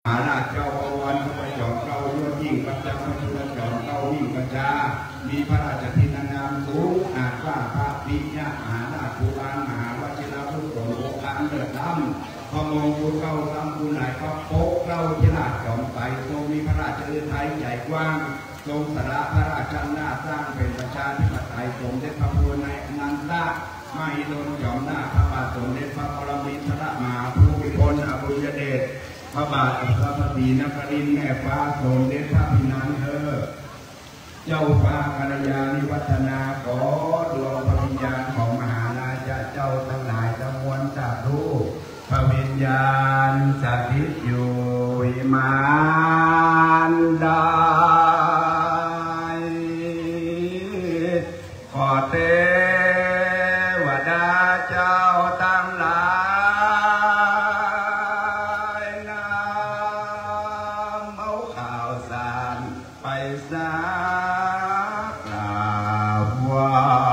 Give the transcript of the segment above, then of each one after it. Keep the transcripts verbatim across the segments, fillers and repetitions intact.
มหาราชเจ้าประวันพระจอมเกล้ายอดยิ่งประจำพระจุลจอมเกล้ายิ่งประจามีพระราชทินนามสูงอาจว่าพระปิยะมหาราชภูบาลมหาวชิรพุทธโสโภคันเลือดดำพระมงกุฎเก้าลำกุไหลพระโป๊กเก้าทิราชจอมไตทรงมีพระราชฤทัยใหญ่กว้างทรงสละพระราชอำนาจสร้างเป็นประชาธิปไตยสมเด็จพระพุทธในอนันตะไม่โดนจอมหน้าพระบาทสมเด็จพระปรมินทรมหาภูมิพลอดุลยเดชพระบาทอัครพระศรีนครินทร์แม่ฟ้าสมเด็จพระพินางเธอเจ้าฟ้ากัลยาณิวัฒนาขอดวงพระวิญญาณของมหาราชเจ้าทั้งหลายจงมวลสาธุพระวิญญาณสถิตอยู่วิมานใดขอเทวดาเจ้าทั้งหลายนำเอาข่าวสารไปสากราบไหว้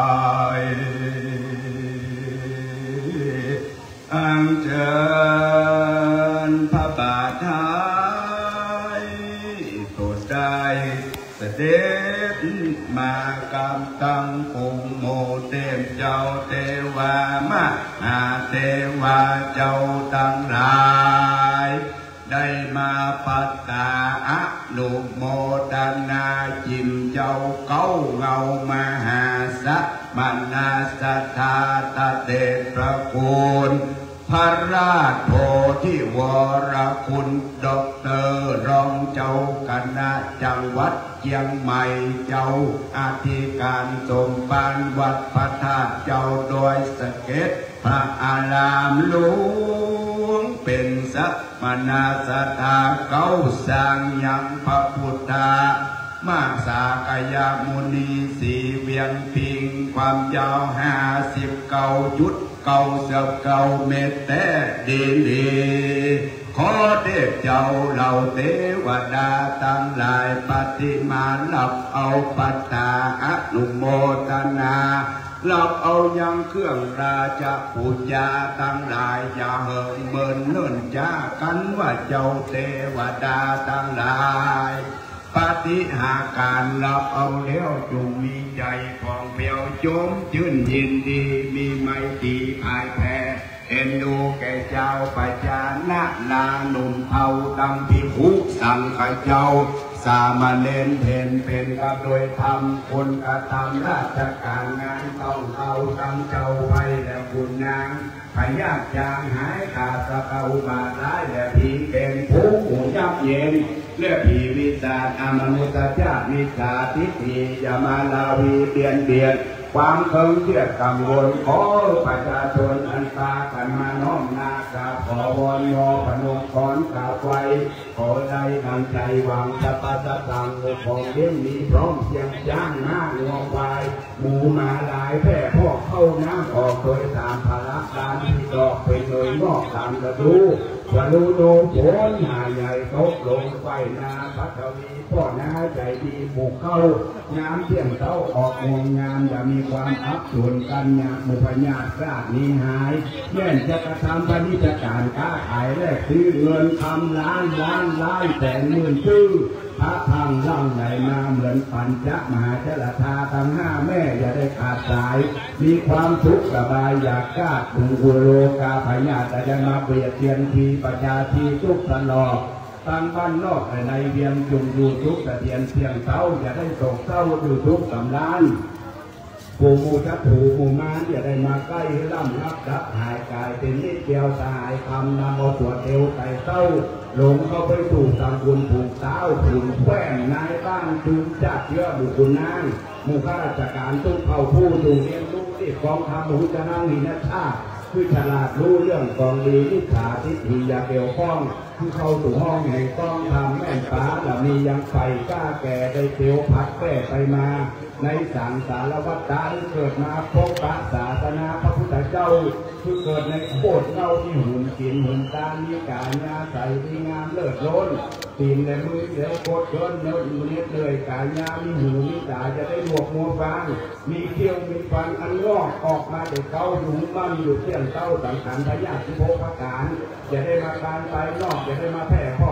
อัญเชิญพระบาทไทยโปรดได้เสด็จมากำตังปุงโมเทพเจ้าเทวามหาเทวาเจ้าทั้งหลายได้มาปัตตาอนุโมทนาจิมเจ้าเก้าเงามหาสัมมานาสัทธาตเตพระคุณพระราชโพธิวรคุณด็อกเตอร์รองเจ้าคณะจังหวัดเชียงใหม่เจ้าอธิการสมภารวัดพระธาตุเจ้าโดยสเก็ตพระอารามหลวงเป็นสัมมานาสัทธาเก้าสร้างยังพระพุทธามาสากยมุนีสีเวียงพิงความยาวห้าสิบเก้าจุดเก้าสิบเก้าเมตรแต่ดีดีขอเทพเจ้าเหล่าเทวดาทั้งหลายปฏิมาหลับเอาปัตตาอนุโมทนาหลับเอายังเครื่องราชปุญญาทั้งหลายอย่าเหิงเมินเนิ่นจ้ากันว่าเจ้าเทวดาทั้งหลายปฏิหาการรับเอาแล้วจงมีใจของเพียวโจมชื่นยินดีมีไมตรีภายแพ้เอ็นดูแก่เจ้าปัจจานะลาหนุ่มเทาดังพิภุสังขเจ้าสามเณรเพนเป็นกับโดยธรรมคนกระทำราชการงานต้องเอาตั้งเจ้าไปและคุณนางพยาจางหายขาดสะเกาบาร้ายและผีเป็นผู้หูยับเย็นเลือผีวิจารอมนุษยชาติมิจฉาทิฏฐิยามาลาวีเปลี่ยนเปลี่ยนความเคิงเชื่อกังวลขอประชาชนอันตากันมาน้อมนากราบขอวอนยอพนมขอนกราบไว้ขอได้ดังใจหวังจะปัสสังของเลี้ยงมีพร้อมเพียงจ้างหน้าเงาควายหมูมาหลายแพร่พ่อเข้าน้ำออกโดยตามภาระการที่ดอกเป็นโดยงอกตามกระดูกระดูโดโผล่หาใหญ่ตกลงไปนาพัทวีพ่อน้าใจดีปลูกเข้างามเที่ยงเต้าออกงวงงามอย่ามีความอับส่วนกันยามุพญาศาสนี้หายเยี่ยนจะกระทำปณิจการค้าขายแลกซื้อเงินคำล้านล้านล้านแสนหมื่นชื่อพระพังล่างไหลมาเหมือนปัญจมหาชลธาทั้งห้าแม่อย่าได้ขาดสายมีความสุขสบายอยากกล้าถึงกุโลกาพญาแต่จะมาเปรียบเทียนทีประชาทีทุกตลอดตั้งบ้านนอกในเวียงจุงดูทุกแต่เทียนเพียงเท้าอย่าได้โศกเศร้าดูทุกสำล้านผู้มูชัดถูมูมาอย่าได้มาใกล้ล่ำรับดับหายกายเป็นนิดเดียวสหายคำนำเอาตัวเอวไก่เต้าหลงเข้าไปถูกสังกุลผูกเต้าผูกแขวนนายบ้านจูงจัดเยอะบุคุณนางมูข้าราชการตุ้งเผาผู้ดูเลี้ยงลูกที่กองทัพหูจะนั่งหินชาติคือฉลาดรู้เรื่องกองดีนิขาทิฏฐิอย่าเกี่ยวข้องคือเข้าสู่ห้องแห่งกองทำแม่นฟ้าและมียังไฟกล้าแก่ได้เที่ยวพัดแก่ไปมาในสังสารวัฏฏะที่เกิดมาพบพระศาสนาพระพุทธเจ้าคือเกิดในโคตรเล่าที่หุ่นกินหุ่นตามีกาญาใสที่งามเลิศล้นตีนและมือเลี้ยวโคตรย้อนเนื้อเลี้ยเลยกาญามีหูมีตาจะได้หลวกมัวฟังมีเขี้ยวมีฟันอันงอกออกมาแต่เก้าหนุ่มมั่นอยู่เที่ยงเต้าสังขารพญาธิโภคการจะได้มาการไปนอกจะได้มาแผ่พ่อไปใน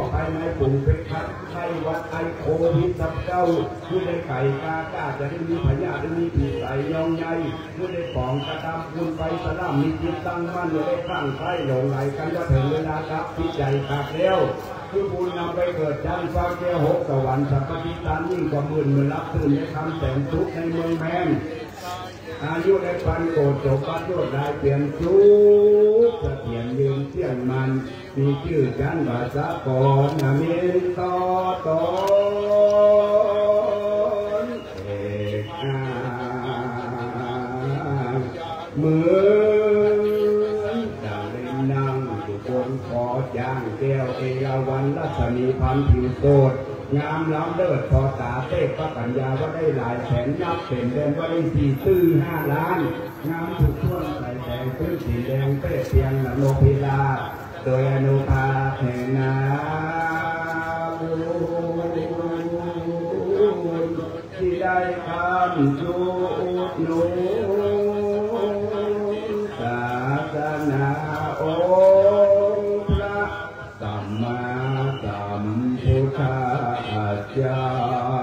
ปุ่งเป็นคัดไข้วัดไอโควิดสับเจ้าผู้ได้ไก่กากาจะได้มีพยาธิมีผีใสยองใหญ่ผู้ได้ปองกระดำคุณไปสลามมีจิตตั้งมั่นได้ข้างไส้หลงไหลกันว่าถึงเวลาครับพิจัยขาดแล้วคือบุญนำไปเกิดชั้นฟ้าแก้วหกสวรรค์สัพพิตานยิ่งกว่าหมื่นเมื่อรับตื่นในคำแสงทุกในเมืองแมนอายุในพันโกดจบปัจจุบันได้เปลี่ยนชุดเสถียรยืนเที่ยงมันมีชื่อชั้นภาษากรนามินต่อตนเอกอาเหมือนดังเล่นนั่งอยู่บนคอย่างแก้วเอราวัณรัศมีพันผิวโสดงามล้ำเลิศพอตาเต้พระปัญญาว่าได้หลายแสนนับเป็นเดือนว่าได้สี่ตื้อห้าล้านงามถูกช่วงใส่แดงพื้นสีแดงเต้เพียงโลภิลาโดยอนุภาแห่งนาที่ได้คำจูดหนุนศาสนาองค์พระสัมมาสัมพุทธเจ้า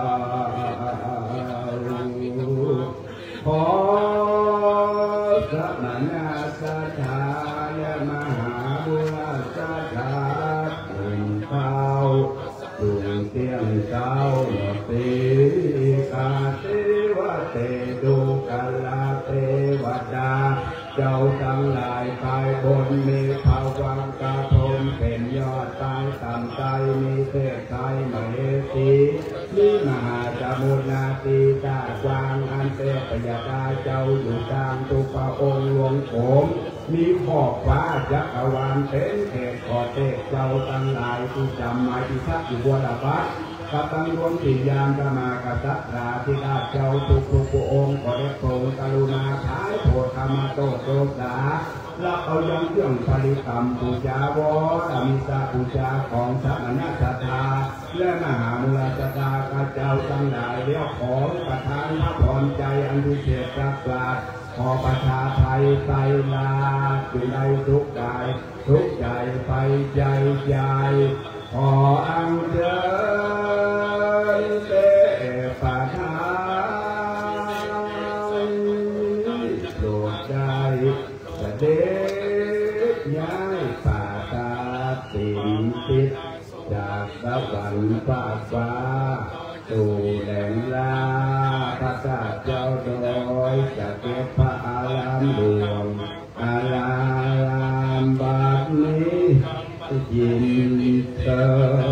ขอสมณะสัทธาและมหาบุญสัทธาตุนเท้าตุนเตียงเจ้าตีกาเทวเตดูกาลาเทวดาเจ้าทั้งหลายภายบนมีภาวังกาทมเป็นยอดตายต่ำใจมีเทพไทยมเหสีมีมหาจามุนาตีตากวางอันเทพยดาเจ้าอยู่กลางตุปะองค์หลวงโขมมีขอบฟ้าจักรวาลเป็นเขตขอเทพเจ้าทั้งหลายที่จำหมายที่ทักอยู่บนอภัสกับตั้งรวมสี่ยามกมากษัตริย์ราธิราชเจ้าทุกทุกองค์ขอได้โปรดกรุณาท้ายโปรดธรรมโตโตสารับเอายังเครื่องผลิตกรรมปูจาวรมิสาปูจาของสมณสัทธาและมหามูลสัทธาข้าเจ้าทั้งหลายเลี้ยวขอประทานพระพรใจอันดุเสกรักษาขอประชาไทยใจลาอยู่ในทุกกายทุกใจไปใจใจขออังเชิญเตปะทานโปรดได้เสด็จย้ายป่าตาสินติดจากสวรรค์ฟ้าฟ้าสู่แหล่งลาพระเจ้าโดยจะเก็บพระอารามหลวงอารามบัดนี้ยินเตอ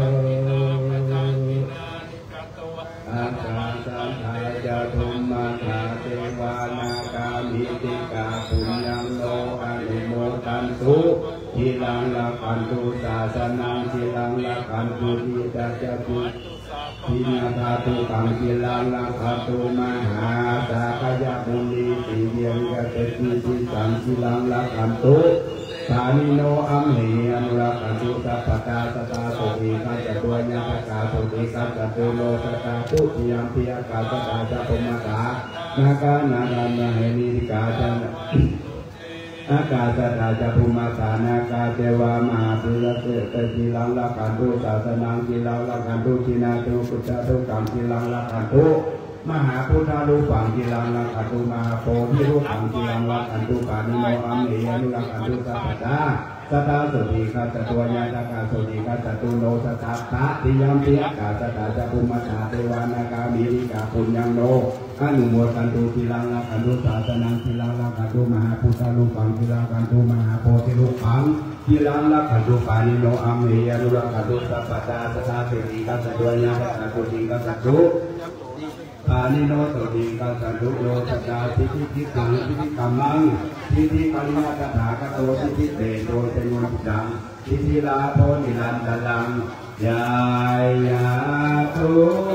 อากาสันทายาธุมมาธาเทวานาคามิติกาปุญญังโลอนุโมทันตุทีลังละคันตุศาสนังทีลังละคันตุทิตาจตุทินาธาตุกังทีลังละคันตุมหาสากยะบุนีสีเยียงกะเตติทิสังทีลังละคันตุสานิโนอัมเหอนุรักขันตุสัพพตาสตาสุติกัจจตัวยาตกาสุติกัจจตุโลสตาตุติยมพิยากาสตาจัปมาตานาคานาคานาเหนิริกาจันอากาสตาจัปมาตานาคาเทวามหาปุระเสตจิลังละคันตุศาสนังจิลังละคันตุทินาตุกุจจตุกัมจิลังละคันตุมหาพุทธาลูปังกิลังละคันตุมหาโพธิรูปังกิลังละคันตุปานิโนอัมเหอนุรักขันตุสัพพตาสตาสุติกัจจตัวยาตกาสุติกัจจตุโลสตาตะติยมปิยกาสตาจัปุมาตาเทวานาคามิริกาปุญญังโนอนุโมทันตุกิลังละคันตุศาสนังกิลังละคันตุมหาพุทธาลูปังกิลังคันตุมหาโพธิรูปังกิลังละคันตุปานิโนอัมเหอนุรักขันตุสัพพตาสตาสุติกัจจตัวยาตกาสุติกัจจตุปานิโนโตดีกัสดุโลสตาทิทิทิกังทิทิกัมมังทิทิกัลยาตถาคโตทิทิเตโตเตโยนิจังทิทิลาโพนิรันดลังยายาตุ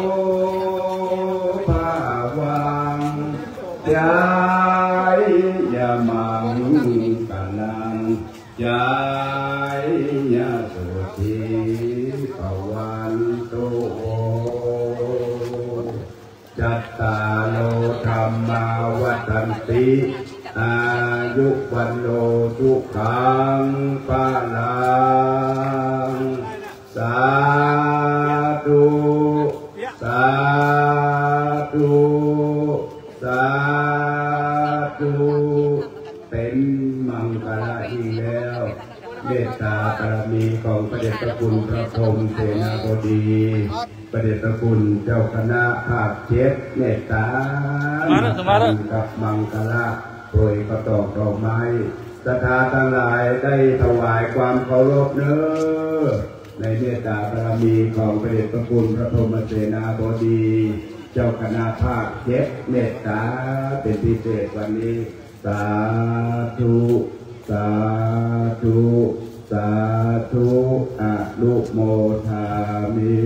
ภาวังยายามังกัลังยายาสุทิภวันโตจัตตาโลธรรมาวัฏันติอายุวันโลสุขังปะลังสาธุสาธุสาธุเป็นมังคลาทีแล้วเมตตาบารมีของพระเดชพระคุณพระพรหมเสนาบดีพระเดชพระคุณเจ้าคณะภาคเจ็ดเมตตากับมังคลาโปรยกระตอกดอกไม้ศรัทธาทั้งหลายได้ถวายความเคารพเนื้อในเมตตาบารมีของพระเดชพระคุณพระพรหมเสนาบดีเจ้าคณะภาคเจ็ดเมตตาเป็นพิเศษวันนี้สาธุสาธุสาธุอนุโมทามิ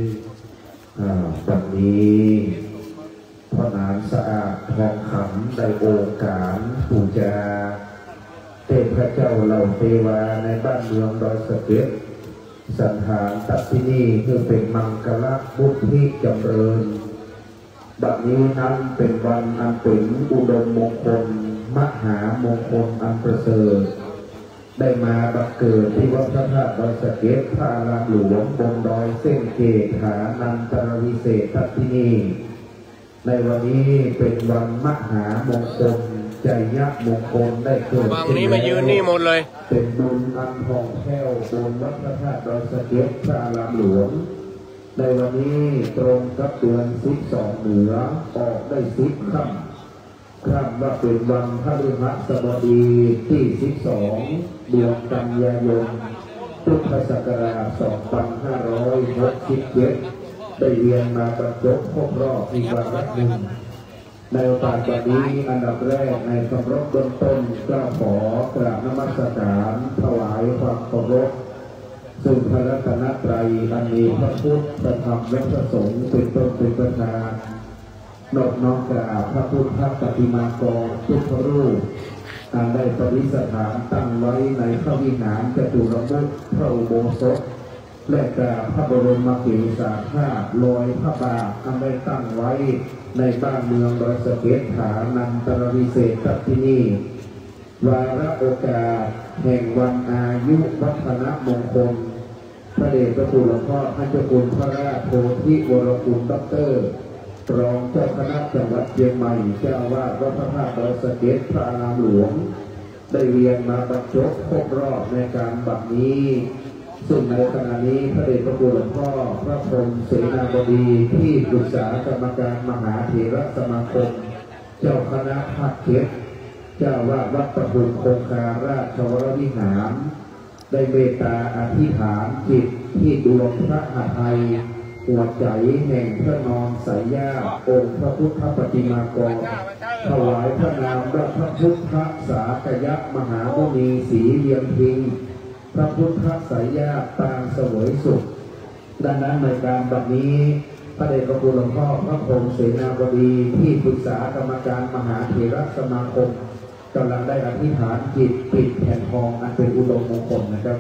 วันนี้พระนามสะอาดทองคำได้โอกาสปูจาเทพเจ้าเหล่าเทวาในบ้านเมืองดอยสะเก็ดสันหารตัดที่นี่คือเป็นมังคละพุทธิจำเริญบัดนี้นั้นเป็นวันอันเป็นอุดมมงคลมหามงคลอันประเสริฐได้มาบังเกิดที่วัดพระธาตุดอยสะเก็ดพระอารามหลวงบนดอยเส้นเกตฐานันตรวิเศษทัตที่นี่ในวันนี้เป็นวันมหามงคลใจยักษ์มงคลได้เกิดบางนี้มายืนนี่หมดเลยเป็นบุญอันทองแท้วบนวัดพระธาตุดอยสะเก็ดพระอารามหลวงในวันนี้ตรงกับเดือนสิบสองเหนือออกได้สิบค่ำค่ำว่าเป็นวันพฤหัสบดีที่สิบสองเดือนกันยายนพุทธศักราชสองพันห้าร้อยหกสิบเจ็ดได้เวียนมาบรรจบครบรอบอีกวันละหนึ่งในโอกาสนี้อันดับแรกในคำรบเบื้องต้นก็ขอกราบนมัสการถวายความเคารพซึ่งพระรัตนตรัยอันมีพระพุทธพระธรรมและพระสงฆ์เป็นต้นเป็นประธานนอบน้อมกราบพระพุทธปฏิมากรทุกรูปการได้ประดิษฐานตั้งไว้ในพระวิหารจตุรมุขพระอุโบสถและกราบพระบรมกิติสาธาตุลอยพระบาทอันได้ตั้งไว้ในบ้านเมืองดอยสะเก็ดฐานันตรวิเศษทัตที่นี่วาระโอกาสแห่งวันอายุวัฒนมงคลพระเดชพระคุณหลวงพ่อท่านเจ้าคุณพระราชโพธิวรคุณด็อกเตอร์รองเจ้าคณะจังหวัดเชียงใหม่เจ้าอาวาสวัดพระธาตุดอยสะเก็ดพระอารามหลวงได้เวียนมาบรรจบครบรอบในการบัดนี้ซึ่งในขณะนี้พระเดชพระคุณหลวงพ่อพระพรหมเสนาบดีที่ปรึกษากรรมการมหาเถรสมาคมเจ้าคณะภาคเจ็ดเจ้าว่าวัดประทุมคงคาราชวรวิหารได้เมตตาอธิษฐานจิตที่ดวงพระหัตถ์หัวใจแห่งพระนอนสายญาองค์พระพุทธปฏิมากรถวายพระนามพระพุทธสากยะมหามุนีศรีเยียมพิงพระพุทธสายญาปางเสวยสุขดังนั้นในการบัดนี้พระเดชพระคุณหลวงพ่อพระพรหมเสนาบดีที่ปรึกษากรรมการมหาเถรสมาคมกำลังได้อธิษฐานจิตปิดแผ่นทองอันเป็นอุดมมงคลนะครับ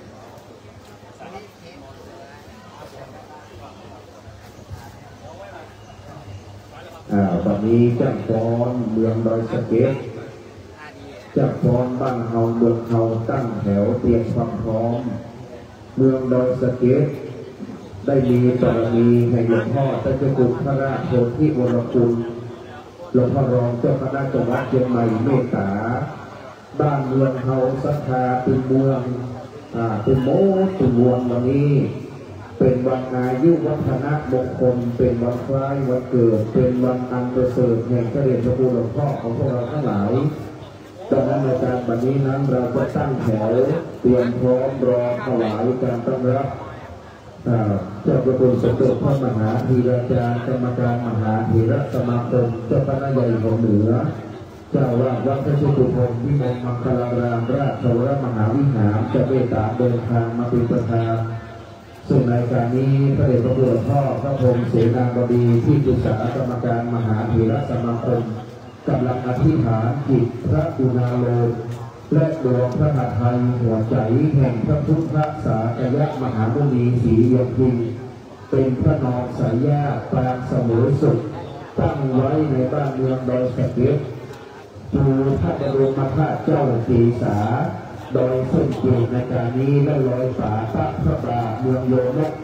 วันนี้เจ้าพรเมืองดอยสะเก็ดเจ้าพรบ้านเฮาเมืองเฮาตั้งแถวเตรียมความพร้อมเมืองดอยสะเก็ดได้มีบารมีให้หลวงพ่อท่านเจ้าคุณพระราชโพธิวรคุณหลวงพ่อรองเจ้าคณะจังหวัดเชียงใหม่เมตตาบ้านเมืองเฮาศรัทธาเป็นเมืองอ่าเป็นโมเป็นเมืองวันนี้เป็นวันอายุวัฒนมงคลเป็นวันคล้ายวันเกิดเป็นวันอันประเสริฐแห่งพระเดชพระคุณหลวงพ่อของพวกเราทั้งหลายดังนั้นในการวันนี้นั้นเราก็ตั้งแถวเตรียมพร้อมรอถวายการต้อนรับเจ้าประคุณสมเด็จพระมหาธีราจารย์กรรมการมหาเถรสมาคมเจ้าคณะใหญ่ของเหนือเจ้าว่าวัดพระเจ้าคุณพรหมวิมลมังคลารามราชวรมหาวิหารจะเมตตาเดินทางมาเป็นประธานส่วนในการนี้พระเดชพระคุณหลวงพ่อพระพรหมเสนาบดีที่ปรึกษากรรมการมหาเถรสมาคมกำลังอธิษฐานจิตพระกุณาโลกและดวงพระหัตถ์หัวใจแห่งพระพุทธสากยะมหามุนีศรีเยียมพิงเป็นพระนอนสายญาปางเสมอสุขตั้งไว้ในบ้านเมืองดอยสะเก็ดดูพระบรมธาตุเจ้ากีสาโดยเส้นเกียรติในการนี้และลอยฝาพระพระบาทเมืองโยนก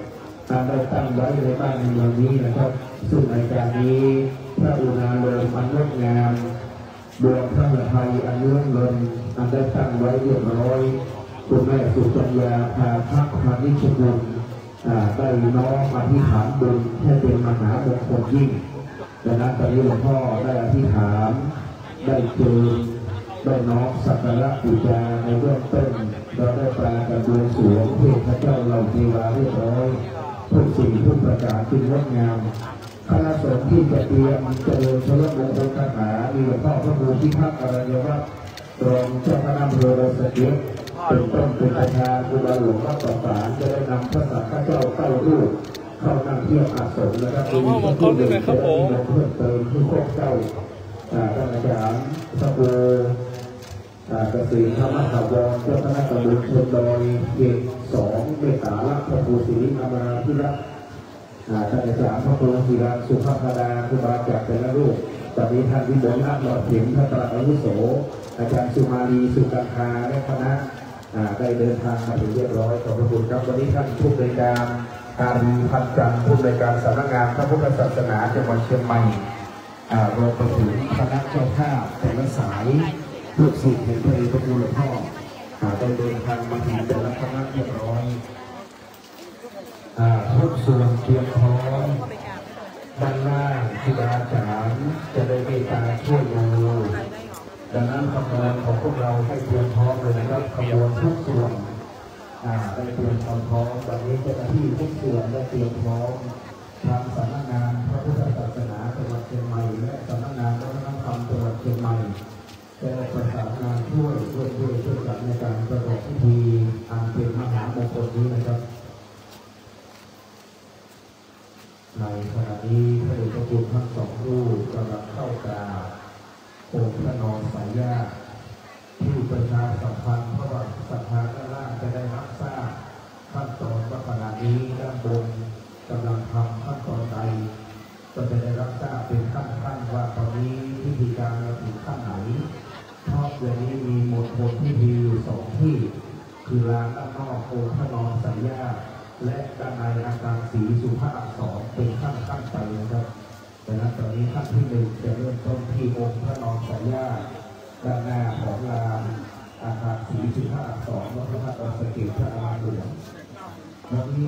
ได้ตั้งไว้ในบ้านในเมืองนี้นะครับซึ่งในการนี้พระอุณาโลมอันงดงามดวงพระไทยอันเลื่อนเลินอันได้ตั้งไว้เรียบร้อยคุณแม่สุจัญญาพาพักพานิชกุลได้น้อมอธิษฐานบุญให้เป็นมหามงคลยิ่งดังนั้นตอนนี้หลวงพ่อได้อธิษฐานได้เจอได้น้อมสักการะบูชาในเบื้องต้นเราได้ปราการบวงสรวงเทพเจ้าเหล่าเทวาเรียบร้อยทุกสิ่งทุกประการที่งดงามคณะสงฆ์ที่จะเตรียมเจริญพระมงคลคาถามีหลวงพ่อพระครูพิพัฒน์อรัญญวัฒน์รองเจ้าคณะอำเภอดอยสะเก็ดเป็นต้นเป็นประธานครูบาหลวงวัดต่อสารจะได้นำพระสังฆเจ้าเก้ารูปเข้านั่งเทียบอาสนนะครับมีพระผู้หนึ่งจะได้มีเพิ่มเติมที่โคกเจ้าท่านอาจารย์พระครูเกษตรธรรมถาวรเจ้าคณะตำบลชนดอยเขตสองเมตตาลักษ์พระครูศิรินามาธิรัตน์ท่านอาจารย์พระครูศิราสุภาพดาครูบาจากแต่ละรูปตอนนี้ท่านวิบูลย์นาถหล่อเข็มท่านประหลัดอาวุโสอาจารย์สุมาลีสุกัญญาและคณะได้เดินทางมาถึงเรียบร้อยขอบพระคุณครับวันนี้ท่านผู้บริการการพันจันทร์ผู้บริการสำนักงานพระพุทธศาสนาจังหวัดเชียงใหม่รวมไปถึงคณะเจ้าภาพแต่ละสายลูกศิษย์เห็นพระเดชพระคุณหลวงพ่อได้เดินทางมาถึงแต่ละคณะเรียบร้อยทุกส่วนเตรียมพร้อมด้านล่างครูบาอาจารย์จะได้เมตตาช่วยดูดังนั้นขบวนของพวกเราให้เตรียมพร้อมเลยนะครับขบวนทุกส่วนได้เตรียมความพร้อมวันนี้เจ้าหน้าที่ทุกส่วนได้เตรียมพร้อมทางสำนักงานพระพุทธศาสนาจังหวัดเชียงใหม่และสำนักงานวัฒนธรรมจังหวัดเชียงใหม่จะประสานงานช่วยช่วยช่วยช่วยกันในการประกอบพิธีอันเป็นมหามงคลนี้นะครับในขณะนี้พระเดชพระคุณทั้งสองรูปกำลังเข้ากราบองค์พระนอนสายญาติที่ประชาสัมพันธ์เพราะว่าศรัทธาด้านล่างจะได้รับทราบขั้นตอนว่าขณะนี้ด้านบนกำลังทำขั้นตอนใดก็จะได้รับทราบเป็นขั้นๆว่าตอนนี้พิธีการเราถึงขั้นไหนเพราะเดือนนี้มีหมดหมดพิธีอยู่สองที่คือลานด้านนอกองค์พระนอนสายญาติและด้านในอาการสีสุภาพอักษรเป็นขั้นขั้นไปนะครับดังนั้นตอนนี้ขั้นที่หนึ่งจะเริ่มต้นที่องค์พระนอนสายญาติด้านหน้าของลานอาคารสีสุภาพอักษรวัดพระธาตุดอยสะเก็ดพระอารามหลวงวันนี้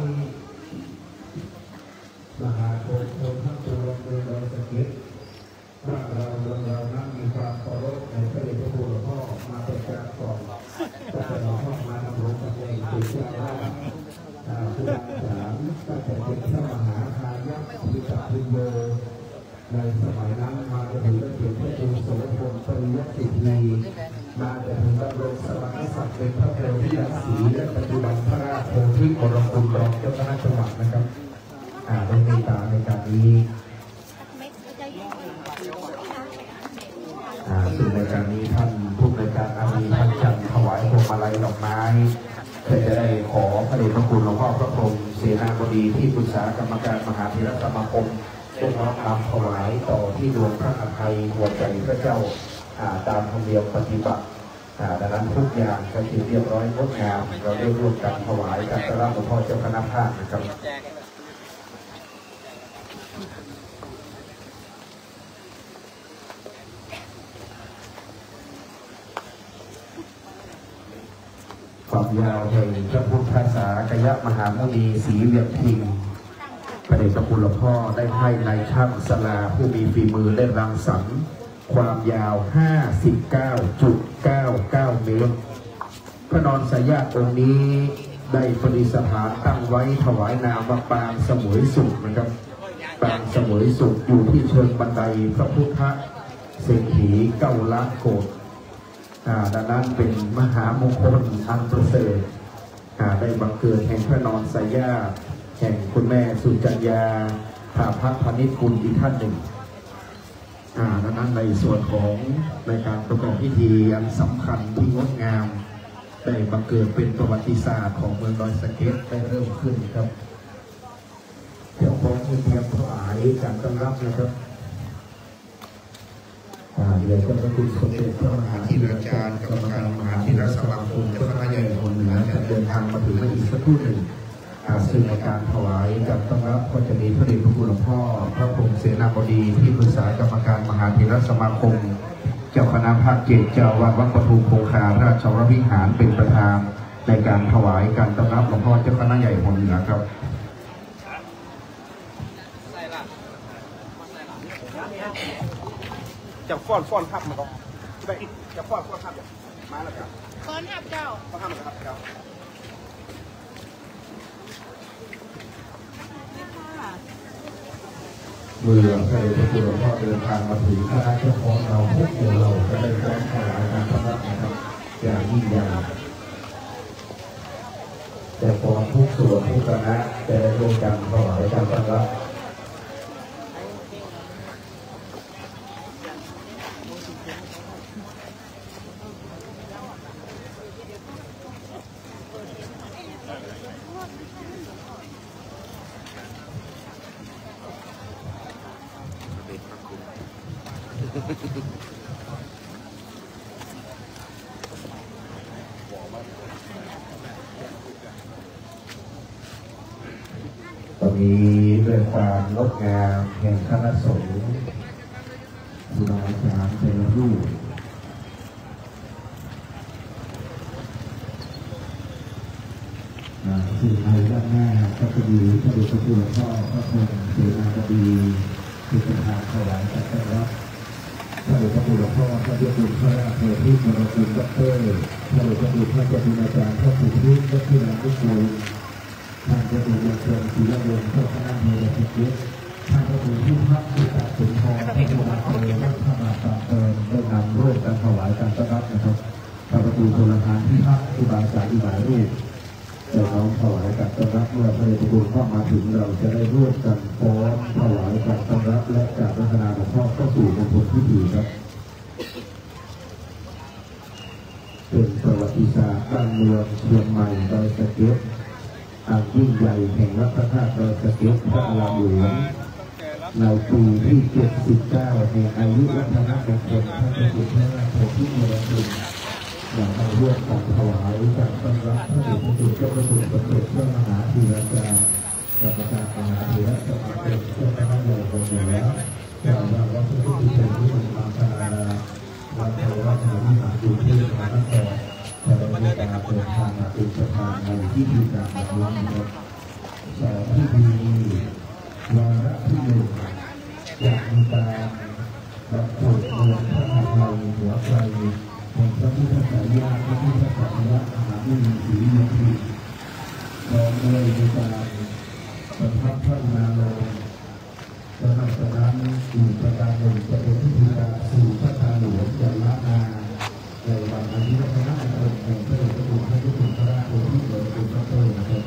มหาชนคนทั้งตัวเมืองดอยสะเก็ดบ้านเราเมืองเรานั้นมีความเคารพในพระเดชพระคุณหลวงพ่อมาเป็นการก่อนก็จะหลวงพ่อมาดำรงตำแหน่งเป็นเจ้าอาวาสครูบาอาจารย์ตั้งแต่เป็นพระมหาทายาทพิจารณโยในสมัยนั้นมาจนถึงได้เป็นพระครูโสพลปริยัติสิทธีมาจนถึงดำรงสมณศักดิ์เป็นพระโพธิศรีและปัจจุบันพระราชโพธิมรคุณรองเจ้าคณะจังหวัดนะครับได้เมตตาในการนี้ซึ่งในการนี้ท่านผู้ในการอารีพันจันทร์ถวายพวงมาลัยดอกไม้จะได้ขอพระเดชพระคุณหลวงพ่อพระพรหมเสนาบดีที่ปรึกษากรรมการมหาเถรสมาคมได้น้อมนำถวายต่อที่ดวงพระอภัยหัวใจพระเจ้าตามธรรมเนียมปฏิบัติดังนั้นทุกอย่างก็ถือเรียบร้อยงดงามเราได้ร่วมกันถวายกับพระหลวงพ่อเจ้าคณะภาคนะครับความยาวแห่งพระพุทธศาสนมหามุนีศรีเหลี่ยมทิงพระเดชพระคุณหลวงพ่อได้ให้นายช่างสลาผู้มีฝีมือได้รังสรรค์ความยาว ห้าสิบเก้าจุดเก้าเก้า เมตรพระนอนสายญาติองค์นี้ได้ประดิษฐานตั้งไว้ถวายนามว่าปางเสมยสุขนะครับปางเสมยสุขอยู่ที่เชิงบันไดพระพุทธเศรษฐีเก้าล้านโกฏดังนั้นเป็นมหามงคลอันประเสริฐได้บังเกิดแห่งพระนอนสายญาติแห่งคุณแม่สุจัญญาภาพัฒน์พนิชกุลอีกท่านหนึ่งดังนั้นในส่วนของในการประกอบพิธีอันสำคัญที่งดงามได้บังเกิดเป็นประวัติศาสตร์ของเมืองดอยสะเก็ดได้เริ่มขึ้นครับเจ้าของเตรียมถวายการต้อนรับนะครับเดี๋ยวก็จะคุณสมเด็จพระมหาธีรจารย์กรรมการมหาธีรสมาคมเจ้าคณะใหญ่คนเหนือจะเดินทางมาถึงในอีกสักครู่หนึ่งซึ่งในการถวายการต้อนรับก็จะมีพระเดชพระคุณหลวงพ่อพระพรหมเสนาบดีที่ปรึกษากรรมการมหาเถรสมาคมเจ้าคณะภาคเจ็ดเจ้าวัดวัดปทุมคงคาราชวรวิหารเป็นประธานในการถวายการต้อนรับหลวงพ่อเจ้าคณะใหญ่หัวเหนือครับจะฟ้อนฟ้อนทับมาก่อนไปจะฟ้อนฟ้อนทับมาแล้วครับฟ้อนทับเจ้าฟ้อนทับมาครับเจ้าเมื่อพระเดชพระคุณหลวงพ่อเดินทางมาถึงคณะเจ้าของเราพวกเราก็ได้ร้องถวายการต้อนรับนะครับอย่างยิ่งใหญ่แต่พอทุกส่วนทุกคณะจะได้ร่วมกันถวายการต้อนรับตอนนี้ด้วยความงดงามแห่งคณะสงฆ์ครูบาอาจารย์แต่ละรูปสิ่งในด้านหน้าก็จะมีพระเดชพระคุณหลวงพ่อพระพรหมเสนาบดีเป็นประธานถวายการต้อนรับพระเดชพระคุณหลวงพ่อพระเดชพระคุณพระราชเทวีมรคุณดรพระเดชพระคุณพระเจ้าคุณอาจารย์พระสุทธิพระที่นามทุกคนท่านจะดูแลเชิญศิลปะเจ้าคณะเมืองพิจิตรท่านจะดูที่พักที่ตัดสินพรที่ดูแลเมืองวัฒนธรรมเติมได้นำร่วมกันถวายการต้อนรับนะครับพระประตูโบราณที่พักที่บาสาที่หมายรูปจะน้อมถวายการต้อนรับเมื่อพระเดชพระคุณเข้ามาถึงเราจะได้ร่วมกันฟ้อนถวายการต้อนรับและกราบพระธนาหลวงพ่อเข้าสู่มงคลพิธีครับเป็นประวัติศาสตร์บ้านเมืองเชียงใหม่ดอยสะเก็ดอันยิ่งใหญ่แห่งวัดพระธาตุดอยสะเก็ดพระอารามหลวงในปีที่เจ็ดสิบเก้าแห่งอายุวัฒนมงคลพระเจ้าพระราชโอรสมรดกอย่างในเรื่องของถวายการต้อนรับพระเดชพระคุณเจ้าพระคุณสมเด็จพระมหาธีรจารย์กรรมการมหาเถรสมาคมเจ้าคณะใหญ่ของเหนือเจ้าว่าวัดพระพุทธเจ้าที่เป็นมังคลาวัดเทวราชวิหารอยู่ที่มหานครจะได้มีการเดินทางมาเป็นประธานในพิธีการแบบนี้นะครับสองพิธีวาระที่หนึ่งจะมีการบรรจุเมืองพระนครหัวไทยของพระพุทธสายญาติพระพุทธสายญาติมหาวิมุตติยติพร้อมด้วยในการประทับพระนาโลมสำหรับนั้นอีกประการหนึ่งจะเป็นพิธีการสู่พระธาตุหลวงจันทนาในวันอาทิตย์คณะอำเภอแห่งพระเดชพระคุณพระพุทธพระราชโอรสมรดกพระเจ้านะครับ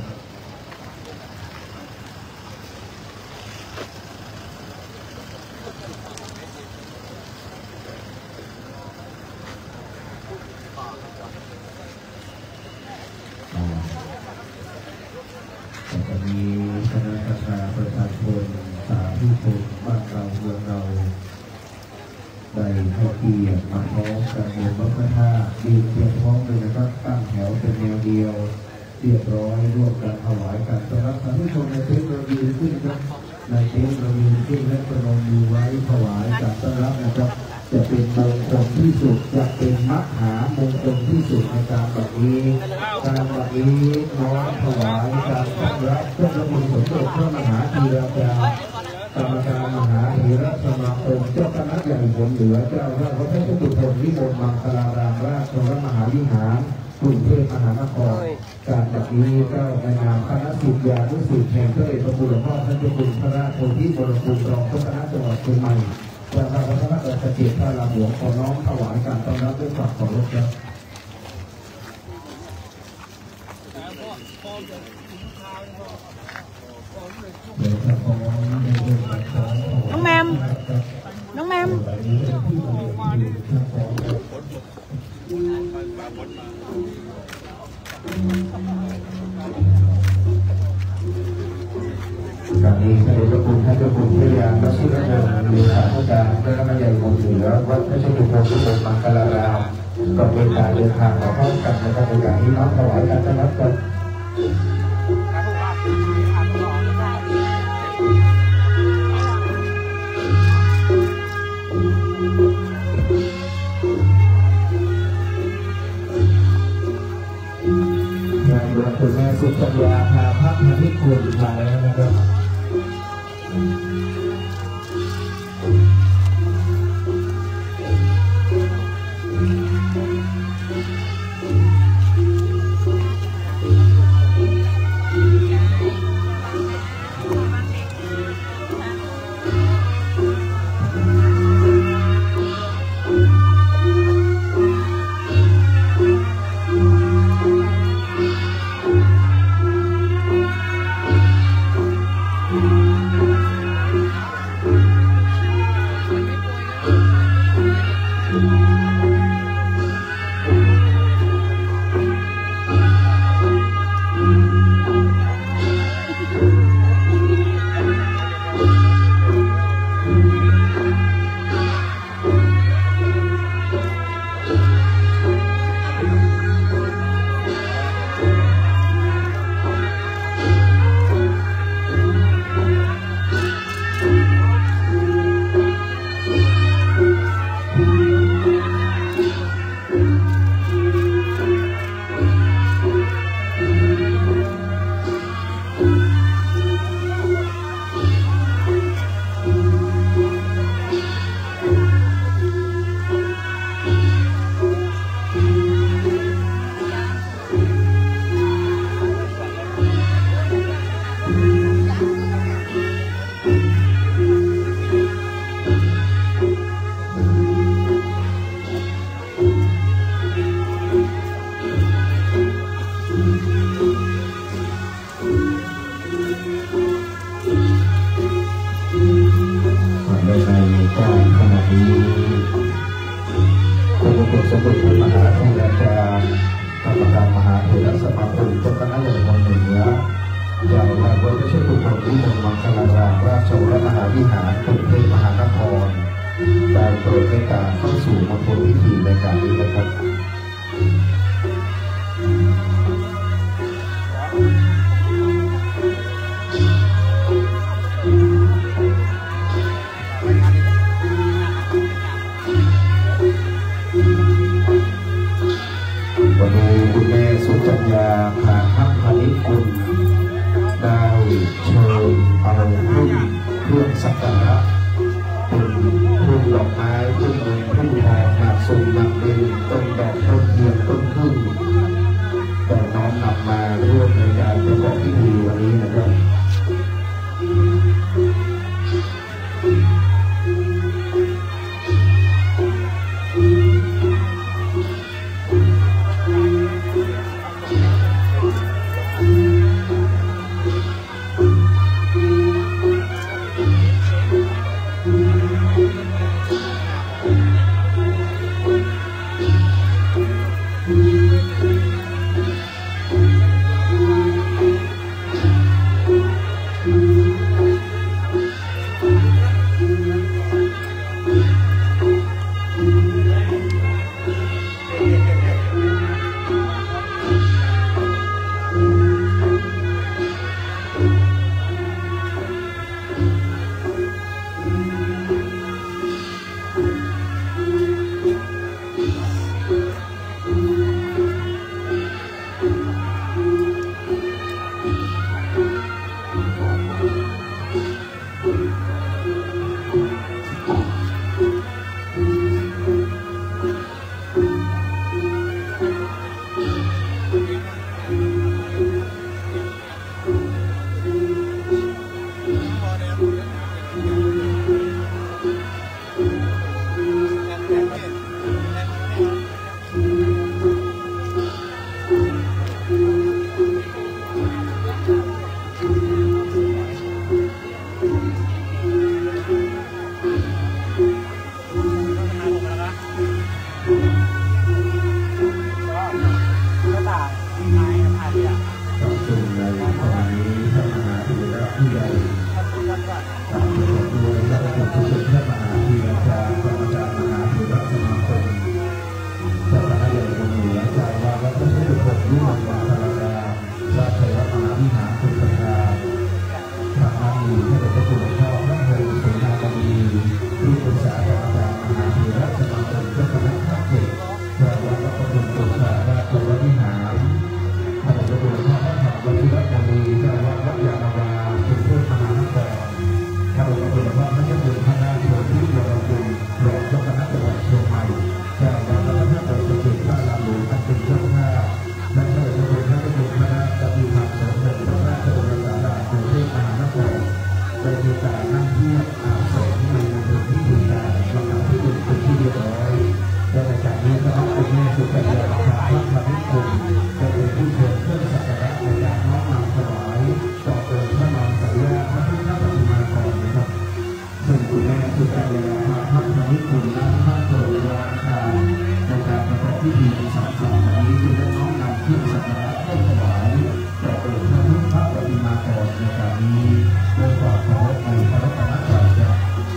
แต่มีคณะประชาประชาชนสาธุชนบ้านเราเมืองเราได้ให้เกียรติมาพร้อมกันบนพระพุทธธาตุยืนเทียบพร้อมเลยนะครับตั้งแถวเป็นแนวเดียวเรียบร้อยร่วมกันถวายกันต้อนรับสาธุชนในเทปเรายืนขึ้นครับในเทปเรายืนขึ้นและประนมมือไว้ถวายกันต้อนรับนะครับจะเป็นมงคลที่สุดจะเป็นมหามงคลที่สุดในการแบบนี้การแบบนี้น้อมถวายการต้อนรับพระพุทธสมเด็จพระมหาธีรจารย์กรรมการมหาเถรสมาคมเจ้าคณะใหญ่หัวเหนือเจ้าพระพุทธสุทนวิมลมังคลารามราชวรมหาวิหารกรุงเทพมหานครการแบบนี้เจ้าในนามคณะศิษยานุศิษย์แห่งพระเดชพระคุณหลวงพ่อท่านเจ้าคุณพระราชโอรสมรดกรองเจ้าคณะจังหวัดเชียงใหม่เจ้าพระวัฒนธรรมสถิตพระรามหลวงขอน้อมถวายการต้อนรับด้วยความเคารพครับน้องแมมน้องแมมการนี้พระเดชพระคุณท่านเจ้าคุณพระยาพระชิรเดชเลขาธิการพระคณะใหญ่ของเหนือวัดพระเจ้าอยู่หัวพิมลมังคลารามก็เป็นการเดินทางมาพร้อมกันในการในการนี้น้อมถวายการต้อนรับกันแล้วนะครับสมเด็จพระมหาเถรจารย์กรรมการมหาเถรสมาคมเจ้าคณะใหญ่ของเหนืออย่างนายวัชรพุทธวิมลมังคลารามราชวรมหาวิหารกรุงเทพมหานครได้โปรดเมตตาเข้าสู่มณฑลพิธีในการนี้นะครับวันนี้คุณแม่สุจัญญาผาทัพพานิชกุลได้เชิญเอาพุ่มเครื่องสักการะเป็นพุ่มดอกไม้พุ่มเงินพุ่มทองหนักสูงหนักเด่นต้นดอกต้นเทียนต้นพึ่งแต่น้อมนำมาร่วมในการประกอบพิธีวันนี้นะครับ วชิรกวีเจ้าวัดวัดยานาวาได้มีการนั่งเทียบอาสมในบริเวณที่มีการลำดับที่หนึ่งเป็นที่เรียบร้อยและในจากนี้นะครับคุณแม่สุกัญญาพาพัฒน์นิคมได้เป็นผู้เชิญเครื่องสักการะในการน้อมนำถวายต่อองค์พระนางสายาพระพุทธปฏิมากรนะครับซึ่งคุณแม่สุกัญญาพาพัฒน์นิคมนั้นท่านโปรดวางการในการประกอบพิธีในสามสองวันนี้จึงได้น้อมนำเครื่องสักการะเข้าถวายต่อองค์พระพุทธปฏิมากรในการนี้โดยความเคารพในพระรัตนตรัยครับ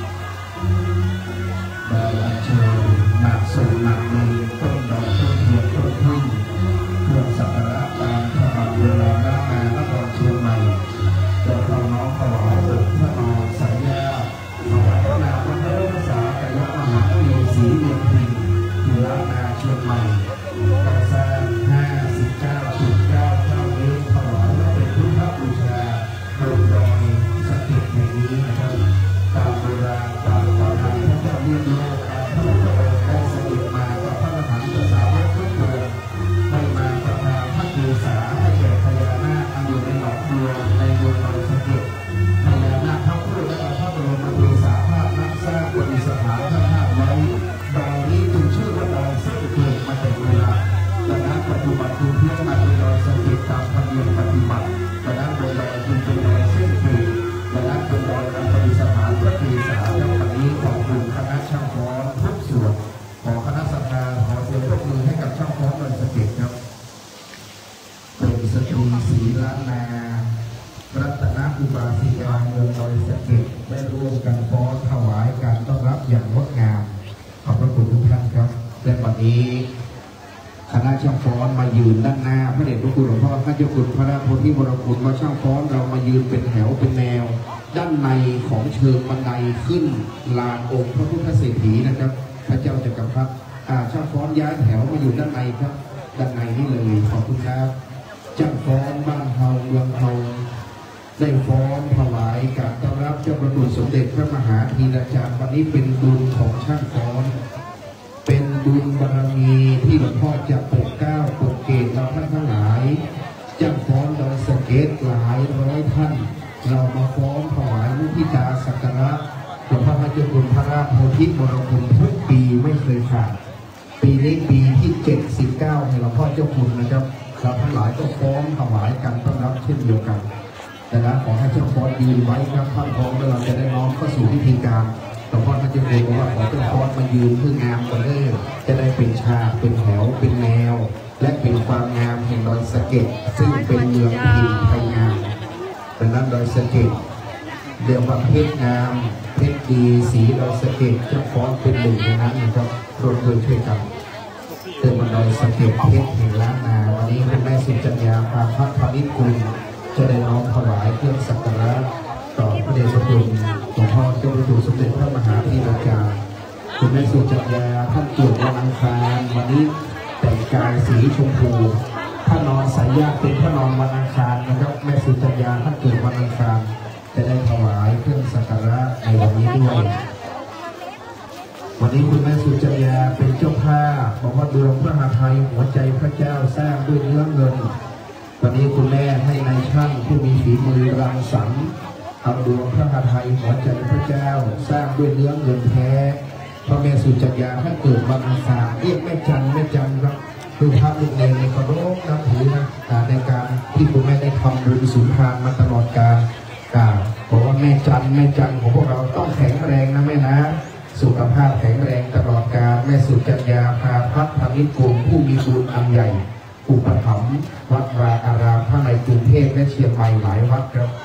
ได้อัญเชิญหนักสูงหนักมือต้นดอกต้นเทียนต้นพึ่งเครื่องสักการะตามพระบาทโบราณราชนนครเชียงใหม่ได้เข้าน้อมถวายองค์พระนางสายาถวายพระนามพระเทพสากยมหาวิสีเวียนพินที่ราชนาเชียงใหม่ก่อสร้างห้าสิบเก้าจุดเก้าเก้าเมตรถวายและเป็นพุทธบูชาโดยดอยสะเก็ดแห่งนี้นะครับตามโบราณตามความหมายพระเจ้าเรียกโลกพระพุทธองค์ได้เสด็จมากับพระอรหันตสาวกทุกคนได้มาประทานพระเกศาให้แก่พญานาคอันอยู่ในหนองบัวในดวงดาวสะเก็ดพญานาคทั้งคู่และพระบรมเกศาภาพนักสร้างบริสถานพระธาตุไว้ดอยนี้จึงชื่อว่าดอยสะเก็ดมาแต่โบราณดังนั้นปัจจุบันคือเพียงมาเป็นดอยสะเก็ดตามธรรมเนียมปฏิบัติดังนั้นโดยดอยจึงเป็นดอยเส้นเกศดังนั้นเป็นดอยบริสถานพระเกศาและวันนี้ขอบคุณคณะช่างฟ้อนทุกส่วนขอคณะสัตยาขอเสียงปรบมือให้กับช่างฟ้อนดอยสะเก็ดครับเป็นสตรีศรีล้านนารัตนอุบาสิกาเมืองดอยสะเก็ดได้ร่วมกันฟ้อนถวายการต้อนรับอย่างงดงามขอบพระคุณทุกท่านครับและวันนี้คณะช่างฟ้อนมายืนด้านหน้าพระเดชพระคุณหลวงพ่อพระเจ้าคุณพระราชโพธิวรคุณว่าช่างฟ้อนเรามายืนเป็นแถวเป็นแนวด้านในของเชิงบันไดขึ้นลานองค์พระพุทธเศรษฐีนะครับพระเจ้าจักรพรรดิช่างฟ้อนย้ายแถวมาอยู่ด้านในครับด้านในนี่เลยขอบคุณครับช่างฟ้อนบ้านเฮาเมืองเฮาได้ฟ้อนถวายการต้อนรับเจ้าประคุณสมเด็จพระมหาธีราจารย์วันนี้เป็นบุญของช่างฟ้อนเป็นบุญบารมีที่หลวงพ่อจะโปรดเกล้าโปรดเกณฑ์เราท่านทั้งหลายจ้างฟ้อนดอยสะเก็ดหลายร้อยท่านเรามาฟ้อนถวายมุทิตาสักการะหลวงพ่อพระเจ้าคุณพระราชโพธิวรคุณทุกปีไม่เคยขาดปีนี้ปีที่เจ็ดสิบเก้าให้หลวงพ่อเจ้าคุณนะครับเราทั้งหลายก็ฟ้อนถวายกันต้อนรับเช่นเดียวกันแต่ละขอให้เจ้าฟ้อนยืนไว้ครับท่านพร้อมแล้วเราจะได้น้อมเข้าสู่พิธีการหลวงพ่อพระเจ้าคุณบอกว่าขอเจ้าฟ้อนมายืนเพื่องามกันเลยจะได้เป็นฉากเป็นแถวเป็นแนวและเป็นความงามแห่งดอยสะเก็ดซึ่งเป็นเมืองหินไทยงามดังนั้นดอยสะเก็ดเรียกว่าเพชรงามเพชรดีสีดอยสะเก็ดเจ้าฟ้อนเป็นหนึ่งในนั้นนะครับรวมด้วยช่วยกันเติมดอยสะเก็ดเพชรแห่งล้านนาวันนี้คุณแม่สุจัญญาพาพัฒน์นิกุลจะได้น้อมถวายเครื่องสักการะต่อพระเดชพระคุณหลวงพ่อเจ้าประตูสมเด็จพระมหาธีราจารย์คุณแม่สุจัญญาท่านเกิดวันอังคารวันนี้แต่งกายสีชมพูพระนอนสายญาติเป็นพระนอนวันอังคารนะครับแม่สุจัญญาท่านเกิดวันอังคารจะได้ถวายเครื่องสักการะในวันนี้ด้วยวันนี้คุณแม่สุจัญญาเป็นเจ้าภาพบอกว่าดวงพระหฤทัยหัวใจพระเจ้าสร้างด้วยเนื้อเงินวันนี้คุณแม่ให้นายช่างผู้มีฝีมือรังสรรค์เอาดวงพระหฤทัยหัวใจพระเจ้าสร้างด้วยเนื้อเงินแท้พระแม่สุจัญญาท่านเกิดวันอังคารเรียกแม่จันแม่จันครับคือพระลูกเนรในกระโดดนับถือนะในการที่คุณแม่ได้ทำบุญสุนทานมาตลอดกาลบอกว่าแม่จันแม่จันของพวกเราต้องแข็งแรงนะแม่นะสุขภาพแข็งแรงตลอดกาลแม่สุจัญญาพาพัฒน์นิกุลผู้มีบุญอันใหญ่อุปถัมภ์วัดวาอารามทั้งในกรุงเทพและเชียงใหม่หลายวัดครับ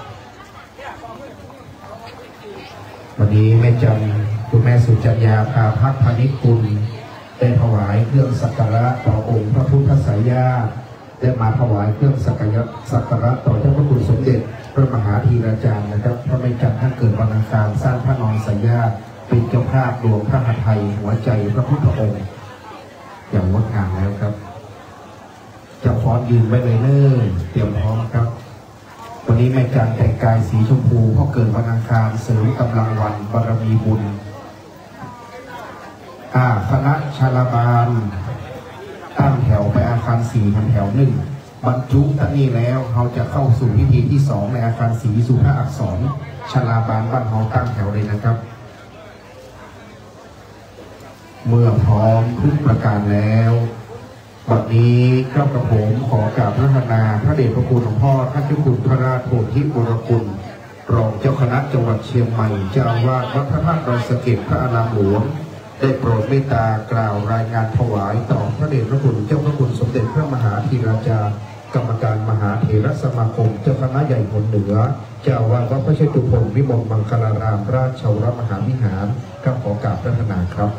วันนี้แม่จันคุณแม่สุจัญญาพาพัฒน์นิกุลได้ถวายเครื่องสักการะต่อองค์พระพุทธสายญาติได้มาถวายเครื่องสักการะสักการะต่อเจ้าพระคุณสมเด็จพระมหาธีราจารย์นะครับพระแม่จันท่านเกิดวันอังคารสร้างพระนอนสายญาติเป็นเจ้าภาพดวงพระหฤทัยหัวใจพระพุทธองค์อย่างงดงามแล้วครับจะฟ้อนยืนไว้เลยเน้อเตรียมพร้อมครับวันนี้แม่จันแต่งกายสีชมพูเพราะเกิดวันอังคารเสริมกำลังวันบารมีบุญอาคณะชาลาบาลตั้งแถวไปอาคารสี่แถวหนึ่งบรรจุตั้งนี้แล้วเราจะเข้าสู่พิธีที่สองในอาคารศรีสุภาอักษรชลาบาลบ้านเฮาตั้งแถวเลยนะครับเมื่อพร้อมทุกประการแล้ววันนี้เจ้ากระผมขอกราบพระนาพระเดชพระคุณหลวงพ่อท่านเจ้าคุณพระราชโพธิวรคุณรองเจ้าคณะจังหวัดเชียงใหม่เจ้าอาวาสวัดพระธาตุดอยสะเก็ดพระอารามหลวงได้โปรดเมตตากล่าวรายงานถวายต่อพระเดชพระคุณเจ้าพระคุณสมเด็จพระมหาธีราจารย์กรรมการมหาเถรสมาคมเจ้าคณะใหญ่หนเหนือเจ้าอาวาสวัดพระเชตุพนวิมลมังคลารามราชวรมหาวิหารกับขอกราบพระนาครับ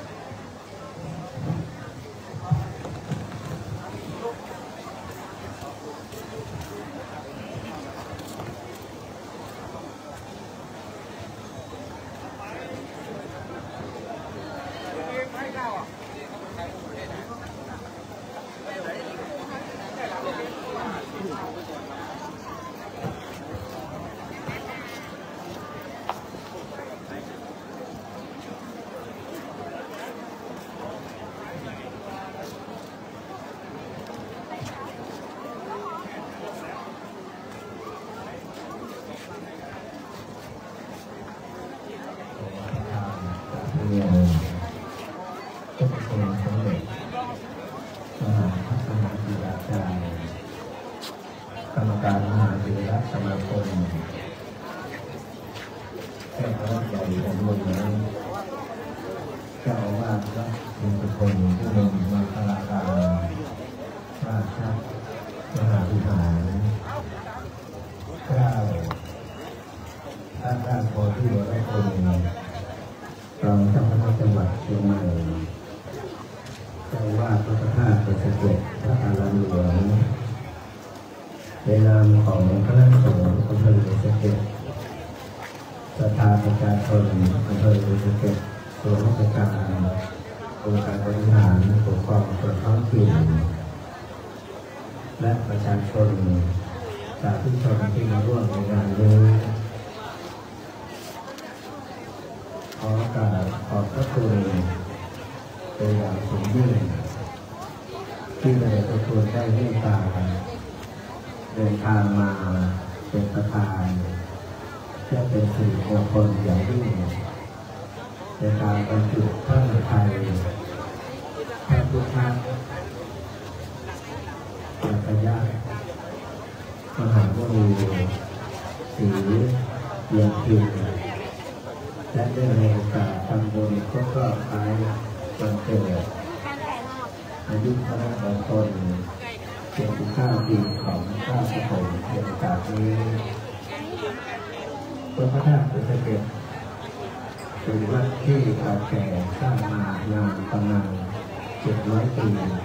กรรมการมหาเถรสมาคมแค่พระใหญ่ของเมืองเจ้าอาวาสวัดเชตุพนวิมลมังคลารามราชมหาวิหารเก้าท่านราชโพธิวรคุณรองเจ้าคณะจังหวัดเชียงใหม่เจ้าอาวาสวัดพระธาตุดอยสะเก็ดพระอารามหลวงในนามของคณะสงฆ์อำเภอดอยสะเก็ดศรัทธาประชาชนอำเภอดอยสะเก็ดส่วนราชการองค์การบริหารปกครองส่วนท้องถิ่นและประชาชนสาธุชนที่มาร่วมในงานนี้ขอกราบขอบพระคุณเป็นอย่างสูงยิ่งที่ได้พระคุณได้เมตตาเดินทางมาเป็นประธานเพื่อเป็นสิริมงคลอย่างยิ่งในการบรรจุพระนไทยพระพุทธปัจจยมหาบุรีศรีเยียงพินและได้ในโอกาสทำบุญครบรอบคล้ายวันเกิดอายุพระราชทานเจ็ดสิบห้าปีของพระพระผมในโอกาสนี้วัดพระธาตุดอยสะเก็ดเป็นวัดที่เก่าแก่สร้างมานานประมาณเจ็ดร้อยปี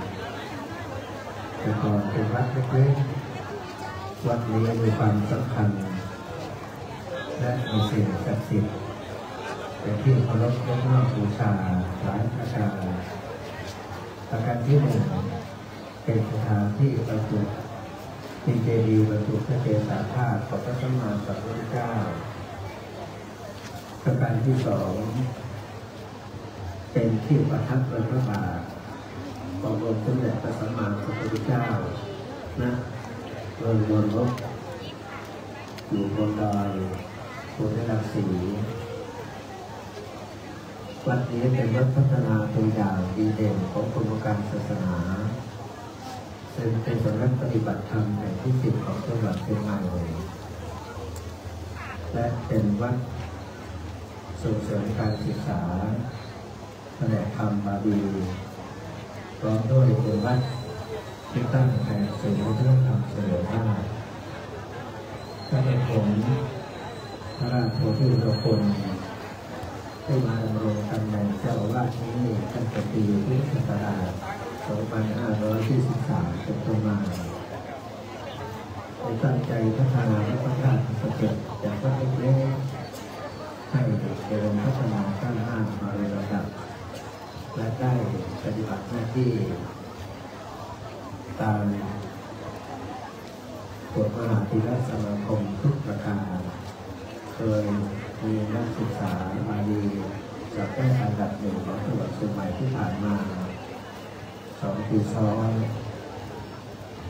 แต่ก่อนเป็นวัดเล็กๆวัดนี้มีความสำคัญและมีสิ่งศักดิ์สิทธิ์เป็นที่เคารพยกย่องบูชาหลายประการประการที่หนึ่งเป็นสถานที่ประจุมีเจดีย์บรรจุพระเกศาธาตุของพระสัมมาสัมพุทธเจ้าประการที่สองเป็นที่ประทับพระบาทขององค์สมเด็จพระสัมมาสัมพุทธเจ้านะเมืองบนรถอยู่บนดอยโพธิรักษีวัดนี้เป็นวัดพัฒนาตัวอย่างดีเด่นของกรมการศาสนาซึ่งเป็นสำนักปฏิบัติธรรมแห่งที่สิบของจังหวัดเชียงใหม่และเป็นวัดส่งเสริมการศึกษาแผนกธรรมบาลีพร้อมด้วยเป็นวัดที่ตั้งแห่งสื่อวัฒนธรรมเสนอหน้าพระเดชผมพระราชโพธิวรคุณได้มาดำรงตำแหน่งเจ้าอาวาสนี้ตั้งแต่ปีพุทธศักราชสองพันห้าร้อยยี่สิบสามเป็นต้นมาได้ตั้งใจพัฒนาวัดพระธาตุดอยสะเก็ดจากวัดเล็กๆให้เจริญพัฒนาก้าวหน้ามาโดยลำดับและได้ปฏิบัติหน้าที่ตามกฎมหาเถรสมาคมทุกประการโดยมีนักศึกษาบาลีจากได้อันดับหนึ่งของจังหวัดเชียงใหม่ที่ผ่านมาสองปีซ้อน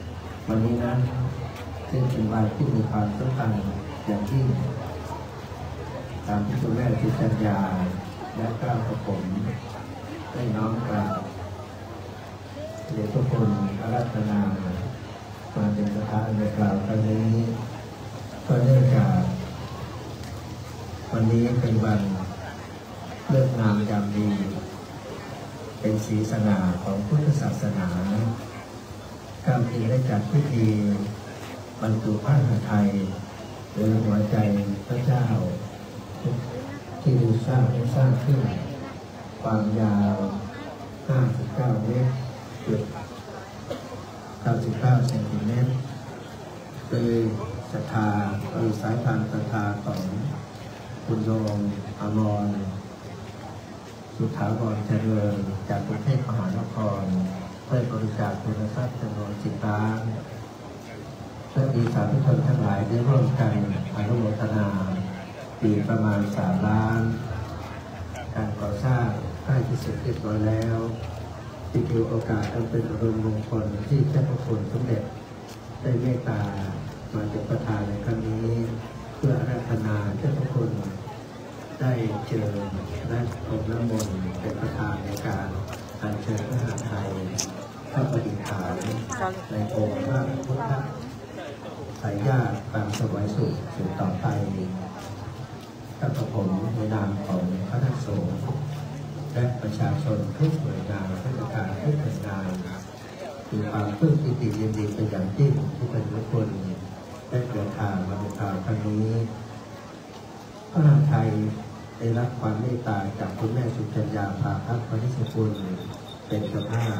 วันนี้นะซึ่งเป็นวันที่มีความสำคัญอย่างยิ่งตามที่คุณแม่จิตจัญญาและก้าวกระผมได้น้อมกราบเดชพระคุณอาราธนามาเป็นประธานในกล่าวครั้งนี้ก็เนื่องจากวันนี้เป็นวันเลิกงามยามดีเป็นศรีสง่าของพุทธศาสนาการที่ได้จัดพิธีบรรจุผ้าไทยหรือหัวใจพระเจ้าที่ดูสร้างได้สร้างขึ้นความยาวห้าสิบเก้าเมตรจุดเก้าสิบเก้าเซนติเมตรโดยศรัทธาโดยสายทานศรัทธาของคุณโยมอมรสุถาวรเจริญจากกรุงเทพมหานครเพื่อบริจาคทุนทรัพย์จำนวนสิบล้านเพื่อมีสาธุชนทั้งหลายได้ร่วมกันอนุโมทนาปีประมาณสามล้านการก่อสร้างใกล้ที่เสร็จเรียบร้อยแล้วที่ถือโอกาสอันเป็นอารมณ์มงคลที่เจ้าพระคุณสมเด็จได้เมตตามาเป็นประธานในครั้งนี้เพื่ออาราธนาเจ้าพระคุณได้เจริญและอบน้ำมนต์เป็นประธานในการอัญเชิญพระหฤทัยเข้าประดิษฐานในองค์พระพุทธสายญาติตามสวัยสุขสืบต่อไปกับผมในนามของพระนักสงฆ์และประชาชนทุกหน่วยงานราชการทุกหน่วยงานมีความปลื้มปิติยินดีเป็นอย่างยิ่งที่เป็นทุกคนได้เดินทางมาในคราวครั้งนี้พระหฤทัยได้รับความเมตตาจากคุณแม่สุจัญญาภาพัฒน์วณิชกุลเป็นเจ้าภาพ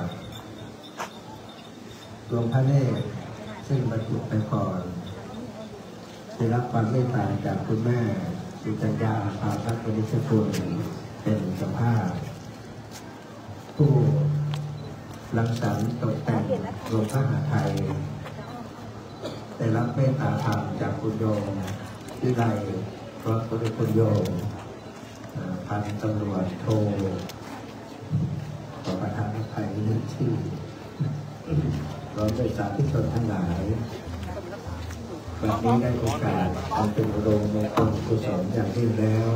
ดวงพระเนตรซึ่งบรรจุไปก่อนได้รับความเมตตาจากคุณแม่สุจัญญาภาพัฒน์วณิชกุลเป็นเจ้าภาพผู้รังสรรค์ตกแต่งดวงพระหฤทัยได้รับเมตตาธรรมจากคุณโยมวิไลพร้อมกับคุณโยมพันตำรวจโทขอประทานอภัยในชื่อเราได้สาธุชนทั้งหลายวันนี้ได้โอกาสอันเป็นโรงมงคลกุศลอย่างยิ่งแล้ว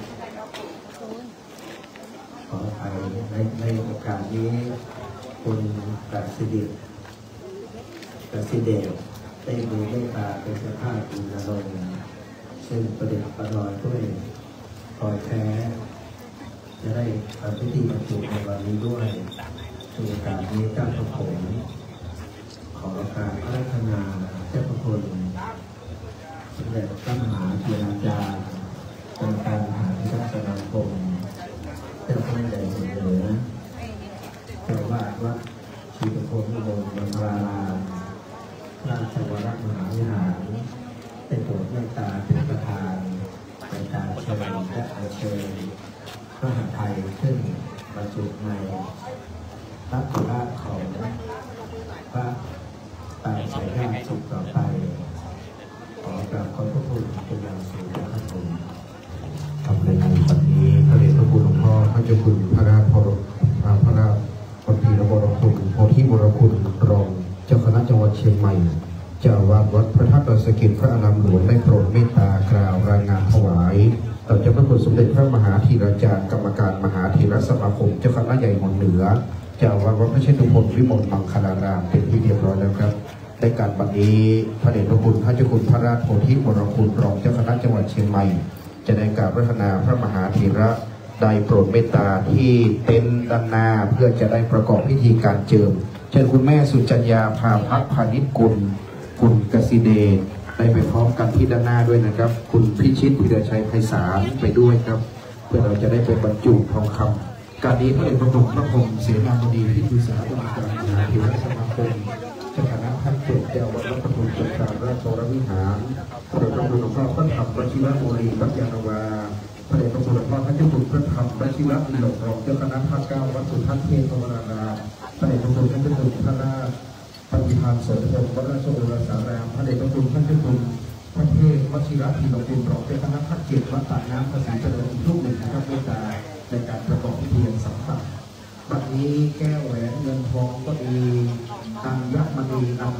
ขออภัยในในโอกาสนี้คุณกสิดิษฐ์กสิเดชได้มีเมตตาเป็นเจ้าภาพอุณโลมซึ่งประเด็นประดอยด้วยคอยแท้จะได้ทำพิธีบรรจุในวันนี้ด้วยในโอกาสนี้เจ้าพระผมขอการอาราธนาเจ้าพระคุณสมเด็จพระมหาธีราจารย์กรรมการมหาวิทยาลัยสมาคมเจ้าพระใหญ่เหนือเจ้าวาดวัดชีพโพธิวงศ์บรรารามราชวรมหาวิหารเป็นโปรดเมตตาเป็นประธานในการเชิญและอัญเชิญพระหฤทัยขึ้นบรรจุในพระโกราชของพระตายสายญาติสุขต่อไปขอกราบขอบพระคุณเป็นอย่างสูงนะครับผมทำในงานวันนี้พระเดชพระคุณหลวงพ่อพระเจ้าคุณพระราชพรพระราชพรพีระบรคุณโพธิบรคุณรองเจ้าคณะจังหวัดเชียงใหม่เจ้าวาดวัดพระธาตุดอยสะเก็ดพระอารามหลวงได้โปรดเมตตากล่าวรายงานถวายต่อเจ้าพระคุณสมเด็จพระมหาธีราจารย์กรรมการมหาธีรสมาคมเจ้าคณะใหญ่หนเหนือเจ้าวาดวัดพระเชตุพนวิมลมังคลารามเป็นที่เรียบร้อยแล้วครับในการบัดนี้พระเดชพระคุณพระเจ้าคุณพระราชโพธิบรคุณรองเจ้าคณะจังหวัดเชียงใหม่จะได้กราบรัตนาพระมหาธีระได้โปรดเมตตาที่เต็นท์ด้านหน้าเพื่อจะได้ประกอบพิธีการเจิมเชิญคุณแม่สุจัญญาภาพัฒน์พานิชกุลคุณกสิเดชได้ไปพร้อมกันที่ด้านหน้าด้วยนะครับคุณพิชิตพิรชัยไพศาลไปด้วยครับเพื่อเราจะได้ไปบรรจุทองคำการนี้พระเดชพระคุณพระพรหมเสนาบดีที่ปรึกษากรรมการมหาธีรสมาคมเจ้าคณะท่านเจ้าเจ้าวัดพระพุทธจักรราชวรวิหารพระเดชพระคุณหลวงพ่อพระธรรมวชิรบุรีวัดยานาวาพระเดชพระคุณหลวงพ่อพระเจ้าคุณพระธรรมวชิรลีหลงรองเจ้าคณะภาคเก้าวัดสุทัศน์เทพวรารามพระเดชพระคุณพระเจ้าคุณพระราชปฏิภาณสนพงศ์วัดราชโอรสารามพระเดชพระคุณพระเจ้าคุณพระเทพวชิระลีหลงคุณรองเจ้าคณะภาคเจ็ดวัดตากน้ำภาษีเจริญอีกรูปหนึ่งนะครับเมตตาในการประกอบพิธีสัมผัสบัดนี้แก้วแหวนเงินทองก็ดีอัญมณีอัญ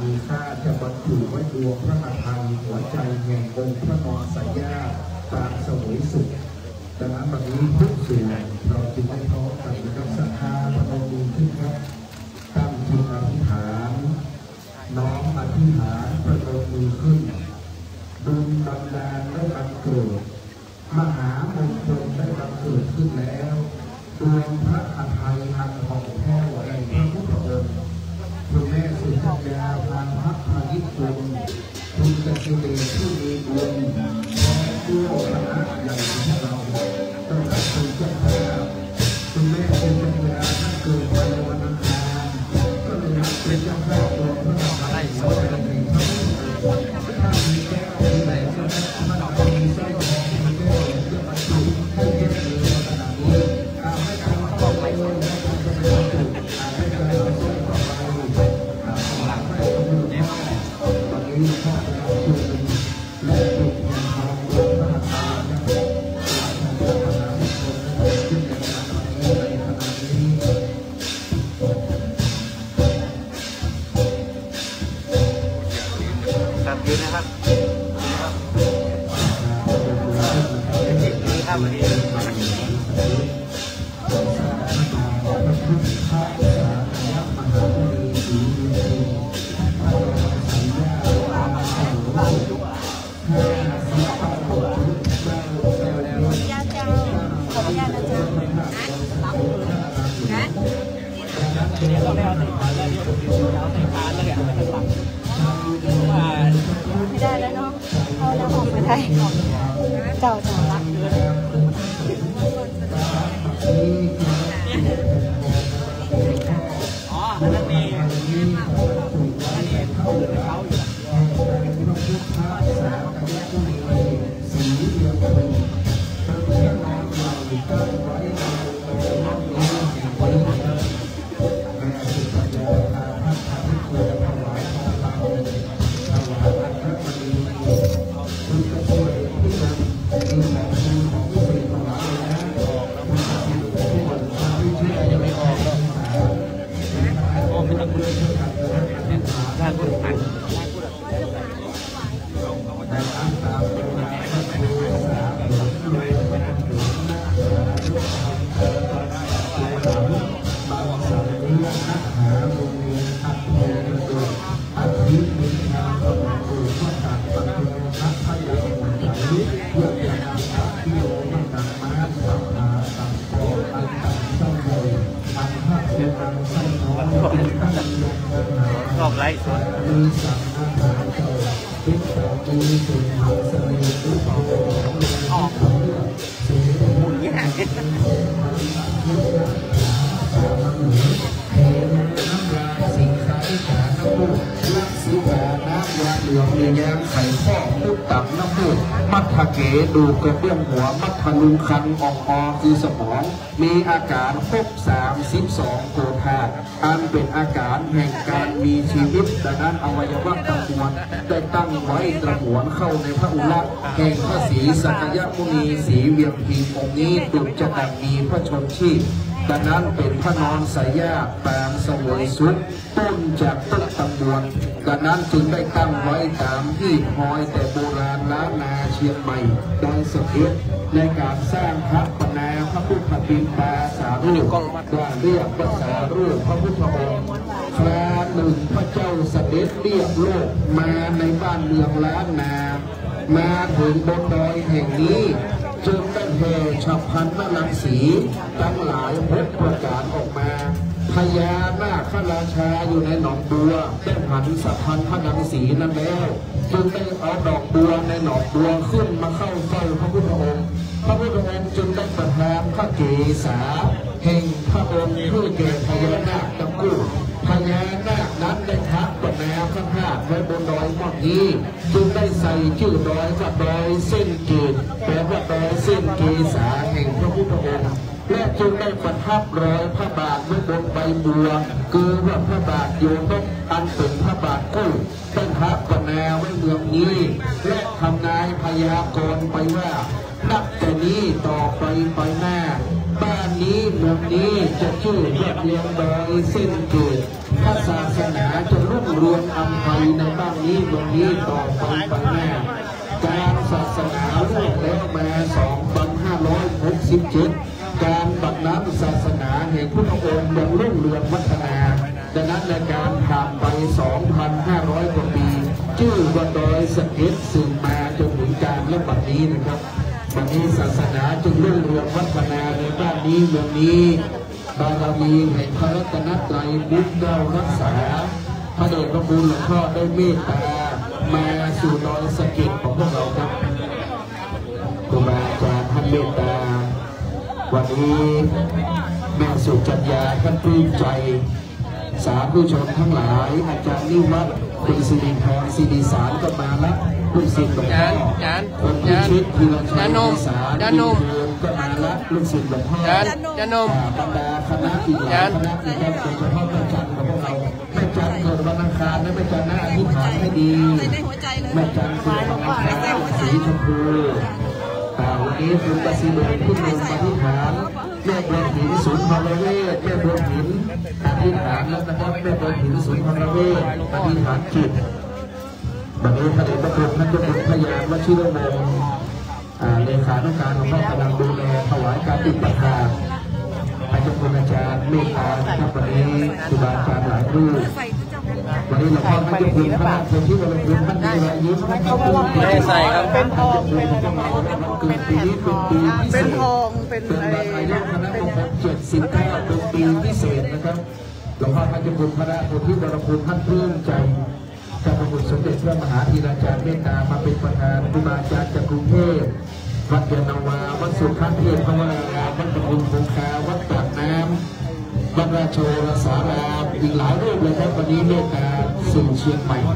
มีค่าจะบรรจุไว้ดวงพระหัตถ์หัวใจแห่งองค์พระนอนสายาปางเสวยสุขดังนั้นวันนี้ทุกส่วนเราจึงได้พร้อมกันกับศรัทธาพนมมือขึ้นครับตั้งจิตอธิษฐานน้อมอธิษฐานพนมมือขึ้นบุญบันดาลได้บังเกิดมหามงคลได้บังเกิดขึ้นแล้วดวงพระหัตถ์อันของแท้ในพระพุทธองค์คุณแม่สุจัญญาพานพักพายิพงศ์คุณกสิเดชผู้มีบุญและผู้คณะใหญ่ของเราต้องการคุณเจ้าภาพคุณแม่สุจัญญาท่านเกิดในวันอังคารก็เลยรับเป็นเจ้าภาพดวงพระหัตถ์ในสมัยในพระพุทธองค์ถ้ามีแก้วมีไหนก็ได้มันเอามีไส้ทองมีแก้วเพื่อมาจุให้เย็นเลยขนาดนี้เอาให้ทำเข้าไปเลยนะครับจะเป็นจุดอาจจะเป็นไส้ทองหลังให้คนอื่นเนี่ยวันนี้พ่อจะเอาจุดและจุดแห่งทองดวงพระหัตถ์นะครับขณะที่คนขึ้นในขณะนี้ในขณะนี้ครับยืนนะครับนี่ครับวันนี้ญาติเจ้าขออนุญาตนะเจ้านะไม่ได้แล้วเนาะเอาแล้วออกมาได้เจ้าเจ้าละอ๋อนั่นนี่อันนี้เขาอยู่เขาอยู่ออกไลฟ์สดออกหมุนยากเหลืองเลี้ยงไข่ข้อมุดตับน้ำมูกมัทเกดูกระเบื้องหัวมัทลุงคันออกออคือสมองมีอาการครบสามสิบสองโกธาตุอันเป็นอาการแห่งการมีชีวิตดังนั้นอวัยวะตะมวนได้ตั้งไว้ตะมวนเข้าในพระอุระแห่งพระศรีสักยมุนีศรีเวียงพิงองค์นี้ดุจจะดังมีพระชนชีพดังนั้นเป็นพระนอนสายาปางเสวยสุขต้นจากต้นตะมวนดังนั้นจึงได้ตั้งไว้ตามที่คอยแต่โบราณล้านนาเชียงใหม่โดยสเก็ตในการสร้างพระปนาพระพุทธปิฎาสารูปว่าเรียกภาษารูปพระพุทธองค์คราหนึ่งพระเจ้าเสด็จเรียบโลกมาในบ้านเมืองล้านนามาถึงบนดอยแห่งนี้จึงได้แห่ฉับพลันนรังสีทั้งหลายพบประกาศออกมาพญานาคราชาอยู่ในหนองบัวได้หันสะพานพระนางสีนั้นแล้วจึงได้เอาดอกบัวในหนองบัวขึ้นมาเข้าเฝ้าพระพุทธองค์พระพุทธองค์จึงได้ประทานพระเกศาแห่งพระองค์เพื่อแก่พญานาคทั้งคู่พญานาคนั้นได้ทักปนาพระธาตุไว้บนดอยม่อนนี้จึงได้ใส่ชื่อดอยว่าดอยเส้นเกศแปลว่าดอยเส้นเกศาแห่งพระพุทธองค์และจึงได้ประทับรอยพระบาทไว้บนใบบัวคือว่าพระบาทโยนกอันเป็นพระบาทกู้ได้ทับปนาไว้เมืองนี้และทำนายพยากรณ์ไปว่านับแต่นี้ต่อไปไปหน้าบ้านนี้เมืองนี้จะชื่อเรียบเรียงโดยเส้นเกิดพระศาสนาจะรุ่งเรืองอำไพในบ้านนี้วันนี้ต่อไปไปแน่การศาสนาเริ่มแล้วมาสองพันห้าร้อยหกสิบเจ็ดการบัดนั้นศาสนาแห่งพุทธองค์ยังรุ่งเรืองวัฒนาดังนั้นในการผ่านไป สองพันห้าร้อย กว่าปีชื่อว่าโดยสเก็ตสืบมาจนถึงการและบัดนี้นะครับวันนี้ศาสนาจึงรุ่งเรืองวัฒนาในบ้านนี้เมืองนี้บารมีแห่งพระรัตนตรัยบุญเรารักษาพระเดชพระคุณหลวงพ่อได้เมตตามาสู่ดอยสะเก็ดของพวกเราครับครูบาอาจารย์ท่านเมตตาวันนี้แม่สุจัญญาท่านปลื้มใจสาธุชนทั้งหลายอาจารย์นิวัฒน์คุณสิริพรศิริสารก็มาแล้วลูกศิษย์หลวงพ่อคนที่ชิดที่เราใช้ภาษาที่เดิมก็มาแล้วลูกศิษย์หลวงพ่อบรรดาคณะอีกหลายคณะนะครับโดยเฉพาะแม่จันทร์ของพวกเราแม่จันทร์เกิดวันอังคารและแม่จันทร์น่าอธิษฐานให้ดีแม่จันทร์เกิดวันอังคารสีชมพูวันนี้คุณประสิทธิ์ขึ้นลงอธิษฐานแม่บัวหินศูนย์พลเวทแม่บัวหินอธิษฐานแล้วนะครับแม่บัวหินศูนย์พลเวทอธิษฐานจิตวันนี้พระเดชพระคุณท่านเจ้าคุณพยานวชิรวงศ์เลขานุการของพ่อกำลังดูแลถวายการติดประทานพระเจ้าคุณอาจารย์เมตตาครับวันนี้ครูบาอาจารย์หลายรูปวันนี้หลวงพ่อท่านเจ้าคุณพระคนที่วันนี้ท่านมีรอยยิ้มท่านไม่ได้ใส่ครับเป็นทองเป็นทองเป็นปีนี้เป็นปีเป็นทองเป็นอะไรอายุคณะของผมเจ็ดสิบเก้าเป็นปีพิเศษนะครับหลวงพ่อท่านเจ้าคุณพระคนที่วันนี้ท่านปลื้มใจเจ้าพระคุณสมเด็จพระมหาธีราจารย์เมตตามาเป็นประธานครูบาอาจารย์จากกรุงเทพวัดยานนาวาวัดสุขันเทพพระวรารามวัดปทุมคงคาวัดปากน้ำวัดราชโชรสารามอีกหลายรูปเลยครับวันนี้เมตตาสู่เชียงใหม่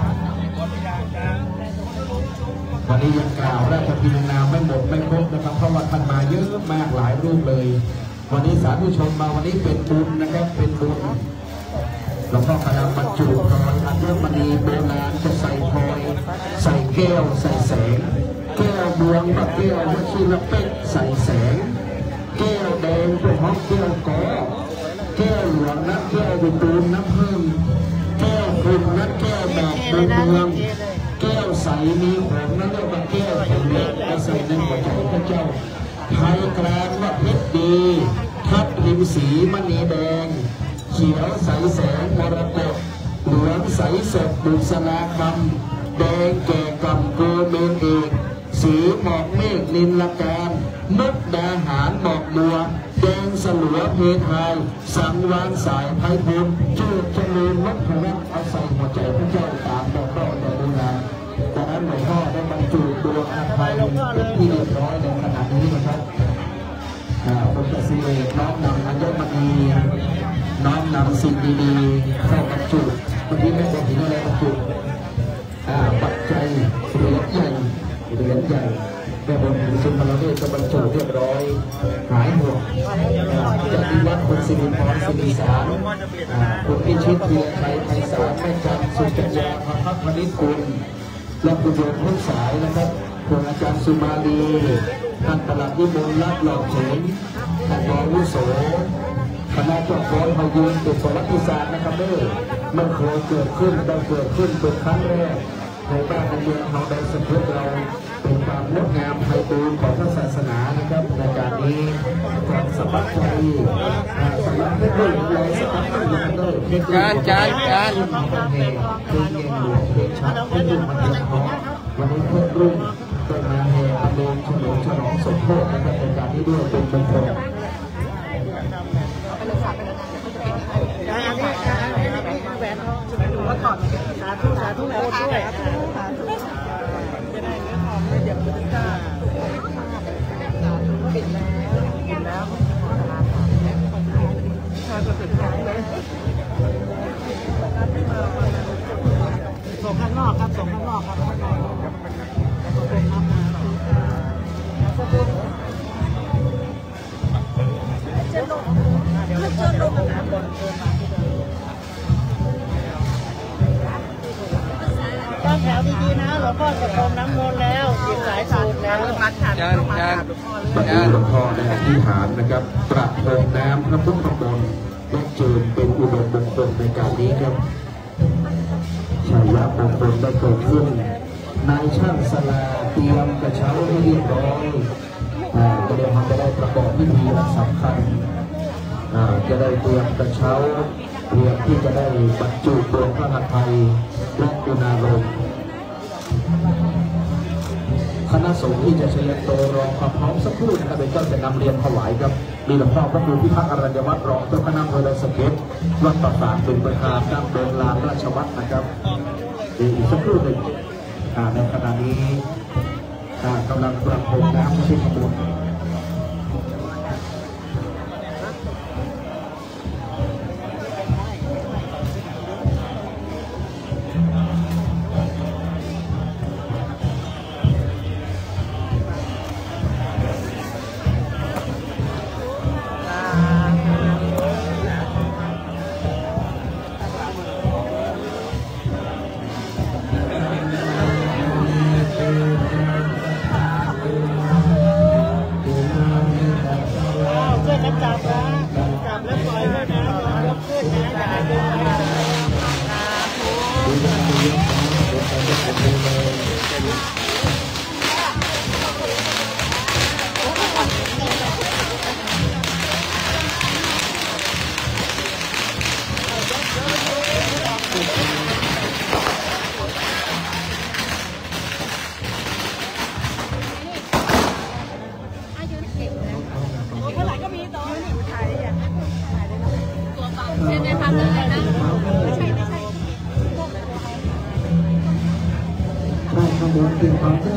วันนี้ยังกล่าวราชพิธีนามไม่หมดไม่ครบนะครับเพราะว่าท่านมาเยอะมากหลายรูปเลยวันนี้สาธุชนมาวันนี้เป็นบุญนะครับเป็นบุญหลวงพ่อกำลังบรรจุพลอยอัญมณีโบราณจะใส่พลอยใส่แก้วใส่แสงแก้วดวงบักแก้ววัชิรเป็ดใส่แสงแก้วแดงเป็นห้องแก้วกอแก้วหลวงน้ำแก้วดูตูนน้ำพึ่งแก้วคุณน้ำแก้วแบบเมืองแก้วใสมีของนั่นเรียกว่าแก้วแข็งเล็กและใส่ในหัวใจพระเจ้าไทยกลางว่าเพชรดีทับทิมสีมณีแดงเขียวใสแสงมรกตเหลืองใสสดบุษราคำแดงแก่กำโกเมนเอกสีหมอกเมฆนินละการมุกดาหารหมอกบัวแดงสลัวเพทายสังวานสายไพพลชื่อเจริญวัฒนะเอาใส่หัวใจพระเจ้าตามดอกดอกดอกงามจากนั้นหลวงพ่อได้บรรจุตัวอาภายเป็นที่เรียบร้อยในขณะนี้นะครับผมจะสิเลน้อมนำอัญมณีน้อมนำสิ่งดีๆเข้าบรรจุวันนี้แม่บอกถึงอะไรบรรจุปัจจัยเหรียญใหญ่เหรียญใหญ่แม่บอกถึงสุนทรเวชบรรจุเรียบร้อยหายห่วงจากที่วัดคุณสิริพรสิริสารคุณพิชิตเพียรไทยไทยสารแม่จันทร์สุจัญญาพระพักพนิชกุลและคุณโยมทุกสายนะครับคุณอาจารย์สุมาลีท่านประหลัดวิมลรัตน์หล่อเฉยท่านรองวุโสคณะเจ้าของพยุนเป็นประวัติศาสตร์นะครับเด้อมันเคยเกิดขึ้นได้เกิดขึ้นเป็นครั้งแรกในบ้านในเมืองเราได้สัมผัสเราเป็นความงดงามไพบูรณ์ของพระศาสนานะครับในการนี้ความสมัครใจสมัครให้ด้วยเราสมัครให้ด้วยการการการเพลงเพลงเงินหลวงเพลงชัดเพลงรุ่งมันเฉพาะวันนี้เพื่อนรุ่งได้มาแห่ประเพณีเฉลิมฉลองสมโภชนะครับในการนี้ด้วยเป็นมงคลสาธุสาธุแล้วด้วยจะได้เนื้อหอมเลยเดี๋ยวจะได้ปิดแล้วปิดแล้วทานก็ปิดท้ายเลยส่งข้างนอกครับส่งข้างนอกครับข้างนอกเป็นน้ำมาจะลงเดี๋ยวจะลงน้ำบนเกินมาตั้งแถวดีๆนะหลวงพ่อจะพรมน้ำมนต์แล้วติดสายสูบแล้วจานจานจานหลวงพ่อได้อธิษฐานนะครับประพรมน้ำพระพุทธมนต์และเจิญเป็นอุดมมงคลในการนี้ครับชัยมงคลได้เกิดขึ้นนายช่างสลาเตรียมกระเช้าให้เรียบร้อยก็เดี๋ยวเราจะได้ประกอบพิธีสำคัญจะได้เตรียมกระเช้าเตรียมที่จะได้บรรจุดวงพระหัตถ์ไทยและกุณาลมคณะสงฆ์ที่จะเฉลิมโตรองความพร้อมสักครู่นะครับเป็นเจ้าจะนำเรียนถวายครับมีหลวงพ่อพระครูพิพัฒน์อรัญญวัฒน์รองเจ้าคณะอำเภอดอยสะเก็ดวัดประสาทเป็นประธานตั้งเป็นลานราชวัตรนะครับอีกสักครู่หนึ่งในขณะนี้กำลังประพรมน้ำที่ขบวนเป็นความเชื่อ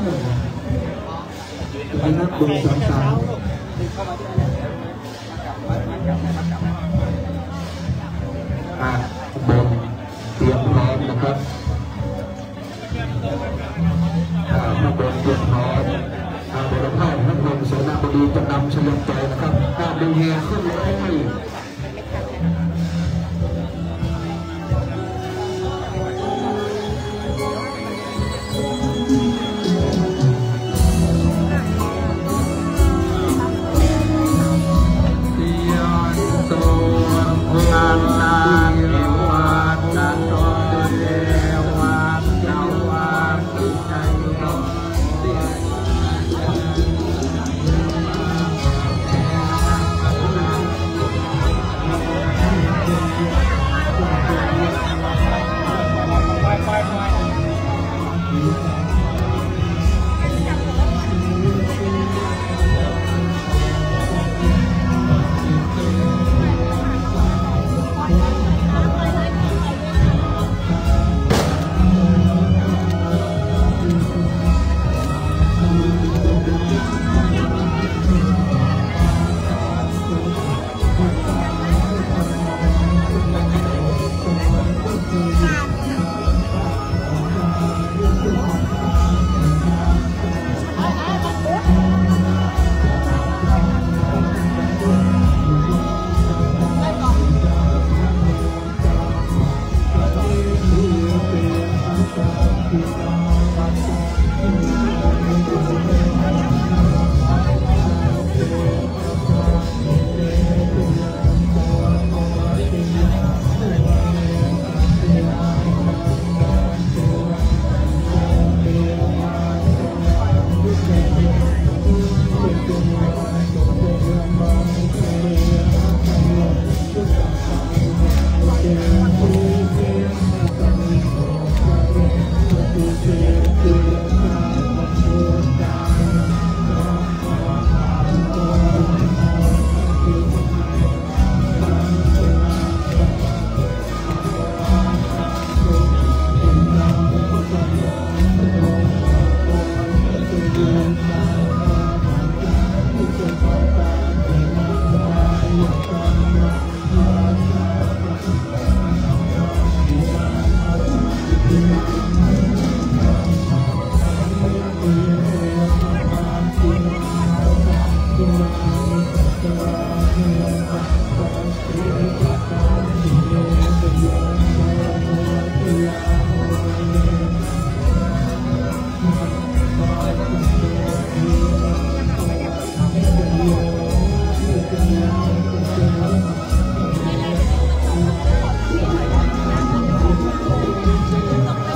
เป็นนักบุญสามสาวอ่ะบนเตรียมพร้อมนะครับอ่าพระบนเตรียมพร้อมอ่าบนผ้าพระบรมเสนาบดีจะนำเฉลิมใจนะครับอ่าดูแห่ขึ้นเลย Thank you.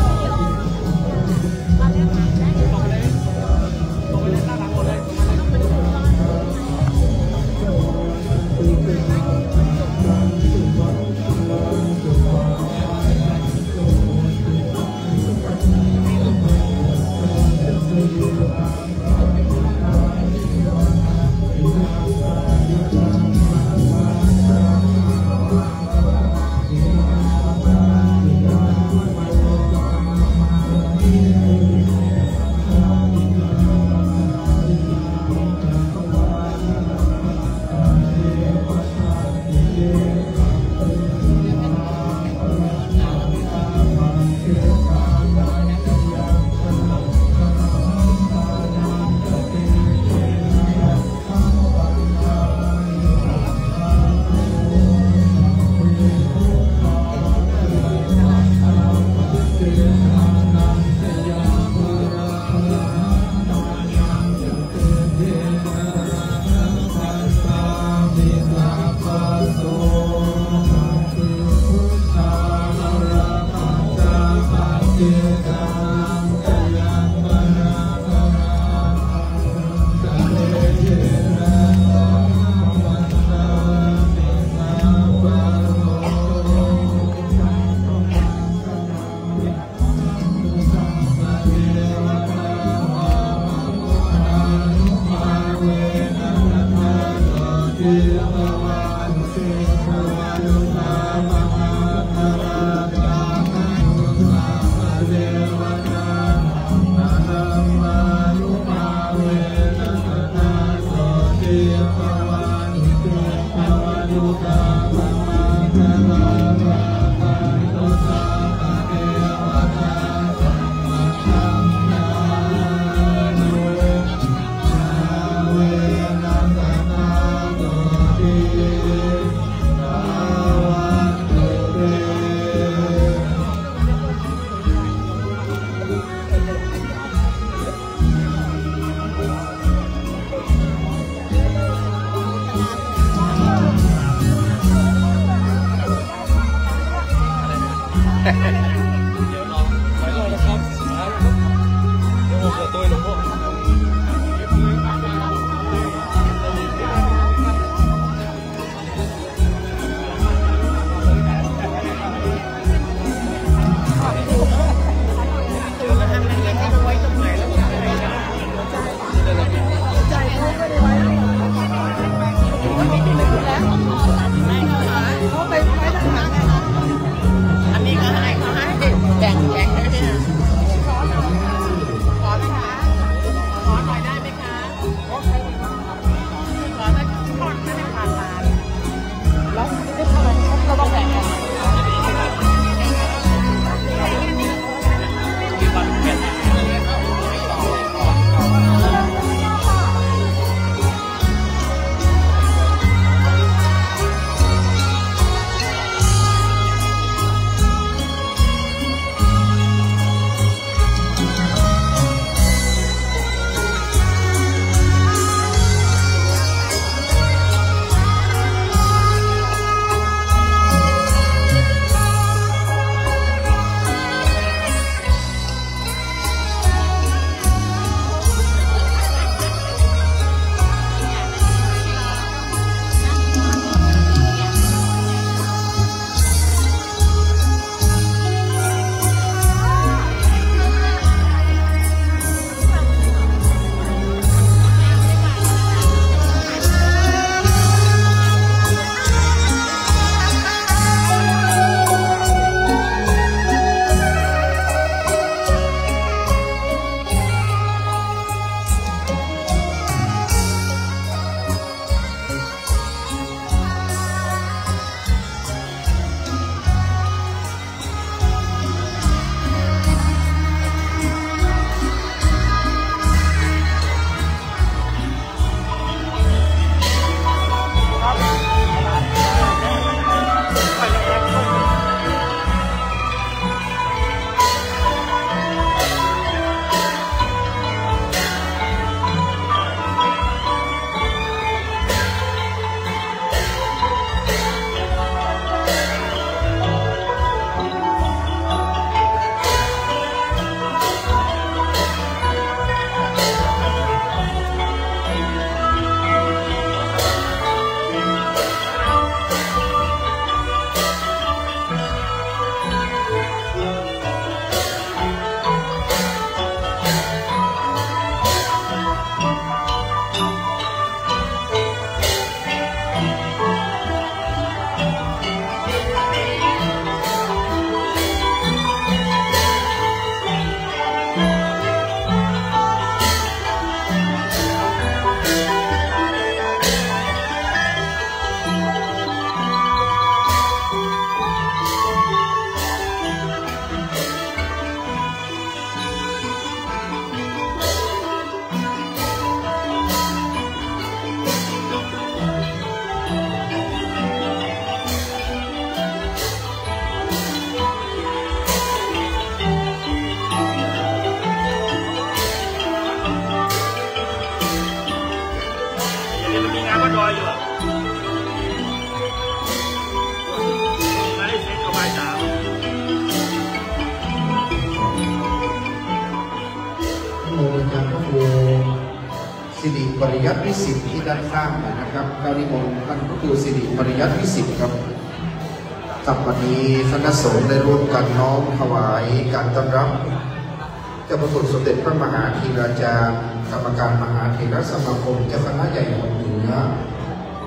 สิริปริยัติวิสิทธิ์ที่ด้านข้างนะครับกานิมนต์ท่านก็คือสิริปริยัติวิสิทธิ์ครับกับวันนี้คณะสงฆ์ได้ร่วมกันน้อมถวายการต้อนรับเจ้าพระคุณสมเด็จพระมหาธีราจารย์กรรมการมหาเถรสมาคมเจ้าคณะใหญ่ของเหนือ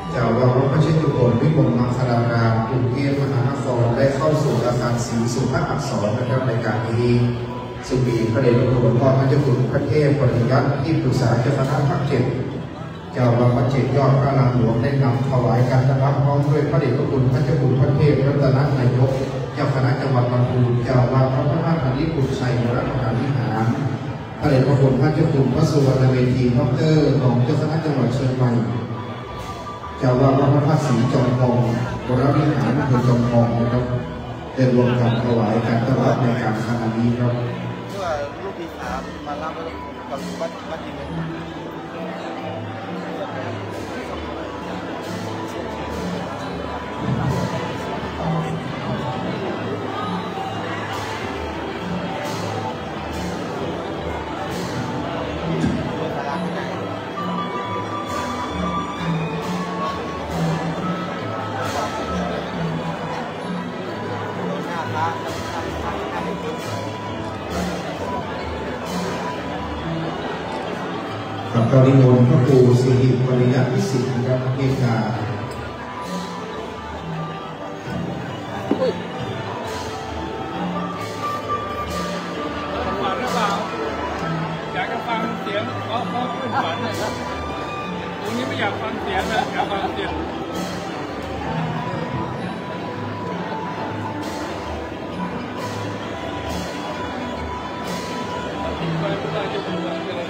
เจ้าว่าวัดพระเชตุพนวิมลมังคลารามกรุงเทพมหานครได้เข้าสู่อาคารศรีสุภาพอักษรนะครับในการนี้ซึ่งมีพระเดชพระคุณพ่อพระเจ้าคุณพระเทพปริยัติที่ปรึกษาเจ้าคณะภาคเจ็ดเจ้าว่าวัดเจ็ดยอดพระลานหลวงได้นำถวายการต้อนรับพร้อมด้วยพระเดชพระคุณพระเจ้าคุณพระเทพรัตนนายกเจ้าคณะจังหวัดลำพูนเจ้าว่าพระพระธาตุอริปุชัยวรมหาวิหารพระเดชพระคุณพระเจ้าคุณพระสุวรรณเวทีดอกเตอร์ของเจ้าคณะจังหวัดเชียงใหม่เจ้าว่าพระพระธาตุศรีจอมทองวรวิหารอำเภอจอมทองนะครับได้รวมกันถวายการต้อนรับในการครั้งนี้ครับเมื่อลูกที่สามมารับกับวัดวัดที่หนึ่งกับปริมณพระครูสิริปริยัติวิสิทธิ์นะครับเอกาฝันหรือเปล่าอยากจะฟังเสียงเขาเขาขึ้นฝันเลยครับตรงนี้ไม่อยากฟังเสียงนะอยากฟังเสียงไปไม่ได้จะเป็นอะไรเลย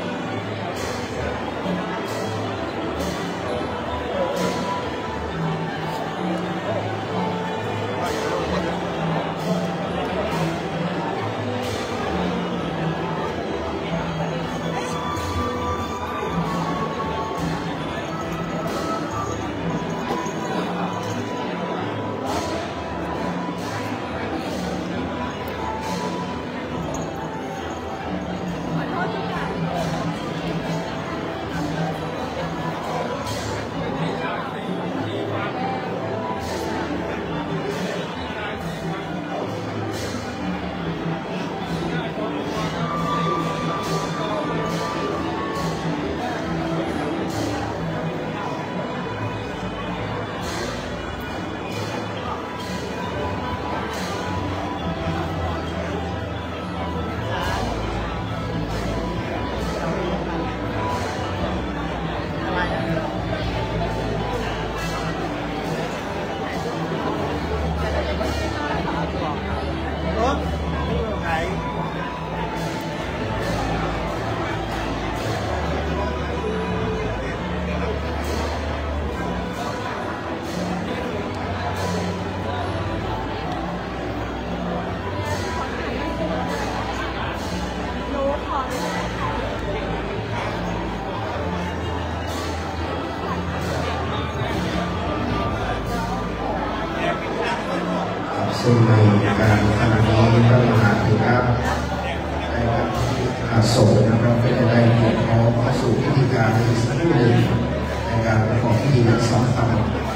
ซึ่งในการครั้งนี้พระมหาเถระได้รับอาสมนะครับเป็นได้เกียรติพร้อมเข้าสู่พิธีการในสักครู่หนึ่งในการประกอบพิธีสำคัญ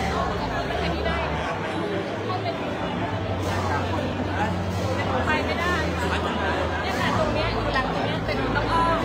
ไปไม่ได้เนี่ยค่ะตรงเนี้ยอยู่หลังตรงเนี้ยเป็นต้องอ้อม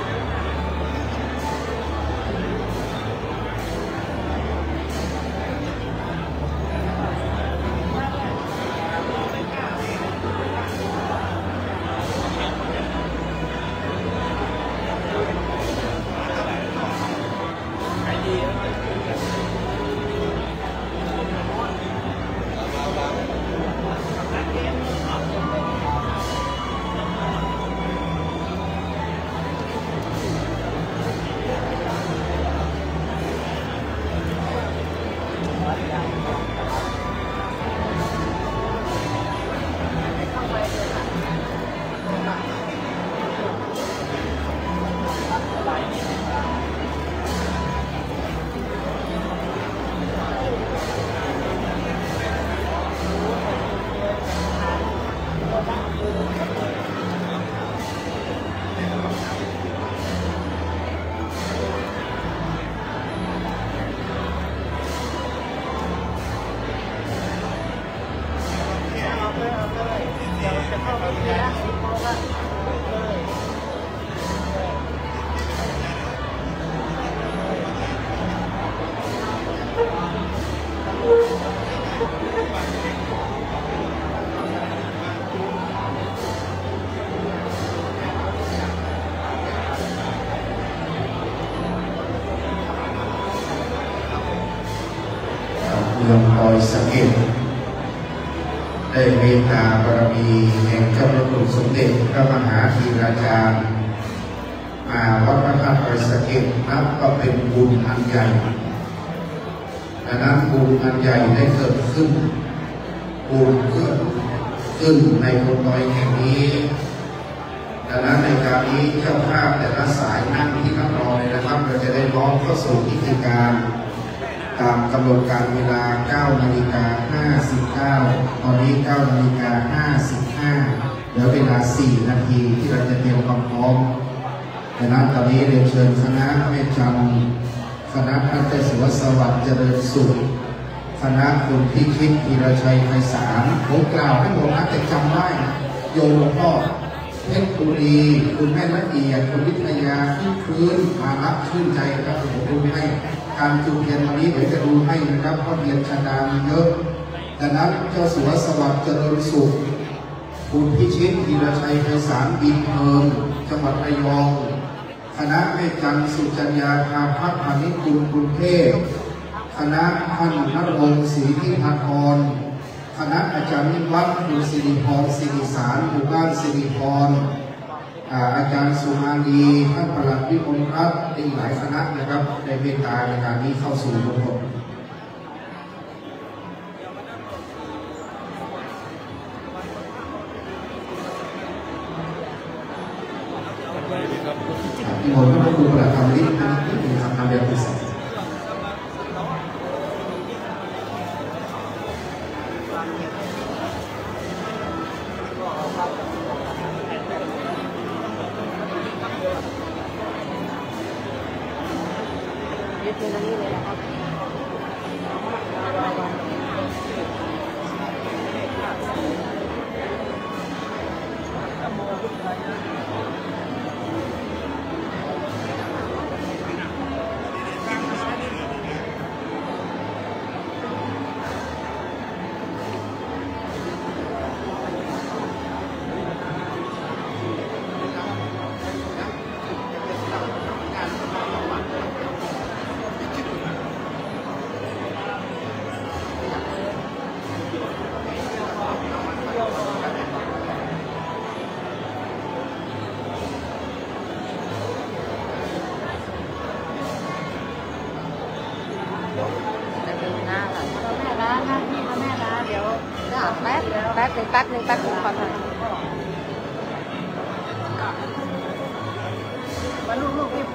เมืองดอยสะเก็ดได้เมตตาบารมีแห่งเจ้าพระคุณสมเด็จพระมหาธีราจารย์มาวัดพระธาตุดอยสะเก็ดนับก็เป็นบุญอันใหญ่ดังนั้นบุญอันใหญ่ได้เกิดขึ้นบุญเกิดขึ้นในบนดอยแห่งนี้ดังนั้นในการนี้เจ้าภาพแต่ละสายนั่งที่นั่งรอเลยนะครับเราจะได้น้อมเข้าสู่พิธีการตามกำหนดการเวลา เก้านาฬิกาห้าสิบเก้า ตอนนี้ เก้านาฬิกาห้าสิบห้า เหลือเวลา สี่ นาทีที่เราจะเตรียมความพร้อมดังนั้นตอนนี้เรียนเชิญคณะแม่จันทร์คณะท่านเจ้าสัวสวัสดิ์เจริญสุขคณะคุณพิชิตธีรชัยไพศาลผมกล่าวให้หมดนะจะจำได้โยมหลวงพ่อเพชรบุรีคุณแม่ละเอียดคุณวิทยาขึ้นพื้นมารับชื่นใจครับผมดูให้การจุดเทียนวันนี้เดี๋ยวจะดูให้นะครับเพราะเทียนชาดามีเยอะดังนั้นเจ้าสัวสวัสดิ์เจริญสุขคุณพิชิตธีรชัยไพศาลบินเพิงจังหวัดระยองคณะแม่จันทร์สุจัญญาภาพัฒน์พานิชกุลกรุงเทพคณะท่านนรงค์ศรีพิพัฒรคณะอาจารย์นิวัฒน์คุณสิริพรสิริสารหมู่บ้านสิริพรอาจารย์สุมาลีท่านปลัดวิมลรัตน์อีกหลายคณะนะครับในเมตตาในการนี้เข้าสู่ระบบที่ผมก็ต้องดูประธรรมนิดนะที่เป็นคำนำแบบพิเศษแป๊บหนึ่งแป๊บหนึ่งแป๊บหนึ่งขอถ่ายมาลูกลูกพี่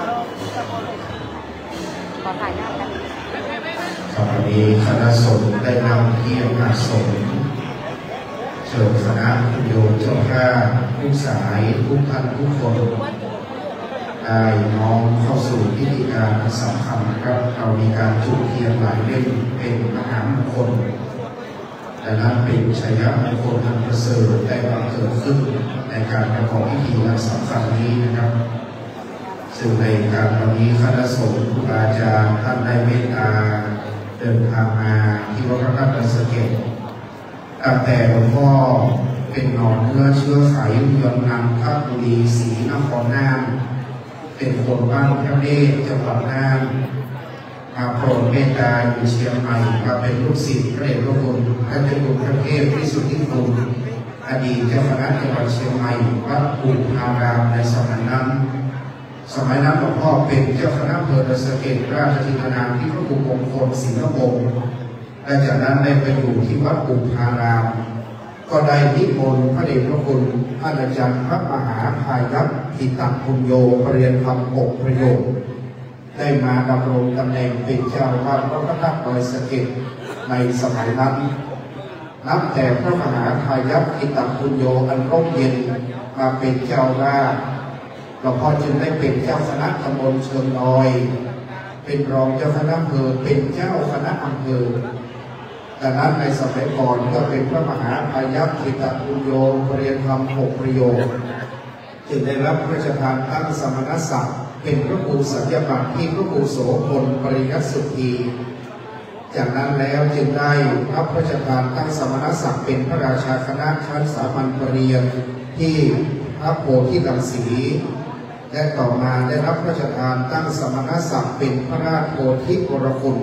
ขอถ่ายหน้ากันตอนนี้คณะสงฆ์ได้นำเที่ยวอาสมเชิญคณะโยมเจ้าภาพผู้สายทุกท่านทุกคนได้น้อมเข้าสู่พิธีการสำคัญนะครับเรามีการจุดเทียนหลายเล่มเป็นมหามงคลแต่นั้นเป็นชัยมงคลอันประเสริฐได้บังเกิดขึ้นในการประกอบพิธีอันสำคัญนี้นะครับซึ่งในการวันนี้คณะสงฆ์ครูบาอาจารย์ท่านได้เมตตาเดินทางมาที่วัดพระธาตุดอยสะเก็ดตั้งแต่หลวงพ่อเป็นหน่อเนื้อเชื้อไขยนนำข้าบุรีศรีนครน่านเป็นคนบ้านแพ้วเล่จังหวัดน่านมาโปรดเมตตาอยู่เชียงใหม่มาเป็นลูกศิษย์พระเดชพระคุณท่านเจ้าคุณพระเทพวิสุทธิคุณอดีตเจ้าคณะจังหวัดเชียงใหม่วัดภูพารามในสมัยนั้นสมัยนั้นหลวงพ่อเป็นเจ้าคณะอำเภอดอยสะเก็ดราชธินานามที่พระครูมงคลศิลปงศ์และจากนั้นได้ไปอยู่ที่วัดภูพารามก็ได้นิมนต์พระเดชพระคุณท่านอาจารย์พระมหาพายัพทิตปุญโญปรริญญาธรรมหกประโยคได้มาดำรงตำแหน่งเป็นเจ้าวาดวัดพระธาตุดอยสะเก็ดในสมัยนั้นนับแต่พระมหาพายัพทิตปุญโญอันร่มเย็นมาเป็นเจ้าวาดหลวงพ่อจึงได้เป็นเจ้าคณะตำบลเชิงดอยเป็นรองเจ้าคณะอำเภอเป็นเจ้าคณะอำเภอดังนั้นในสมัยก่อนก็เป็นพระมหาพายัพทิตปุญโญปรริญญาธรรมหกประโยคจึงได้รับพระราชทานตั้งสมณศักดิ์เป็นพระครูสัญญบัตรที่พระครูโสพลปริยัติสุธีจากนั้นแล้วจึงได้รับพระราชทานตั้งสมณศักดิ์เป็นพระราชาคณะชั้นสามัญปริญญาที่พระโพธิรังสีและต่อมาได้รับพระราชทานตั้งสมณศักดิ์เป็นพระราชโพธิวรคุณใน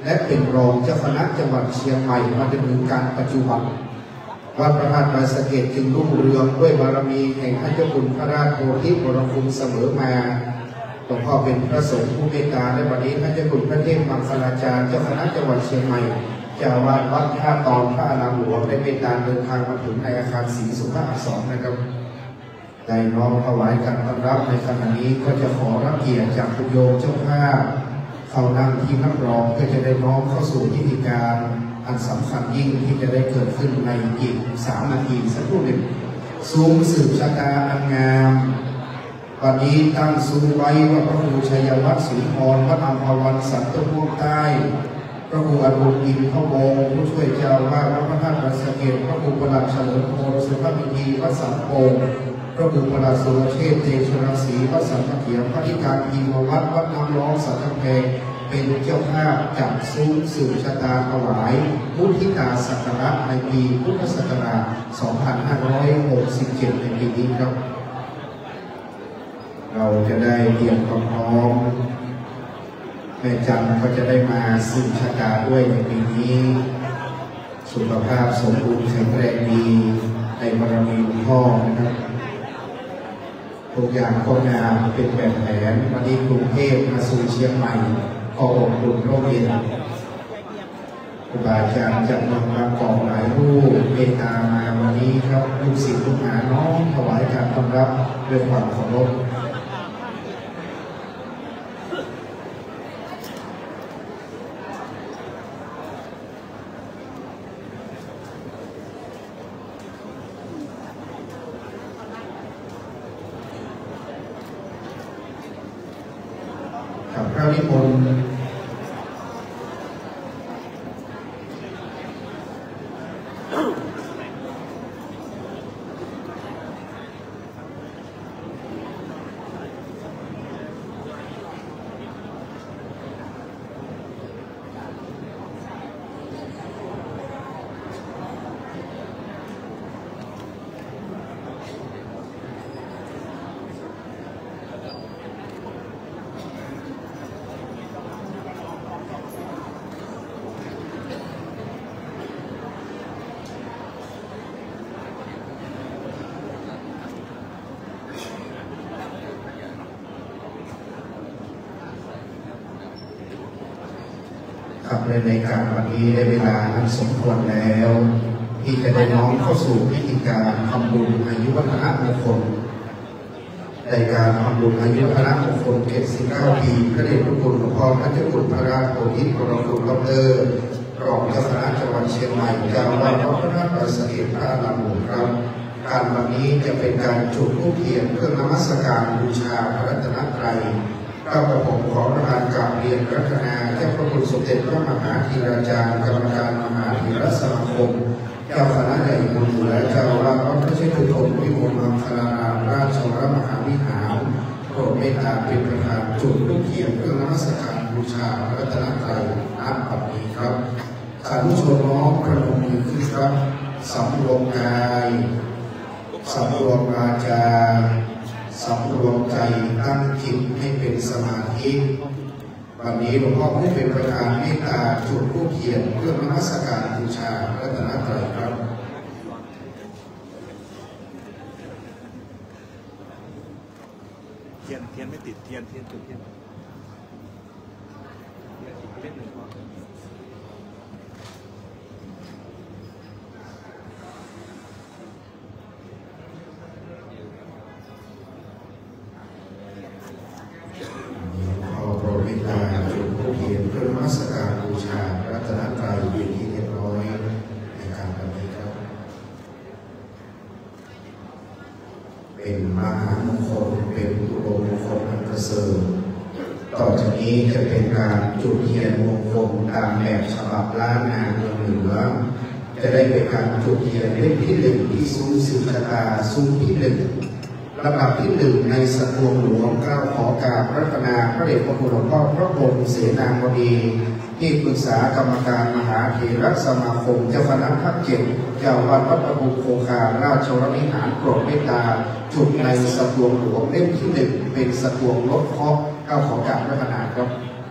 และเป็นรองเจ้าคณะจังหวัดเชียงใหม่มาจนถึงการปัจจุบันวัดพระธาตุดอยสะเก็ดจึงรุ่งเรืองด้วยบารมีแห่งพระเจ้าคุณพระราชโพธิบรมคุณเสมอมาหลวงพ่อเป็นพระสงฆ์ผู้เมตตาและวันนี้พระเจ้าคุณพระเทพมังคลาจารย์เจ้าคณะจังหวัดเชียงใหม่เจ้าอาวาสวัดท่าตอนพระอารามหลวงได้เมตตาเดินทางมาถึงในอาคารศรีสุภาพสองนะครับได้น้อมถวายการต้อนรับในขณะนี้ก็จะขอรับเกียรติจากคุณโยมเจ้าภาพเข้านั่งที่นับรองเพื่อจะได้น้อมเข้าสู่พิธีการอันสำคัญยิ่งที่จะได้เกิดขึ้นในอีกสามนาทีสักครู่หนึ่งซุ้มสืบชะตาอันงามวันนี้ตั้งซุ้มไว้ว่าพระครูชัยวัฒน์ศรีพรวัดอัมพวันสันตพวกใต้พระครูอรุณอินทร์พระวงศ์ผู้ช่วยเจ้าว่าวัดพระธาตุดอยสะเก็ดพระครูประหลัดเฉลิมพลสุภาพพิธีวัดสัมโปงพระครูประหลัดสุรเชษฐ์เตชะรังสีวัดสัมปะเขียนพระธิการพีมวัดวัดน้ำร้องสันตะเพงเป็นเจ้าภาพจัดซุ้มสืบชะตาถวายมุทิตาสักการะในปีพุทธศักราชสองพันห้าร้อยหกสิบเจ็ดในปีนี้ครับเราจะได้เตรียมความพร้อมแม่จันก็จะได้มาสืบชะตาด้วยในปีนี้สุขภาพสมบูรณ์แข็งแรงดีในบารมีหลวงพ่อนะครับทุกอย่างก็งามเป็นแบบแผนวันนี้กรุงเทพมาสู่เชียงใหม่ก็อบอุ่นร่มเย็นครูบาอาจารย์จากเมืองบางกอกหลายรูปเมตตามาวันนี้ครับลูกศิษย์ลูกหาน้องถวายการต้อนรับด้วยความเคารพพระนิพนธ์ครับในการวันนี้ได้เวลาอันสมควรแล้วที่จะได้น้อมเข้าสู่พิธีการทำบุญอายุวัฒนมงคลในการทำบุญอายุวัฒนมงคลเจ็ดสิบเก้าปีพระเดชพระคุณหลวงพ่อพระเจ้าคุณพระราชโพธิบรมคุณดรรองเจ้าคณะจังหวัดเชียงใหม่เจ้าอาวาสวัดพระธาตุดอยสะเก็ดพระอารามหลวงครับการวันนี้จะเป็นการจุดธูปเทียนเพื่อนมัสการบูชาพระรัตนตรัยข้าพระผมขอประทานกราบเรียนรัตนาเจ้าพระคุณสมเด็จพระมหาธีราจารย์กรรมการมหาธีรสมาคมเจ้าคณะใหญ่บุญและเจ้าว่าพระพระเจ้าทุกคนวิมลมังคลารามราชวรมหาวิหารโปรดเมตตาเป็นประธานจุดธูปเทียนเพื่อนมัสการบูชาพระรัตนตรัยณบัดนี้ครับสาธุชนน้อมประนมมือขึ้นครับสำรวมกายสำรวมวาจาสำรวมใจตั้งจิตให้เป็นสมาธิวันนี้หลวงพ่อผู้เป็นประธานเมตตาจุดธูปเทียนเพื่อนมัสการบูชาพระรัตนตรัยครับเทียนเทียนไม่ติดเทียนเทียนจุดเทียนเล่นหนึ่งก่อนนมัสการบูชาพระรัตนตรัยเป็นที่เรียบร้อยในการวันนี้ครับเป็นมหามงคลเป็นอุดมมงคลอันประเสริฐต่อจากนี้จะเป็นการจุดเทียนมงคลตามแบบฉบับล้านนาเมืองเหนือจะได้เป็นการจุดเทียนเล่มที่หนึ่งที่ซุ้มสืบชะตาซุ้มที่หนึ่งลำดับที่หนึ่งในสตวงหลวงเก้าขอกราบรัตนาพระเดชพระคุณหลวงพ่อพระพรหมเสนาบดีที่ปรึกษากรรมการมหาเถรสมาคมเจ้าคณะภาคเจ็ดเจ้าวัดวัดประภูโคคาราชวรวิหารโปรดเมตตาจุดในสตวงหลวงเล่มที่หนึ่งเป็นสตวงลดเคราะห์เก้าขอกราบรัตนาครับ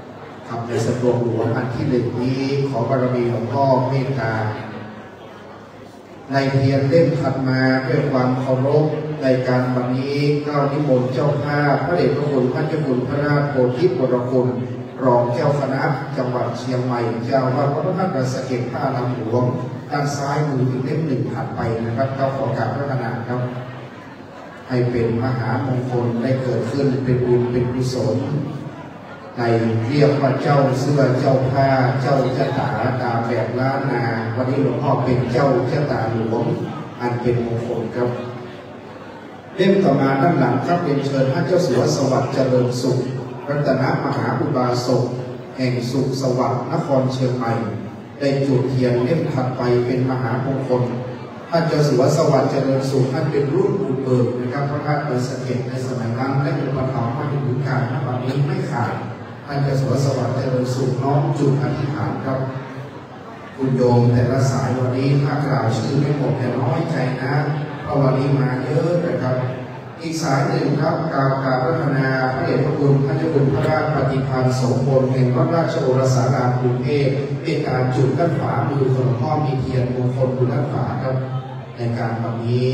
ครับในสำรวจหลวงอันที่หนึ่งนี้ขอบารมีหลวงพ่อเมตตาในเทียนเล่มถัดมาด้วยความเคารพในการวันนี้เก้านิมนต์เจ้าภาพพระเดชพระคุณพระเจ้าคุณพระราชโพธิวรคุณรองเจ้าคณะจังหวัดเชียงใหม่เจ้าว่าพระพุทธราชเกศพระนำหลวงด้านซ้ายมืออีกเล่มหนึ่งถัดไปนะครับเราขอการพัฒนาครับให้เป็นมหามงคลได้เกิดขึ้นเป็นบุญเป็นกุศลในเรียกว่าเจ้าเสื้อเจ้าผ้าเจ้าชะตาตาแบบล้านนาวันนี้หลวงพ่อเป็นเจ้าชะตาหลวงอันเป็นมงคลครับเล่มต่อมาด้านหลังครับเป็นเชิญพระเจ้าสัวสวัสดิ์เจริญสุขรัตนมหาอุบาสกแห่งสุขสวัสดิ์นครเชียงใหม่ได้จุดเทียนเล่มถัดไปเป็นมหามงคลท่านเจ้าสัวสวัสดิ์เจริญสุขท่านเป็นรุ่นบุกเบิกนะครับพระราชบัณฑิตในสมัยนั้นและอุปถัมภ์มาถึงการณวันนี้ไม่ขาดท่านเจ้าสัวสวัสดิ์เจริญสุขน้อมจุดอธิษฐานครับคุณโยมแต่ละสายวันนี้ถ้ากล่าวชื่อไม่หมดแต่น้อยใจนะเพราะวันนี้มาเยอะนะครับอีกสายหนึ่งครับกล่าวการพัฒนาพระเดชพระคุณพระเจ้าคุณพระราชปฏิภาณสมบูรณ์แห่งวัดราชโอรสารามกรุงเทพเป็นการจุดด้านขวามือของหลวงพ่อมีเทียนมงคลอยู่ด้านขวาครับในการวันนี้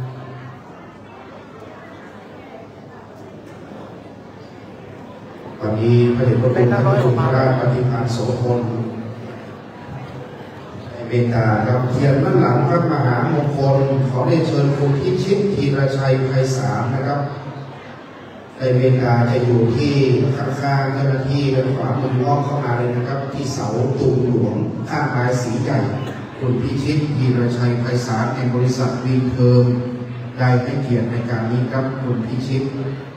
วันนี้พระเดชพระคุณพระเจ้าคุณพระราชปฏิภาณสมบูรณ์เมตตาครับเทียนด้านหลังพระมหามงคลขอได้เชิญคุณพิชิตธีรชัยไพศาลนะครับในเมตตาจะอยู่ที่ข้างๆเจ้าหน้าที่ด้านขวามือล้อมเข้ามาเลยนะครับที่เสาตูมหลวงข้างลายสีใหญ่คุณพิชิตธีรชัยไพศาลแห่งบริษัทวีเทิร์มได้ให้เกียรติในการนี้ครับคุณพิชิต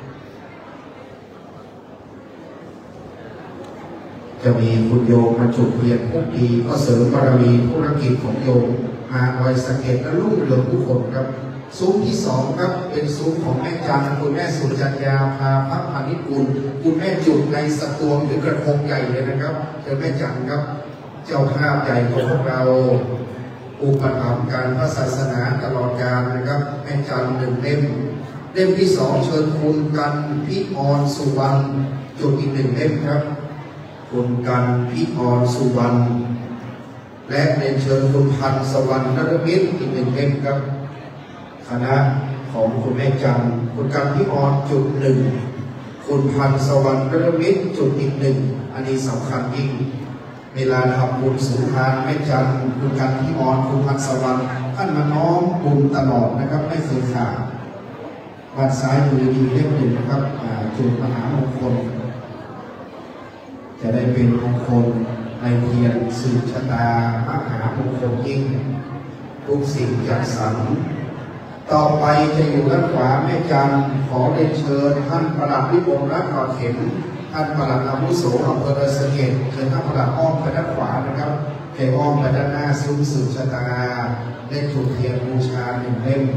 จะมีคุณโยมมาจุดเทียนทุกปีก็เสริมบารมีธุรกิจของโยมมาไว้สังเกตและรุ่งเรืองทุกคนครับซุ้มที่สองครับเป็นซุ้มของแม่จันคุณแม่สุจัญญาพาพระพานิชกุลคุณแม่จุดในสตวงหรือกระทงใหญ่เลยนะครับเจ้าแม่จันครับเจ้าภาพใหญ่ของพวกเราอุปถัมภ์การพระศาสนาตลอดกาลนะครับแม่จันหนึ่งเล่มเล่มที่สองเชิญคุณกันพิอรสุวรรณจุดอีกหนึ่งเล่มครับคุณกันพิอรสุวรรณและเรียนเชิญคุณพันสวรรณนรมิตรอีกหนึ่งเล่มครับคณะของคุณแม่จันคุณกันพิอรจุดหนึ่งคุณพันสวรรณนรมิตรจุดอีกหนึ่งอันนี้สำคัญยิ่งเวลาทำบุญสุนทานแม่จันคุณกันพิอรคุณพันสวรรณท่านมาน้อมบุญตลอดนะครับไม่เคยขาดด้านซ้ายมือมีเล่มหนึ่งนะครับจุดมหามงคลจะได้เป็นมงคลในเทียนสืบชะตามหามงคลยิ่งทุกสิ่งจัดสรรต่อไปจะอยู่ด้านขวาแม่จันขอได้เชิญท่านประหลัดวิบลรัตน์กอดเข็มท่านประหลัดอาวุโสอำเภอดอยสะเก็ดเชิญท่านประหลัดอ้อมไปด้านขวานะครับแกอ้อมไปด้านหน้าซุ้มสืบชะตาได้จุดเทียนบูชาหนึ่งเล่ม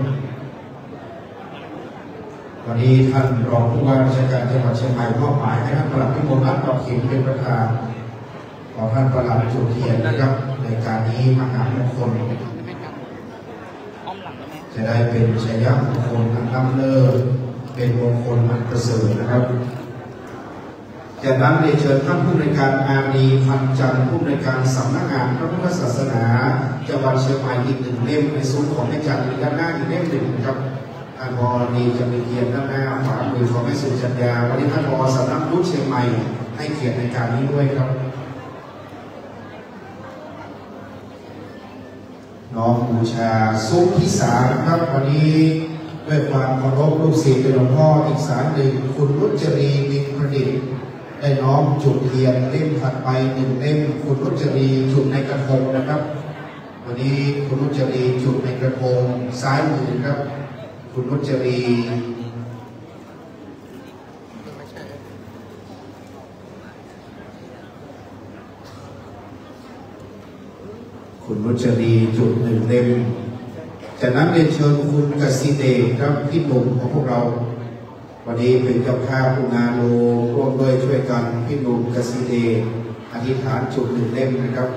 วันนี้ท่านรองผู้ว่าราชการจังหวัดเชียงใหม่มอบหมายให้ท่านประหลัดวิมลรัตน์กอดเข็มเป็นประธานขอท่านประหลัดจุดเทียนนะครับในการนี้มหามงคลจะได้เป็นชัยมงคลอันล้ำเลิศเป็นมงคลอันประเสริฐนะครับจากนั้นได้เชิญท่านผู้ในวยการอารีพันจันทร์ผู้ในวยการสำนักงานพระพุทธศาสนาจังหวัดเชียงใหม่อีกหนึ่งเล่มในซุ้มของแม่จันทร์ด้านหน้าอีกเล่มหนึ่งครับท่านพอดีจะมีเกียรติด้านหน้าขวามือของแม่สุจัญญาวันนี้ท่านพอสำนักพุทธเชียงใหม่ให้เกียรติในการนี้ด้วยครับน้อมบูชาซุ้มที่สามครับวันนี้ด้วยความเคารพลูกศิษย์หลวงพ่ออีกสายหนึ่งคุณรุจรีมิตรประดิษฐ์ได้น้อมจุดเทียนเล่มถัดไปหนึ่งเล่มคุณรุจรีจุดในกระทงนะครับวันนี้คุณรุจรีจุดในกระทงซ้ายมือครับคุณรุจรีคุณรุจรีจุดหนึ่งเล่มจากนั้นเรียนเชิญคุณกสิเดชครับพี่หนุ่มของพวกเราวันนี้เป็นเจ้าภาพงานโลร่วมด้วยช่วยกันพี่หนุ่มกสิเดชอธิษฐานจุดหนึ่งเล่มนะครับ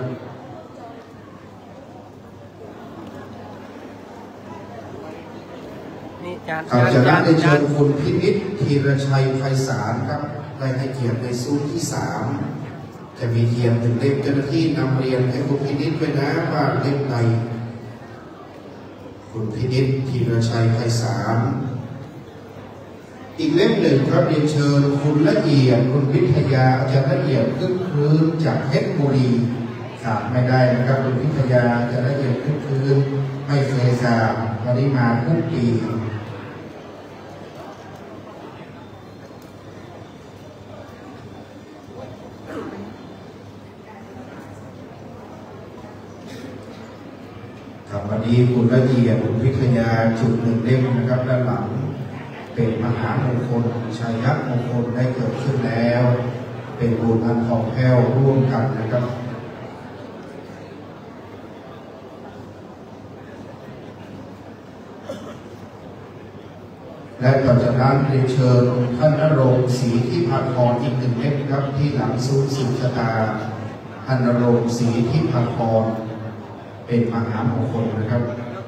ครับจากนั้นเรียนเชิญคุณพินิจธีรชัยไพศาลครับได้ให้เกียรติในซุ้มที่สามจะมีเทียนถึงเล่มเจ้าหน้าที่นำเรียนให้คุณพินิจด้วยนะว่าเล่มใดคุณพินิจธีรชัยไพศาลอีกเล่มหนึ่งครับเรียนเชิญคุณละเอียดคุณวิทยาอาจารย์ละเอียดขึ้นพื้นจากเพชรบุรีขาดไม่ได้นะครับคุณวิทยาอาจารย์ละเอียดขึ้นพื้นไม่เคยขาดวันนี้มาทุกปีครับวันนี้คุณละเอียดคุณวิทยาจุดหนึ่งเล่มนะครับด้านหลังเป็นมหามงคลชัยมงคลได้เกิดขึ้นแล้วเป็นบุญอันทองแผ้วร่วมกันนะครับและต่อจากนั้นเรียนเชิญท่านณรงค์ศรีที่พาพรอีกหนึ่งเล่มครับที่หลังซุ้มสืบชะตาท่านณรงค์ศรีที่พาพรเป็นมหามงคลนะครับ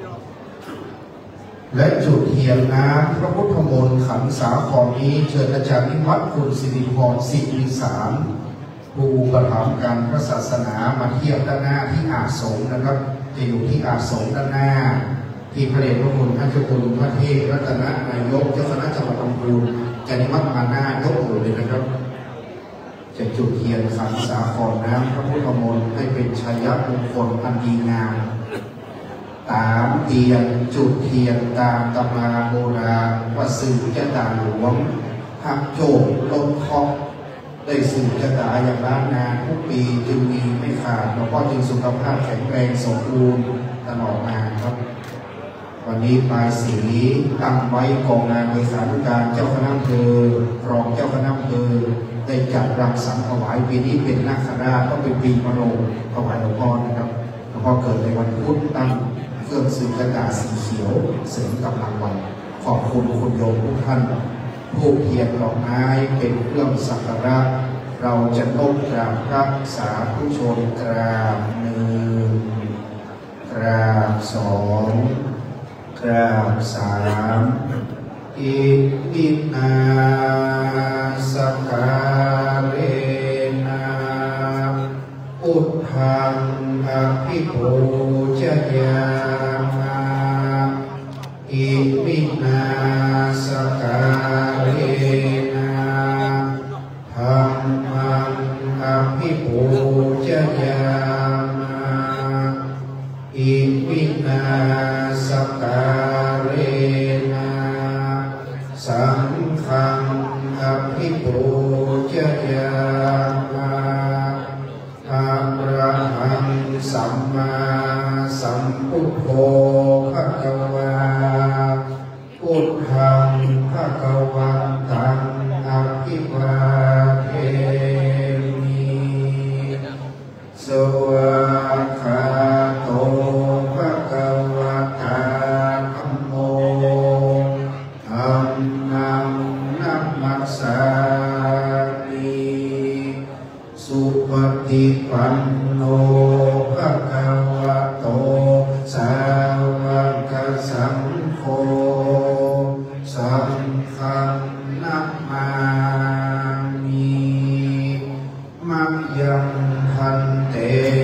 และจุดเทียนน้ำพระพุทธมนต์ขันสาครนี้เชิญอาจารย์นิวัฒน์คุณสิริพรสิริสารผู้ประถมการพระศาสนามาเทียบด้านหน้าที่อาสมนะครับจะอยู่ที่อาสมด้านหน้าที่พระเดชพระคุณท่านเจ้าคุณพระเทพรัตนนายกเจ้าคณะจังหวัดลำพูนอาจารย์นิวัฒน์มาหน้ายกมือเลยนะครับจะจุดเทียนขันสาครน้ำพระพุทธมนต์ให้เป็นชัยมงคลอันดีงามตามเทียนจุดเทียนตามตำราโบราณว่าสื่อจะตาหลวงหักโจกลมคอกได้สื่อจะตาอย่างล้านนานทุกปีจึงมีไม่ขาดหลวงพ่อจึงสุขภาพแข็งแรงสมบูรณ์ตลอดมาครับวันนี้ปลายสีตั้งไว้กองงานบริหารการเจ้าคณะอำเภอรองเจ้าคณะอำเภอได้จัดรำสังถวายปีนี้เป็นนาคราชก็เป็นปีมะโรงถวายหลวงพ่อนะครับหลวงพ่อเกิดในวันพุธตั้งเครื่องสื่อกระดาษสีเขียวเสริมกำลังวันขอบคุณคุณโยมทุกท่านผู้เทียนดอกไม้เป็นเครื่องสักการะเราจะน้อมกราบพระสาธุชนกราบหนึ่งกราบสองกราบสามอิมินาสการเรนะพุทธังอภิปูชยามะอิมินาสการเรนะธัมมังอภิปูชยามะอิมินาสการเรนะสังฆังอภิปูชยามะอะระหังสัมมาสัมพุทโธภะคะวาพุทธังภะคะวันตังอภิวาเทมิสวากขาโตภะคะวะตาธัมโมธัมมังนัมมัสสามิสุปฏิปันโนภะคะวะโตสาวกสังโฆสังฆังนัมมามิมัจยังพันเต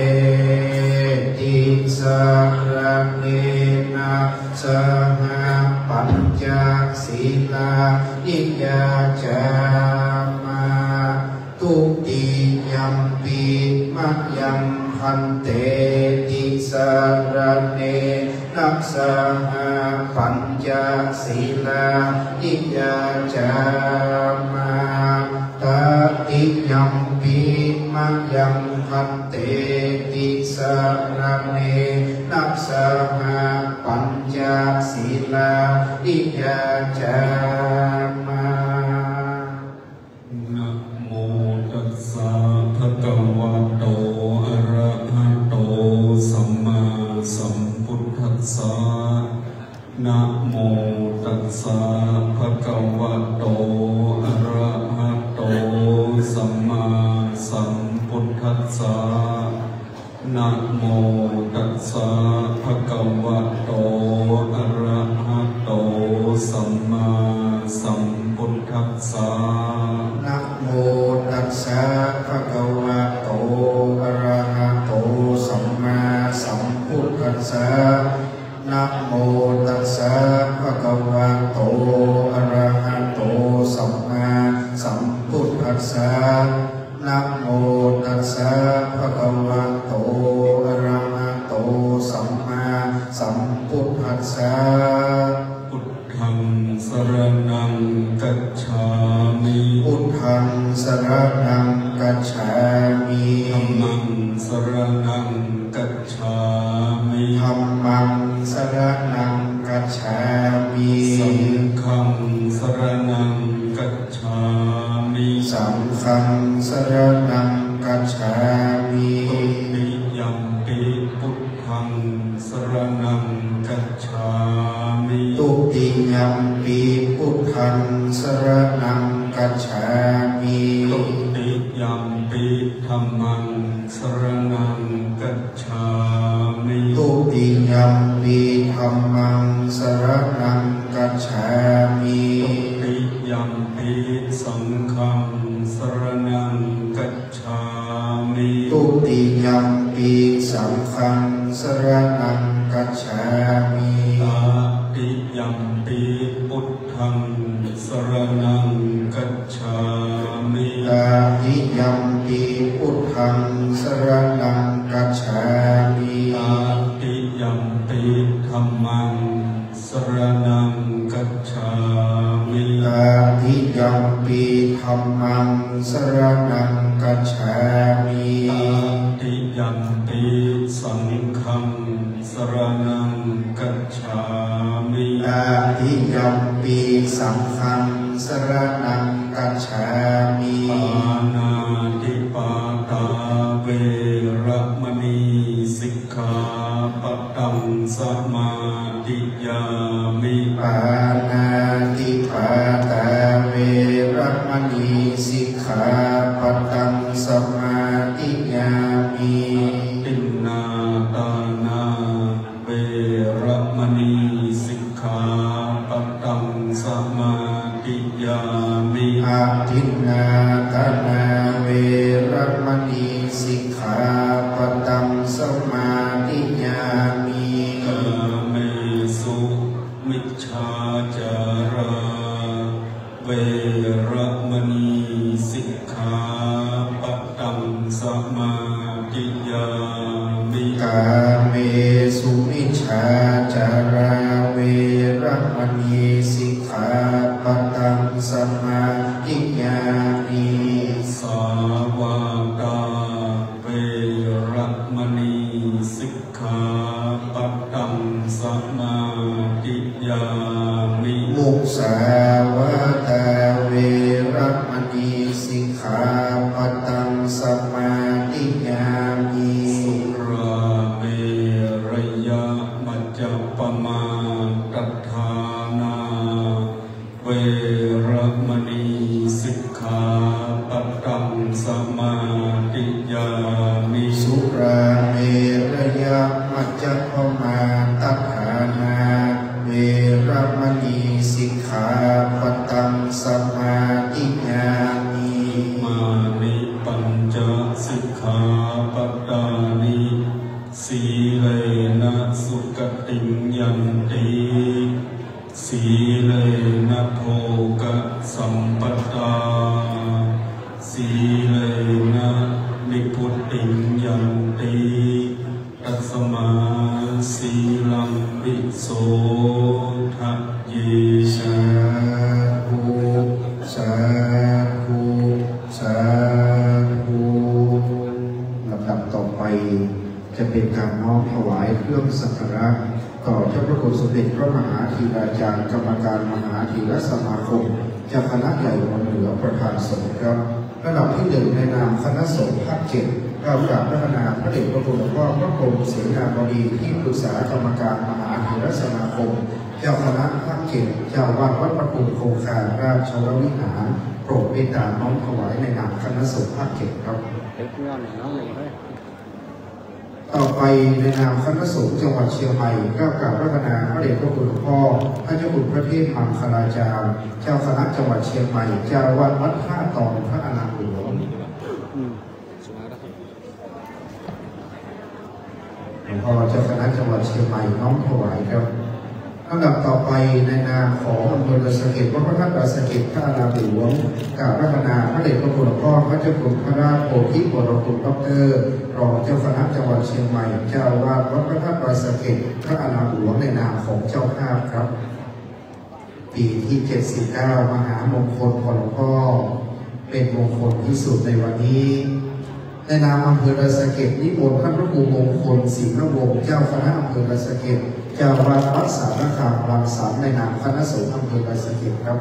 ติสารเนนะสหปัญจศีลานิยาจามาทุติยัมปิมัจยังพันเตติสารเนนะสหปัญจศีลานิยาจามาตติยัมปิมัจยังพันเตติสารเนนะสหปัญจศีลานิยาจามานะโมตัสสะภะคะวะโตอะระหะโตสัมมาสัมพุทธัสสะนะโมตัสสะภะคะวะโตอะระหะโตสัมมาสัมพุทธัสสะนะโมตัสสะภะคะวะโตอะระหะโตสัมมาสัมพุทธัสสะนะโมตัสสะภะคะวะโตคะวะโตอะระหะโตสัมมาสัมพุทธัสสะพุทธังสรณังกัจฉามิพุทธังสรณังกัจฉามิธัมมังสรณังกัจฉามิธัมมังสรณังกัจฉามิสังฆังสรณังกัจฉามิสังฆังสรณังกัจฉามิตุติยัมปิพุทธังสรณังกัจฉามิตุติยัมปิพุทธังสรณังกัจฉามิตุติยัมปิธัมมังสรณังกัจฉามิตุติยัมปิธัมมังสรณังกัจฉามิตุติยัมปิสังฆังสรณังกัจฉามิตุติยัมปิสังฆังสรณังกัจฉามิตาติยัมปิพุทธังสรณังกัจฉามิตาติยัมปิพุทธังสรณังกัจฉามิตาติยัมปิธัมมังสรณังกัจฉามิตาติยัมปิธัมมังสรณังกัจฉามิตาติยัมปิสังฆังสรณังกัจฉามิตาติยัมปิสังฆังสรณังกัจฉามิปานาติปาตาเวระมณีสิกขาปะทังสมาธิยามิปานาติปาตาเวระมณีสิกขาปะทังสมาธิยามิตินนาตานาเวระมณีสิกขาปะทังสมาธิยามิอาทินนาตานาเวระมณีสิกขาปะทังสมาธิยามิกาเมสุมิจฉาจาราเวระมณีสิกขาปะทังสมาธิยามิกาเมสุมิจฉาจาราเวระมณีสิกขาปะทังสมาธิยามิสาวกาเวระมณีสิกขาปะทังสมาธิยามิมุสาวาตาเวระมณีสิกขาปะทังสมาธิยามิสุราเมรยะมัจจปมาตัฏฐานาเวระมณีสิกขาปะทังสมาธิยามิสุราเมรยะมัจจปมาตัฏฐานาเวระมณีสิกขาปะทังสมาธิยามิมานิปัญจสิกขาปทานิสีเลนะสุขติยันติสีเลนะโภคสัมปทาสีเลนะนิพุตติยันติตัสมาสีลังวิโสทัจเยสาธุสาธุสาธุลำดับต่อไปจะเป็นการน้อมถวายเครื่องสักการะต่อเจ้าพระคุณสมเด็จพระมหาธีราจารย์กรรมการมหาธีรสมาคมเจ้าคณะใหญ่เมืองเหนือประธานสงฆ์ครับระดับที่หนึ่งในนามคณะสงฆ์ภาคเจ็ดกล่าวกราบพระนาพระเดชพระคุณหลวงพ่อพระพรหมเสนาบดีที่ปรึกษากรรมการมหาธีรสมาคมเจ้าคณะภาคเจ็ดเจ้าวาดวัดพระคุณโคคาราชววิหารโปรดเมตตาน้อมถวายในนามคณะสงฆ์ภาคเจ็ดครับต่อไปในนามคณะสงฆ์จังหวัดเชียงใหม่กล่าวกราบพระนาพระเดชพระคุณหลวงพ่อพระเจ้าคุณพระเทพมังคลาจารย์เจ้าคณะจังหวัดเชียงใหม่เจ้าวาดวัดท่าตอนพระอนันต์หลวงหลวงพ่อเจ้าคณะจังหวัดเชียงใหม่น้อมถวายครับลำดับต่อไปในนามของอำเภอดอยสะเก็ดวัดพระธาตุดอยสะเก็ดพระอารามหลวงกราบพระนาพระเดชพระคุณหลวงพ่อพระเจ้าคุณพระราชโพธิบรมคุณดรรองเจ้าคณะจังหวัดเชียงใหม่เจ้าอาวาสวัดพระธาตุดอยสะเก็ดพระอารามหลวงในนามของเจ้าภาพครับปีที่เจ็ดสิบเก้ามหามงคลของหลวงพ่อเป็นมงคลที่สุดในวันนี้ในนามอำเภอดอยสะเก็ดนิมนต์ท่านพระครูมงคลศรีนวงศ์เจ้าคณะอำเภอดอยสะเก็ดเจ้าอาวาสวัดสารคามรังสรรค์ในนามคณะสงฆ์อำเภอดอยสะเก็ดครับ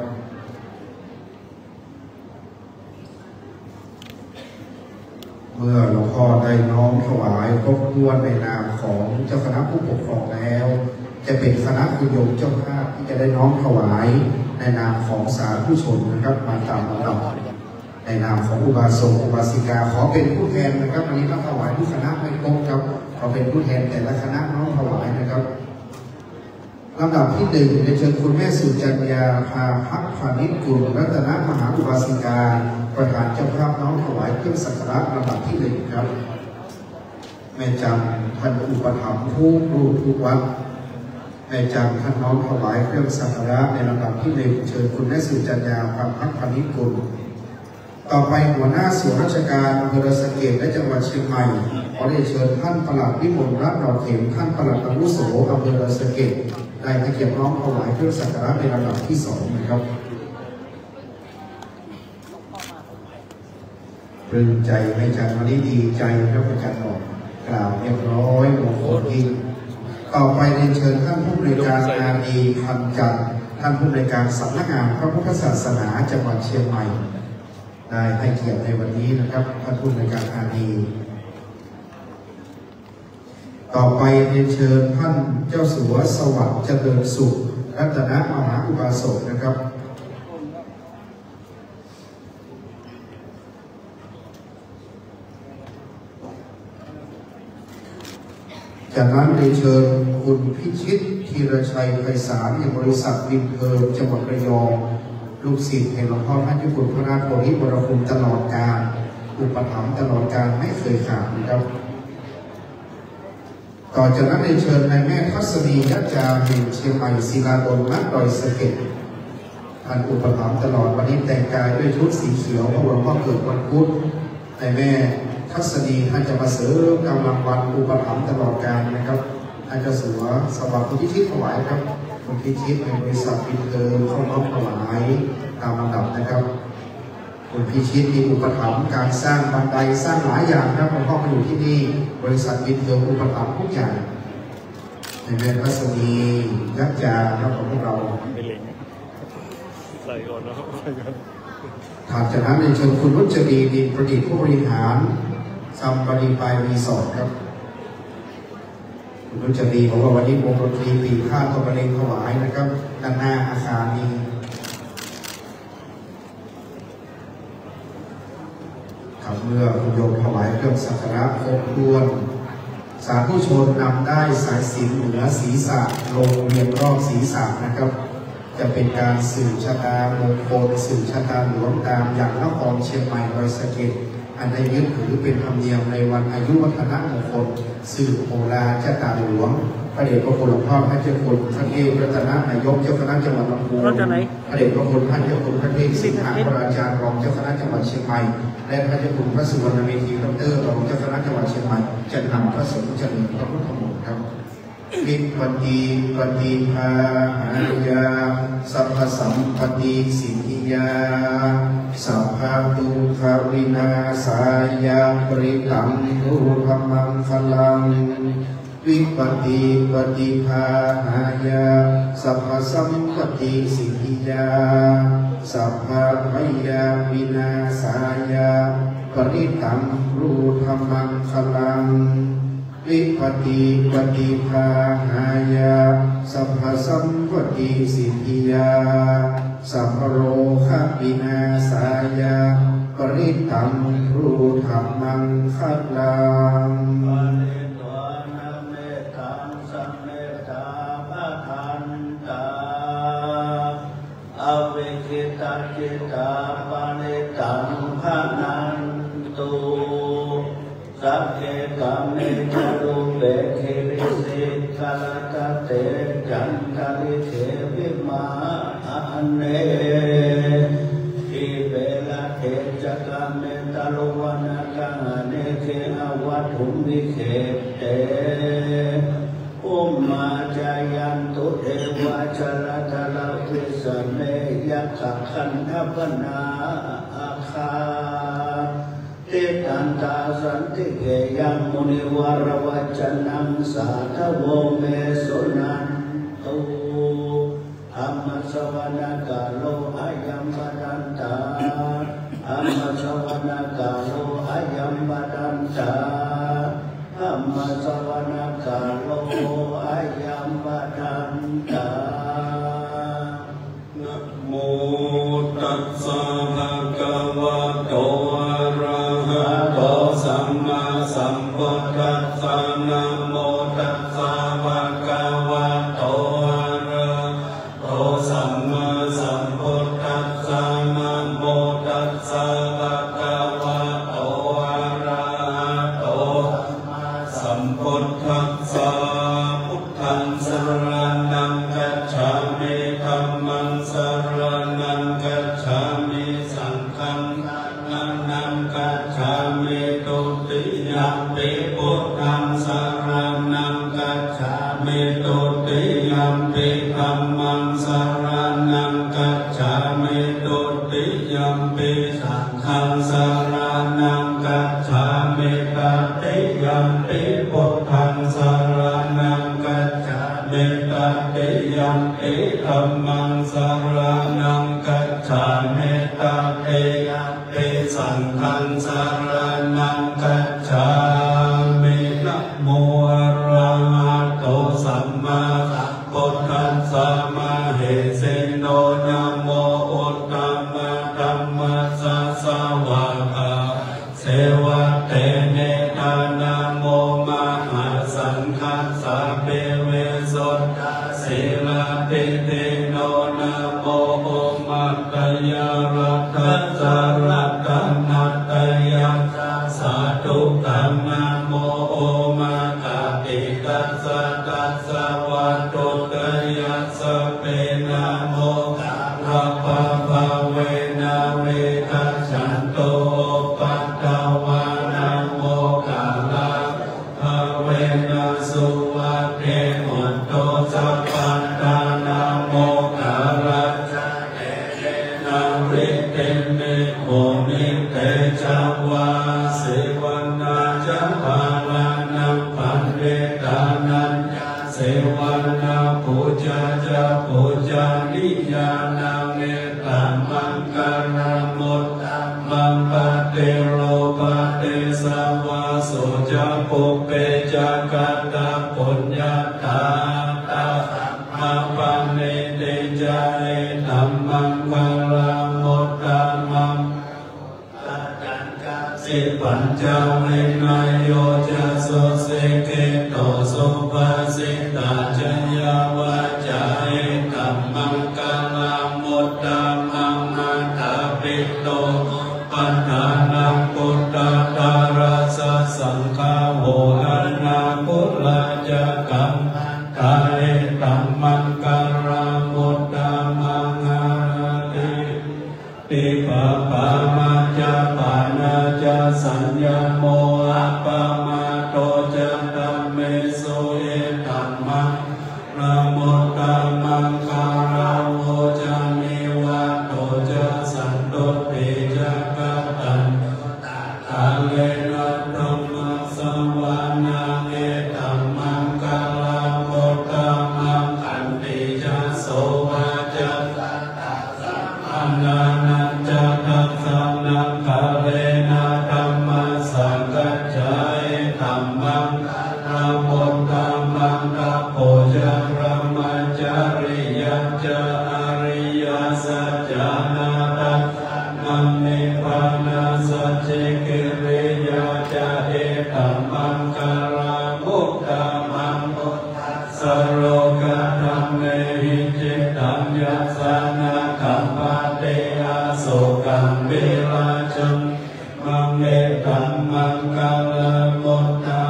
เมื่อหลวงพ่อได้น้อมถวายครบถ้วนในนามของเจ้าคณะผู้ปกครองแล้วจะเป็นคณะคุณโยมเจ้าภาพที่จะได้น้อมถวายในนามของสาธุชนนะครับมาตามลำดับในนามของอุบาสกอุบาสิกาขอเป็นผู้แทนนะครับวันนี้ต้องถวายผู้คณะไม่ครบครับขอเป็นผู้แทนแต่ละคณะน้อมถวายนะครับลำดับที่หนึ่งได้เชิญคุณแม่สุจัญญาภาพักพานิชกุลรัตนมหาอุบาสิกาประธานเจ้าภาพน้อมถวายเครื่องสักการะลำดับที่หนึ่งครับแม่จันท่านอุปถัมภ์ผู้รูปทุกวัดแม่จันท่านน้อมถวายเครื่องสักการะในลำดับที่หนึ่งเชิญคุณแม่สุจัญญาภาพักพานิชกุลต่อไปหัวหน้าส่วนราชการอำเภอดอยสะเก็ดและจังหวัดเชียงใหม่ขอได้เชิญท่านปลัดวิมลรัตน์ดอกเข็มท่านปลัดอาวุโสอำเภอดอยสะเก็ดได้ให้เกียรติน้อมถวายเครื่องสักการะในลำดับที่สองนะครับปลื้มใจแม่จันวันนี้ดีใจครับอาจารย์บอกกล่าวเรียบร้อยมงคลยิ่งต่อไปเรียนเชิญท่านผู้บริการอาดีพันจันทร์ท่านผู้บริการสำนักงานพระพุทธศาสนาจังหวัดเชียงใหม่ได้ให้เกียรติในวันนี้นะครับท่านผู้บริการอาดีต่อไปเรียนเชิญท่านเจ้าสัวสวัสดิ์เจริญสุขรัตนมหาอุบาสกนะครับจากนั้นเรียนเชิญคุณพิชิตธีรชัยไพศาลในบริษัทวินเทอร์จังหวัดระยองลูกศิษย์แห่งหลวงพ่อท่านเจ้าคุณพระราชโพธิบรมคุณตลอดกาลอุปถัมภ์ตลอดกาลไม่เคยขาดนะครับต่อจากนั้นเรียนเชิญนายแม่ทัศนียัจจาแห่งเชียงใหม่ศิลาดลณดอยสะเก็ดท่านอุปถัมภ์ตลอดวันนี้แต่งกายด้วยชุดสีเขียวเพราะหลวงพ่อเกิดวันพุธนายแม่ทัศนีท่านจะมาเสริมกำลังวันอุปถัมภ์ตลอดกาลนะครับท่านจะสัวสวัสดิ์คุณพิชิตถวายครับคุณพิชิตในบริษัทวินเทอร์เข้าน้อมถวายตามลำดับนะครับคุณพิชิตมีอุปถัมภ์การสร้างบันไดสร้างหลายอย่างครับหลวงพ่อมาอยู่ที่นี่บริษัทวินเทอร์อุปถัมภ์ทุกอย่างในแม่ทัศนียักษ์จาครับของพวกเราใส่ก่อนแล้วถัดจากนั้นในเชิญคุณรุจรีดินประดิษฐ์ผู้บริหารซัมบารีปลายรีสอร์ทครับคุณรุจรีบอกว่าวันนี้วงดนตรีปีข้าตัวบรรเลงถวายนะครับด้านหน้าอาคารนี้ครับเมื่อคุณโยมถวายเครื่องสักการะครบถ้วนสาธุชนนำได้สายสิญจน์เหนือศีรษะลงเรียงรอบศีรษะนะครับจะเป็นการสื่อชะตามงคลสื่อชะตาหลวงตามอย่างนครเชียงใหม่ดอยสะเก็ดอันได้ยึดถือเป็นธรรมเนียมในวันอายุวัฒนมงคลสื่อโบราณชะตาหลวงพระเดชพระคุณหลวงพ่อพระเจ้าคุณพระเทพรัตนนายกเจ้าคณะจังหวัดลำพูนพระเดชพระคุณพระเจ้าคุณพระเทพสิงหาพระอาจารย์รองเจ้าคณะจังหวัดเชียงใหม่และพระเจ้าคุณพระสุวรรณเมธีดรรองเจ้าคณะจังหวัดเชียงใหม่จะนำพระสงฆ์เจริญพระพุทธมนต์ครับวิปันติปฏิภาหายาสัพพสัมปติสิทธิยาสัพพะทุกขวินาศายาปริตังทุธรรมังคลังวิปันติปฏิภาหายาสัพพสัมปติสิทธิยาสัพพะพยาวินาศายาปริตังทุธรรมังคลังวิปัสสิปฏิภาหายาสัพพสัมปติสิทธิยาสัพพโรคะวินาศายาปริตังรูธรรมังคัลลังอเวกิตาจิตาปานิตังภานันตุสัพเพกาเมจตุเบเคริสิกาลตะเตจันทริเทวิมาอันเนอิเบลเทจักาเมตโลวนาคังเนเคอวัตถุมิเขเตอุมมาจายันตุเทวะชลทลวิสเนยักขคันธปนาอาคาติตันตาสันติเกยังมุนิวารวัจนังสาธโวเมสุนันตุอัมมสวนาคาโลอายัมปดันตาอัมมสวนาคาโลอายัมปดันตาอัมมสวนาคาโลอายัมปดันตานะโมตัสสะภะคะวะโตอะระหะโตสัมมาสัมพุทธัสสะนะโมตัสสะภะคะวะโตอะระหะโตสัมมาสัมพุทธัสสะนะโมตัสสะภะคะวะโตอะระหะโตสัมพุทธัสสะพุทธังสรณังคัจฉามิธัมมังสรณังคัจฉามิสังฆังนังนังคัจฉามิตุติยัมปิพุทธังสรณังคัจฉามิตุติยัมปิธัมมังสรณังคัจฉามิตุติยัมปิสังฆังสรณังคัจฉามิตติยัมปิพุทธังสรณังคัจฉามิตติยัมปิธัมมังสรณังคัจฉามิตติยัมปิสังฆังสรณังคัจฉามินะโมอะระหะโตสัมมาสัมพุทธัสสะมะเหสิโนนะโมอุตตมะธัมมัสสะสวะกาเสวะเตเนทานะโมมหาสังฆัสสะเปเวสุตตะศีลปิติโนนะโมโอมัตตยารัตถสารัตถนัตตยัสสะสาธุกัมนะโมโอมาคาติตัสสะตัสสะวัตถุตยัสสะเปนะโมกังภะภะเวนะเวทัสสันโตปัตตวานะโมกัลลาภะเวนะสุวัตเทมุตโตสัพพันตานะโมกัลลาจะเตเตนะริเตเมโมนิเตจาวาสิวันนาจะภาลานังปันเวตานัญญาเสวันนาปูจาจะปูจานิยานังเนตัมมังการะมุตตัมมังปะเตโลปะเตสวาโสจะปุเปจะกัตตะปุญญาตาตาสัมมาปันเนเตจาเอตัมมังการะมุตตัมมังสิปัญจเวนัยโยจะโสเสเกโตสุภาสิตาจยาวาจาเอตัมมังกาลามุตตัมมังนาตาปิโตปัฏฐานังพุทธตาราสสังฆาโหอานาปุลาจะกัมตาเอตัมมังการามุตตัมมังอาติติปะปะมาจะปานาจะสัญญาโมอะปะมาโตจะธัมเมสุเอตัมมังนะโมตัมมังคาราโวจะนิวัตโตจะสันโตติจะกัปตันตาเลนะธัมมัสสวานาเอตัมมังคาราโวตัมมังอันติจะโสวาจะสัตตะสัมมานานันจะทัสสะนังคาเลนะธัมมัสสังกัจจายธัมมังนะโมตัมมังนะโพจะพระมัจจาริยัจจะอริยสัจจานารัตมังนิพพานาสัจจิกิริยาจะเอตัมมังการามุตตมังพุทธัสสะโลกธัมเมหิจิตัญญัสสะนะคัมภะเตอาโสกัมเวลาจังมังเอตัมมังกาลมุตตะ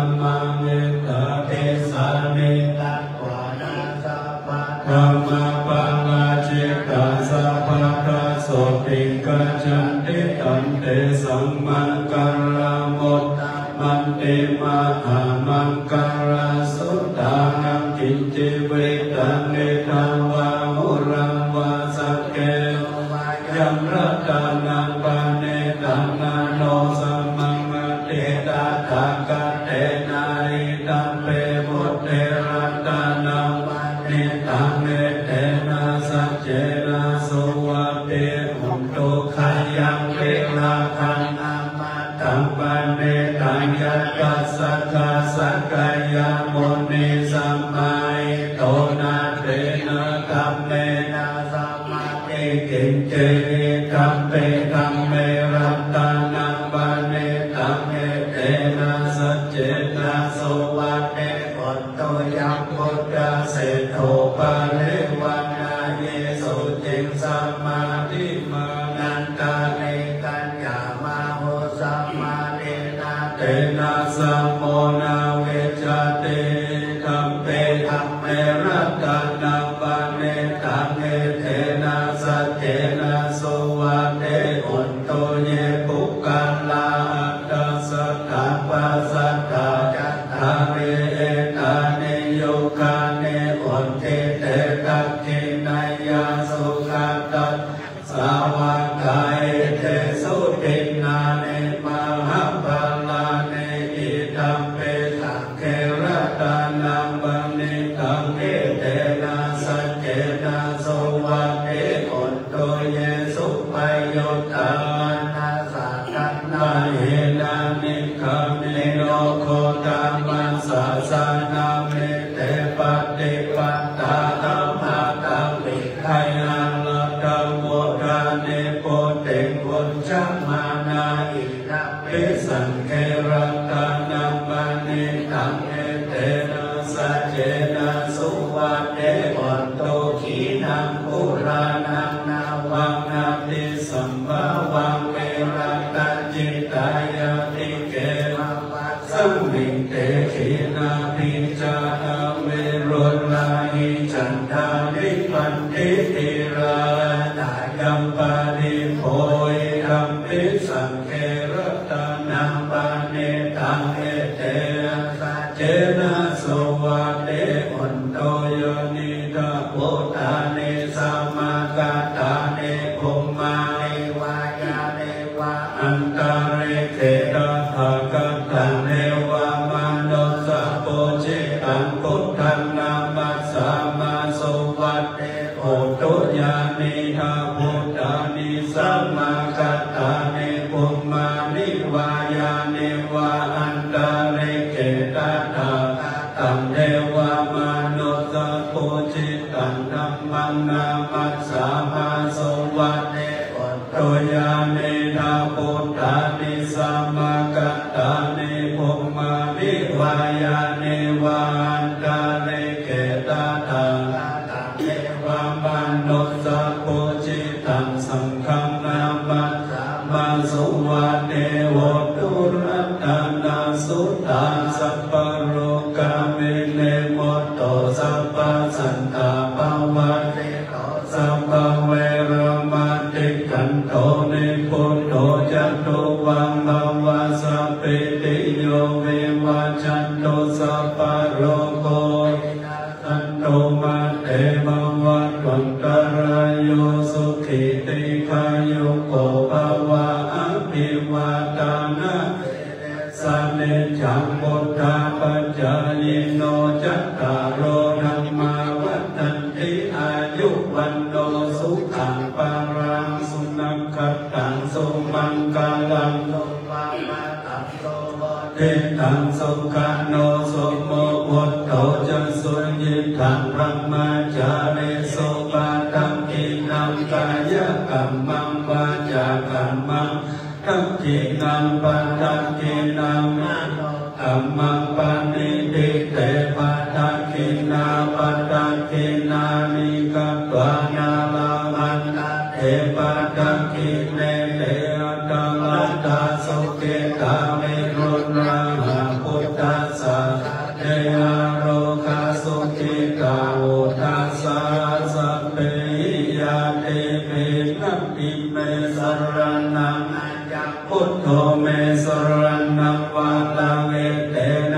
มังการาสุตานังกินจิเวตังเนตังวาหุรังวาสักเกยัมรัตานังปาเนตังนาโนสัมมังเตตาตากะเตนาริตัมเปบุตเตรัตานังเนตังเนเตนะสัจเจนะสุวัตเตหุนตุขายังเวลาคังอามาตังปานเนตังยัตตัสสะกาสักกายามุนิสัมมาโตนาเตนะกัมเมนะสัมมาเตกินเจกัมเปกัมเมรัตตานังปานเนตังเนเตนะสัจเจนะสุวัตเตปุตโตยัมพุทธเสโทปะเลวันนาเยสุจิงสัมมาทิมานันตาเนกัญญามาโหสัมมาเนนะเตนะสัมโมนาเวจเตธัมเปธัมเมรัตตานังปานเนตังเนเตนะสัจเจนะสุวัตเตอุนโตเยปุกขัลลาอัตตัสสะตาปัสสัตตาจัตตาเรเอตาเนโยคาเนอุนเตเตตักขินายาสุขัตตัสสาวกายเตสุตินาเนมหาปัลลาเนอิตัมเปตังเกรัตานังบันเนตังเอเตนะสัจเจนะสุวัตเตอุนโตเยสุปโยตานาสัตตันนาเฮนานิคัมเนโนโคตามัสสะสานาเมเตปฏิปัตตาธัมมาตังวิคัยอาลัตตังโมทาเนโปเตกุญจัมมานาอินะปิสังเกรัตตานังปานเนตังเอเตนะสัจเจนะสุวัตเตอุนโตขีนังปุรานังนาวังนาติสัมภาวังเมรัตตจิตายาติเกมาปัสสัมมิเตขีนาปิจานาเวรุลาหิจันทานิปันติติรานายัมปานิโพยธัมปิสังเกรัตตานังปานเนตังเอเตสัจเจนะสุวัตเตอุนโตโยนิทาปุตตาเนสัมมากาตาเนภูมาเนวายาเนวะอันตาเรเกตาภากัตตังเนวามานสะโพจิตังพุทธังนามัสสามาสุวัตเตโอตุญาณิทาพุทธานิสัมมากัตตาเนภูมานิวายาเนวะอันตาเรเกตาภาตังเทวามานสะโพจิตังธัมมังนามัสสามาสุวัตเตโอตุญาณิทาพุทธานิสัมมากัตตาเนภูมานิวายาเนวะอันตาเรเกตาภาตังเทวามานสะโพจิตังสังฆังนามัสสามาสุวัตเตโหตุรัตตานาสุตาสัพพะโรกามิเนโมโตสัพพะสันตาภวัตเตโตสัพพะเวรมาติกันโตเนปุตโตจัตโตวังภวะสัพพิติโยวิวัจจันโตสัพพะโรโกสันโตมาเตมวัตวันตรายโยสุขิติขายุโกภวะอภิวาทานะสันนิจังพุทธาปัจจายโนจัตตารโอธรรมาวัฏันติอายุวันโนสุขังปารังสุนัขขตังสุมังคลังสุปามาตังโสเทตังสุขันโนสุโมพุทโธจะสุญญิตังพระมาจาเรสุปาตังกินังกายกัมมังวาจากัมมังทักขินังปัตตังกินังกัมมังปานิติเตปัตตังกินาปัตตังกินานิกัตวานาลามันเตปัตตังกิเนเตอัตตัลตาสุเกตาเมรุนาหาพุทธัสสะเตอาโรคาสุขิตาโอทัสสะสัพเพยาเตเมนัตติเมสรณังพุทโธเมสรณังวาลังเอเตนะ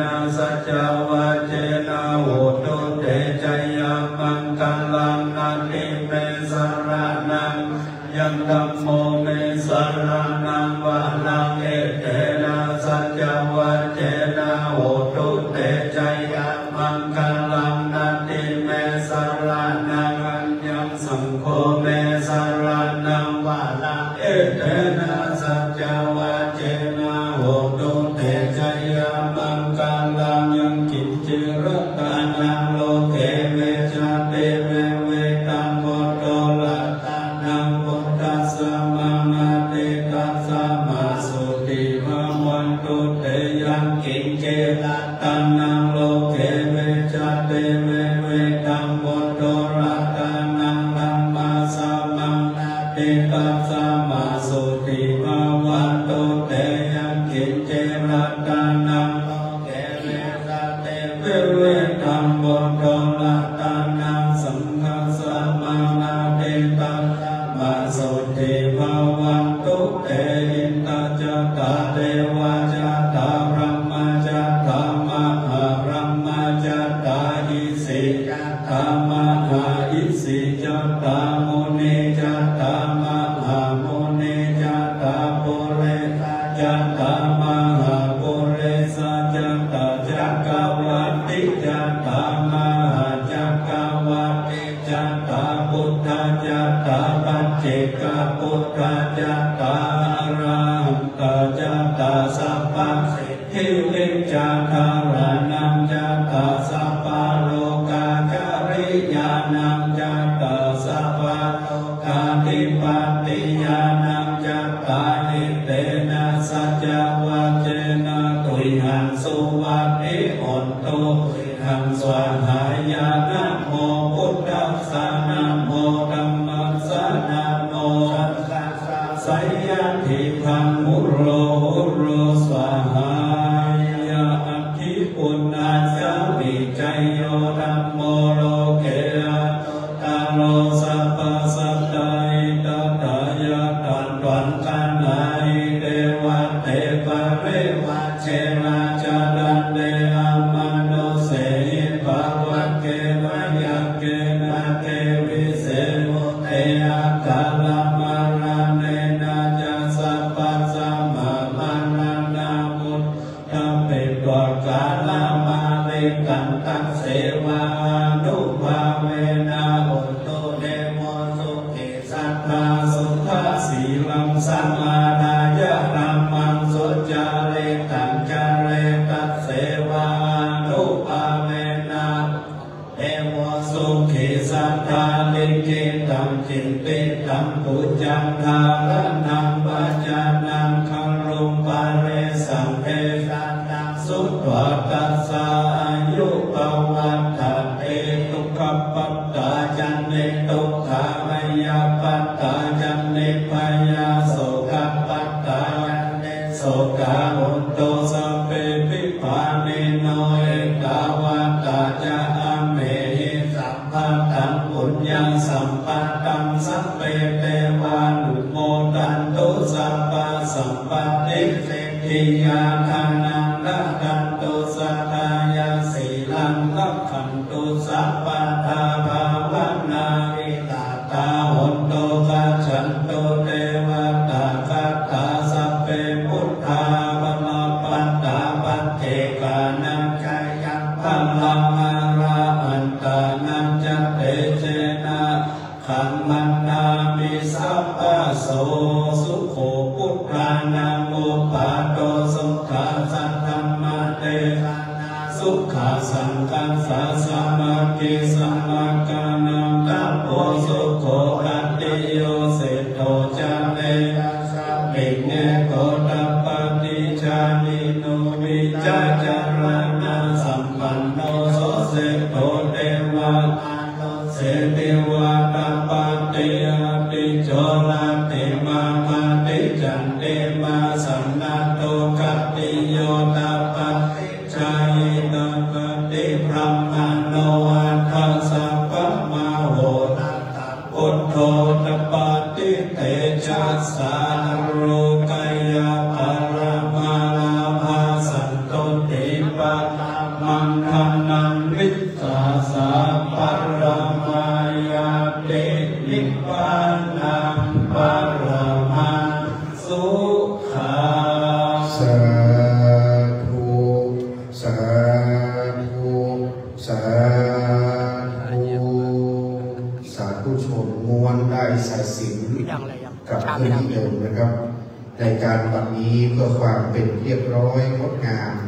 กินเจระตานังโลเกเวชาเตเวเวตังโมโตละตานังพุทธัสสะมังอาเตตัสสะมาสุติภาวันตุเตยังกินเจระตานังโลเกเวชาเตเวเวตังโมโตละตานังธัมมาสัมมังอาเตตัสสะมาสุติภาวันตุเตยังกินเจระตานังโลเกเวชาเตเวเวตังโมโตละตานังสังฆสัมมังอาเตตัสสะมาสุติภาวันตุเตอินตจัตตาเทวาจัตตาพรหมจัตตามหาพรหมจัตตาอิสิจัตตามหาอิสิจัตตาโมเนจัตตามหาโมเนจัตตาปุเรสจัตตามหาปุเรสจัตตาจักรวัติจัตตามหาจักรวัติจัตตาพุทธจัตตาปัจเจกพุทธจัตตาอรหันตจัตตาสัพพะสิทธิวิจัตตารานังจัตตาสัพพะโลกาจาริยานังจัตตาสัพพะโลกาธิปัตติยานังจัตตานิเตนะสัจวัจเจนะตุยหังสุวัตติโหนตุตุยหังสวาหายานะโมพุทธัสสะนะโมธัมมัสสะนะโมสังฆัสสะไสยทิพังมุโรหุโรสวาหายาอภิปุณณาสามิจัยโยธัมโมโลเกอะตาโลสัพพสัตตาอิตตายะตันตันตันนาอิเทวะเตปะเรวะเชนะจาดันเดอะมโนเสหิภาวะเกวะยักเกนะเกวิเศโมเตอะกาลมาราเนนะจัสสะปัสสะมามานานามุตตะเปตวกาลมาเลกันตังเสวะอนุภาเวนะอุตโตเดโมสุขิสัทธาสุขสีลังสัมมาดายะธัมมังสุจาเรตังจาเรตัสเสวะอนุภาเวนะเอโมสุขิสัทธาลิกิตังจิตติตังปุจจังทาระนังปัจจานังคังรุมปะเรสังเทสันนังสุตวะตัสสะอายุปวัฏฏะเตทุกขปัตตาจันเนทุกขามยาปัตตาจันเนพยาโสกปัตตาจันเนโสกาหุนโตสัพเพปิปาเนโนเอกาวัตตาจะอเมหิสัมปัตตังปุญญสัมปัตตังสัพเพเทวานุโมทันตุสัพพะสัมปติสิทธิยาทานังรักขันตุสัทธายาสีลังรักขันตุสัพพะทาภาวนาวิตาตาหุนโตกัจฉันตุเทวตาคัตตาสัพเพพุทธาปมาปัตตาปัจเจกานังจายังพัมลังอาราอันตานังจัตเตเจนะขัมมันนามิสัพพะโสสุโขพุทธานังอุปาโตสุขาสัทธัมมาเตนะสุขาสังฆัสสะสัมมากิสัมมาคานังตัปโพสุโขอัตติโยเสโตจาเนสัพพิเนโกตัปปติชานิโนวิจาจารณะสัมปันโนโสเสโตเทวะเสเทวะตัปปติอาติโจลาติมาปฏิจันเตมาสันนาโตกัตติโยตัปปติชายิตัปปติพรหมโนอัฏฐสัพพมโหนะพุทโธตัปปติเตจัสสะโรกายาปรมาลาภาสันตุติปะมังคนังวิสาสะปรมายาเตนิพพานังปรมังสุขาสาธุสาธุสาธุสาธุชนมวลได้สายสิญจน์กับเพื่อนที่เดิมนะครับในการบัดนี้เพื่อความเป็นเรียบร้อยงดงาม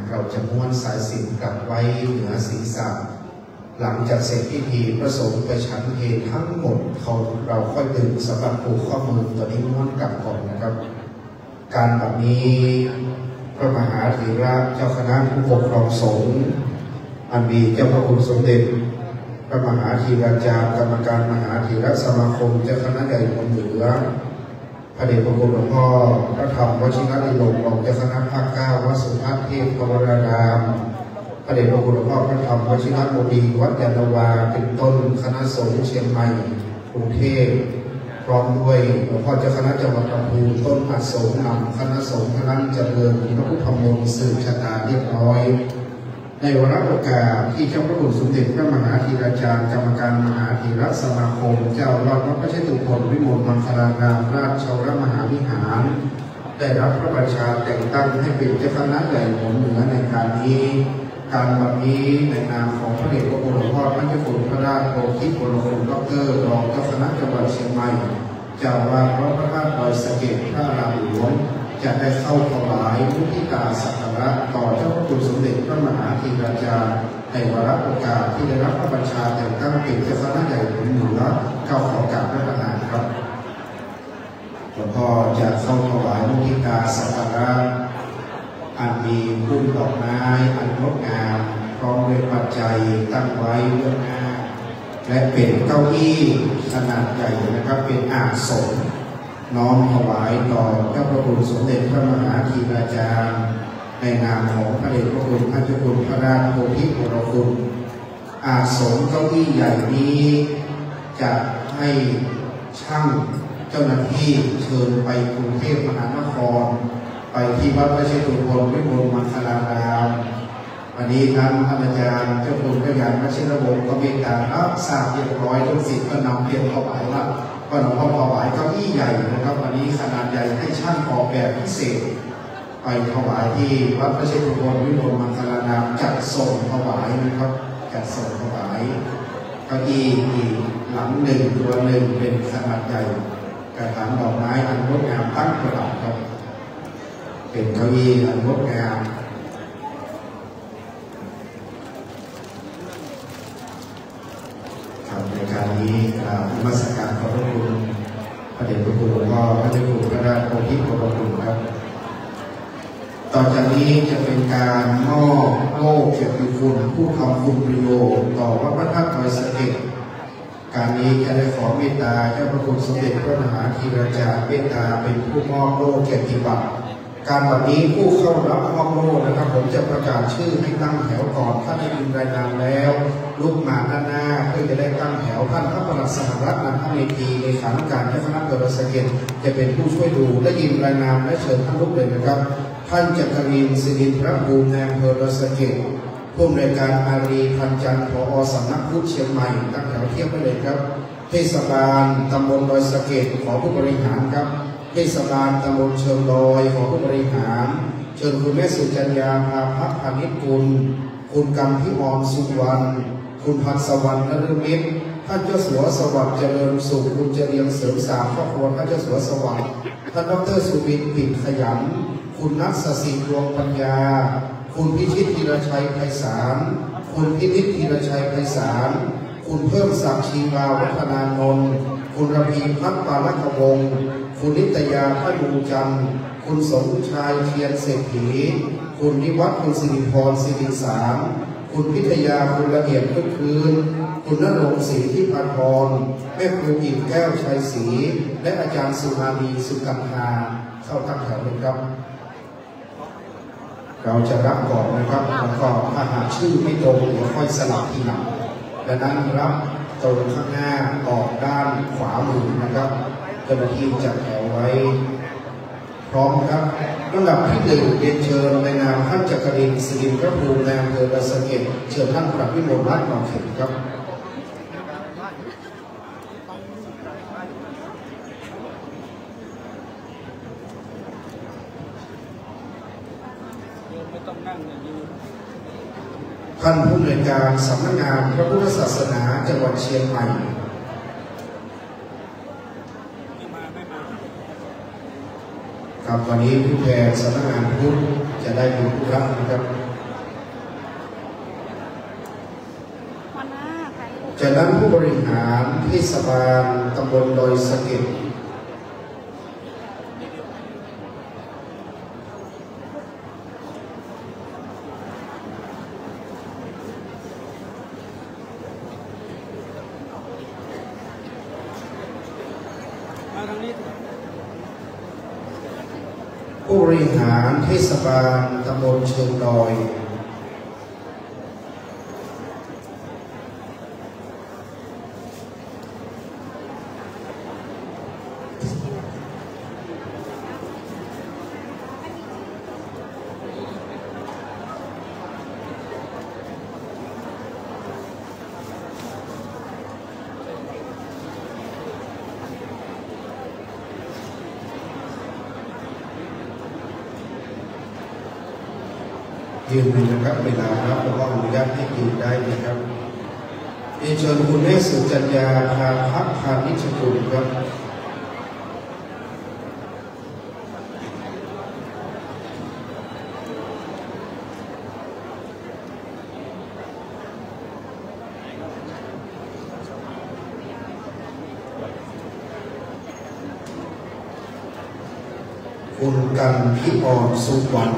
เราจะม้วนสายสิญจน์กลับไว้เหนือศีรษะหลังจากเสร็จพิธีพระสงฆ์ไปฉันเพลทั้งหมดเขาเราค่อยดึงสำหรับผูกข้อมือตัวนี้ม้วนกลับก่อนนะครับการแบบนี้พระมหาเถระเจ้าคณะผู้ปกครองสงฆ์อันมีเจ้าพระคุณสมเด็จพระมหาธีราจารย์กรรมการมหาเถระสมาคมเจ้าคณะใหญ่เมืองเหนือพระเดชพระคุณหลวงพ่อพระธรรมวชิรดิลกรองเจ้าคณะภาคเก้าวัดสุทัศน์เทพวรารามพระเดชพระคุณหลวงพ่อพระธรรมวชิรโมดีวัดยานาวาเป็นต้นคณะสงฆ์เชียงใหม่กรุงเทพพร้อมด้วยหลวงพ่อเจ้าคณะจังหวัดลำพูนต้นอัศงนำคณะสงฆ์คณะเจริญพระพุทธมนต์สืบชะตาเรียบร้อยในวาระโอกาสที่เจ้าพระคุณสมเด็จพระมหาธีราจารย์กรรมการมหาธีรสมาคมเจ้าอาวาสวัดพระเชตุพนวิมลมังคลารามราชชาวรมหาวิหารได้รับพระบัญชาแต่งตั้งให้เป็นเจ้าคณะใหญ่หลวงเหนือในการนี้การวันนี้ในนามของพระเดชพระคุณหลวงพ่อพระเจ้าคุณพระราชโพธิพลคุณดรรองเจ้าคณะจังหวัดเชียงใหม่เจ้าอาวาสวัดพระธาตุดอยสะเก็ดพระอารามหลวงจะได้เข้าถวายมุทิตาสักการะต่อเจ้าพระคุณสมเด็จพระมหาธีราจารย์ในวาระโอกาสที่ได้รับพระบัญชาแต่งตั้งเป็นเจ้าคณะใหญ่หลวงเหนือเข้าขอกราบพระนามครับหลวงพ่อจะเข้าถวายมุทิตาสักการะอันมีพุ่มดอกไม้อันงดงามพร้อมด้วยปัจจัยตั้งไว้เบื้องหน้าและเป็นเก้าอี้ขนาดใหญ่นะครับเป็นอาสมน้อมถวายต่อเจ้าพระคุณสมเด็จพระมหาธีราจารย์ในนามของพระเดชพระคุณพระเจ้าคุณพระราชโพธิวรคุณอาสมเก้าอี้ใหญ่นี้จะให้ช่างเจ้าหน้าที่เชิญไปกรุงเทพมหานครไปที่วัดพระเชตุพนวิมลมังคลารามวันนี้ท่านอาจารย์เจ้าคุณพระยานวชิรวงศ์ก็มีการรับทราบเรียบร้อยทุกสิ่งก็นำเรียนถวายว่าก็หลวงพ่อถวายเก้าอี้ใหญ่นะครับวันนี้ขนาดใหญ่ให้ช่างออกแบบพิเศษไปถวายที่วัดพระเชตุพนวิมลมังคลารามจัดส่งถวายนะครับจัดส่งถวายเก้าอี้อีกหลังหนึ่งตัวหนึ่งเป็นขนาดใหญ่กระถางดอกไม้อันงดงามตั้งประดับครับเป็นเก้าอี้อันงดงามครับในการนี้กราบนมัสการขอบพระคุณพระเดชพระคุณหลวงพ่อพระเจ้าคุณพระราชโพธิวรคุณครับต่อจากนี้จะเป็นการมอบโล่เกียรติคุณผู้ทำคุณประโยชน์ต่อวัดพระธาตุดอยสะเก็ดการนี้จะได้ขอเมตตาเจ้าพระคุณสมเด็จพระมหาธีราจารย์เมตตาเป็นผู้มอบโล่เกียรติบัตรการวันนี้ผู้เข้ารับมอบโล่นะครับผมจะประกาศชื่อให้ตั้งแถวก่อนท่านได้ยินรายนามแล้วลุกมาด้านหน้าเพื่อจะได้ตั้งแถวท่านพระประหลัดสหรัฐนันทเมธีเลขานุการเจ้าคณะดอยสะเก็ดจะเป็นผู้ช่วยดูได้ยินรายนามและเชิญท่านลุกเลยนะครับท่านจักรินทร์ศิริพระภูมิในอำเภอดอยสะเก็ดผู้อำนวยการอารีพันจันทร์ผอ.สำนักพุทธเชียงใหม่ตั้งแถวเทียบไปเลยครับเทศบาลตำบลดอยสะเก็ดขอผู้บริหารครับเทศบาลตำบลเชิงดอยขอผู้บริหารเชิญคุณแม่สุจัญญาภาภักพานิชกุลคุณกำพิมรสุวรรณคุณพันสวรรค์นฤมิตรท่านเจ้าสัวสวัสดิ์เจริญสุขคุณเจริญเสริมสามครอบครัวท่านเจ้าสัวสวัสดิ์ท่านดรสุวินปิ่นขยันคุณนักศศิดวงปัญญาคุณพิชิตธีรชัยไพศาลคุณพินิจธีรชัยไพศาลคุณเพิ่มศักดิ์ชีวาวัฒนานนท์คุณระพีพัฒน์ปาลกวงศ์คุณนิตยาพดุงจันทร์คุณสมชายเทียนเศรษฐีคุณนิวัฒน์คุณสิริพรสิริสารคุณพิทยาคุณละเอียดทุกคืนคุณณรงค์ศรีทิพพรแม่ครูอิ่มแก้วชัยศรีและอาจารย์สุนารีสุกันธาเข้าตั้งแถวเลยครับเราจะรับก่อนนะครับแล้วก็ถ้าหากชื่อไม่ตรงเดี๋ยวค่อยสลับทีหลังดังนั้นรับตรงข้างหน้าออกด้านขวามือนะครับเจ้าหน้าที่จัดแถวไว้พร้อมครับลำดับที่หนึ่งเรียนเชิญในนามท่านจักรินทร์ศิริพระภูมิในอำเภอดอยสะเก็ดเชิญท่านประวิโรจน์รัตน์หนองเข็มครับท่านผู้อำนวยการสำนักงานพระพุทธศาสนาจังหวัดเชียงใหม่ครับวันนี้ผู้แทนสำนักงานพุทธจะได้เป็นผู้รับนะครับมาหน้าใครจากนั้นผู้บริหารเทศบาลตำบลดอยสะเก็ดผู้บริหารเทศบาลตำบลเชิงดอยยืนเลยนะครับเวลาครับผมว่าอนุญาตให้ยืนได้นะครับเรียนเชิญคุณแม่สุจัญญาพาพักพานิชกุลครับคุณกันพิออนสุวรรณ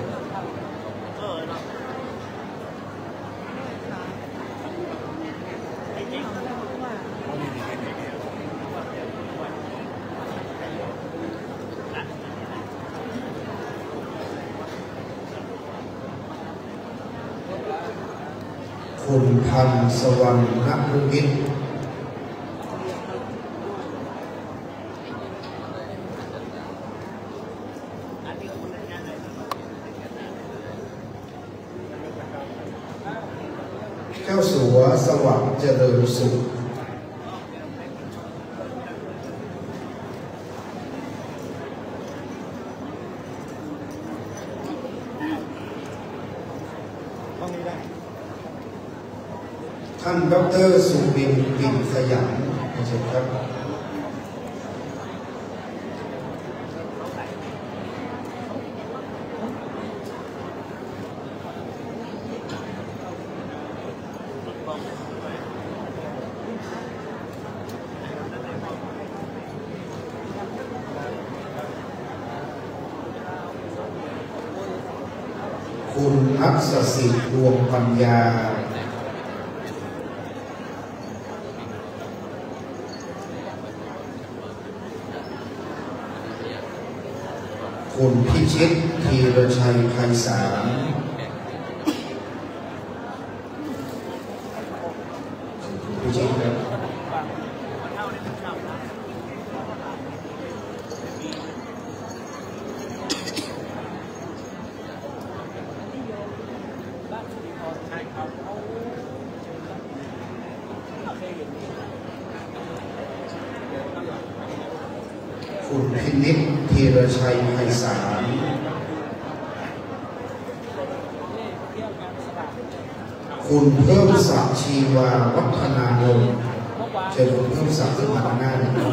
คุณพันสวรรณนักรุกิจเจ้าสัวสวัสดิ์เจริญสุขท่านดร.สุบินปิ่นขยันเชิญครับคุณอักษรศิษย์ดวงปัญญาคุณพิชิตธีรชัยไพศาลพิชิตครับคุณพินิจธีรชัยไพศาลคุณเพิ่มศักดิ์ชีวาวัฒนานนท์เชิญคุณเพิ่มศักดิ์ขึ้นมาข้างหน้าเลยครับ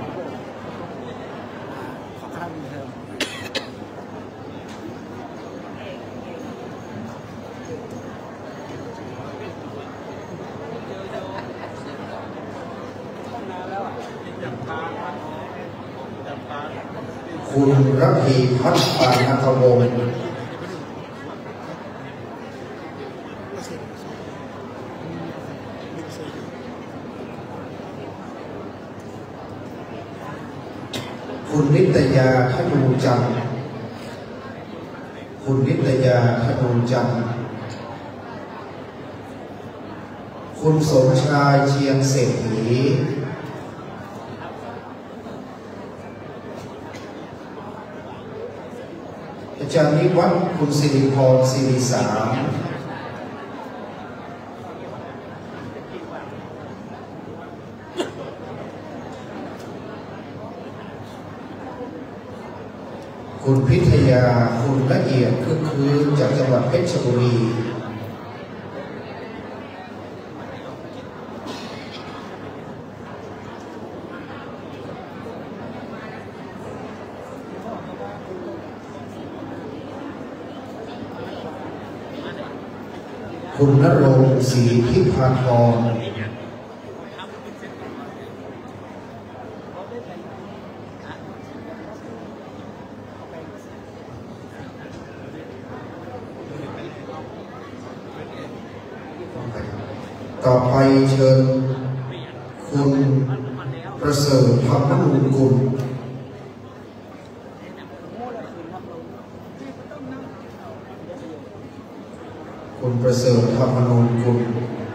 คุณระพีพัฒน์ปานนัทวงศ์คุณนิตยาธนูจันทร์คุณนิตยาธนูจันทร์คุณสมชายเชียงเศรษฐีอาจารย์นิวัฒน์คุณสิริพรศิริสามคุณพิทยาคุณละเอียดคือคืนจากจังหวัดเพชรบุรีคุณณรงค์ศรีทิพาธรต่อไปเชิญคุณประเสริฐธรรมนุกุลคุณประเสริฐธรรมนุกุล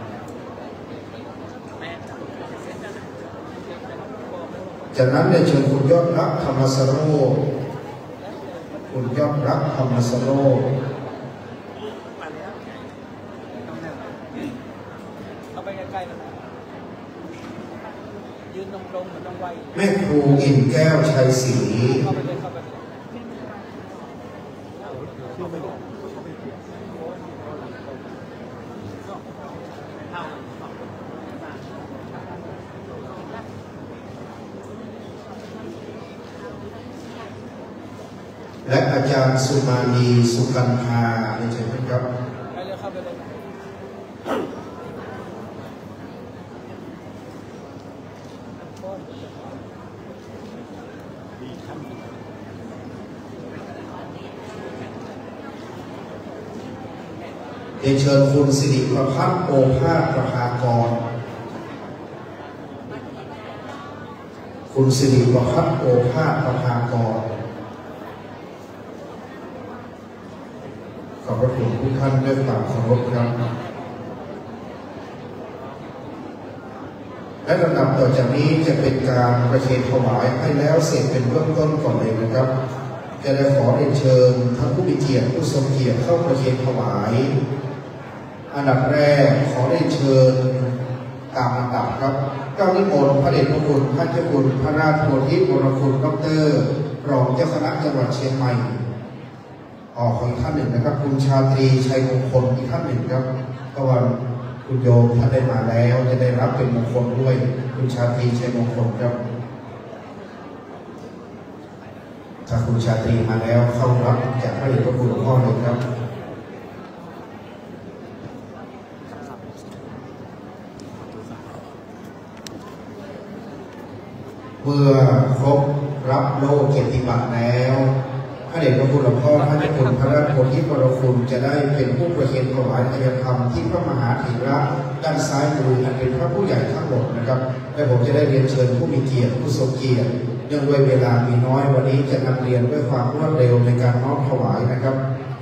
จากนั้นได้เชิญคุณยอดรักธรรมสโรจน์คุณยอดรักธรรมสโรจน์แม่ครูอินแก้วชัยศรีและอาจารย์สุมาลีสุกันภาในเชิญครับเรียนเชิญคุณสิริประภัสโอภาสประภากรคุณสิริประภัสโอภาสประภากรขอบพระคุณทุกท่านด้วยความเคารพครับและลำดับต่อจากนี้จะเป็นการประเคนถวายให้แล้วเสร็จเป็นเบื้องต้นก่อนเลยนะครับจะได้ขอเรียนเชิญท่านผู้มีเกียรติผู้ทรงเกียรติเข้าประเคนถวายอันดับแรกขอได้เชิญตามลำดับครับเจ้านิมนต์พระเดชพระคุณท่านเจ้าคุณพระราชโพธิวรคุณดร.รองเจ้าคณะจังหวัดเชียงใหม่ออกของท่านหนึ่งนะครับคุณชาตรีชัยมงคลอีกท่านหนึ่งครับตะวันคุณโยมท่านได้มาแล้วจะได้รับเป็นมงคลด้วยคุณชาตรีชัยมงคลครับถ้าคุณชาตรีมาแล้วเข้ารับจากพระเดชพระคุณหลวงพ่อเลยครับเมื่อครบรับโล่เกียรติบัตรแล้วพระเดชพระคุณหลวงพ่อท่านเจ้าคุณพระราชโพธิวรคุณจะได้เป็นผู้ประเคนถวายอภิธรรมที่พระมหาเถระด้านซ้ายมืออันเป็นพระผู้ใหญ่ทั้งหมดนะครับและผมจะได้เรียนเชิญผู้มีเกียรติผู้ทรงเกียรติเนื่องด้วยเวลามีน้อยวันนี้จะนำเรียนด้วยความรวดเร็วในการน้อมถวายนะครับ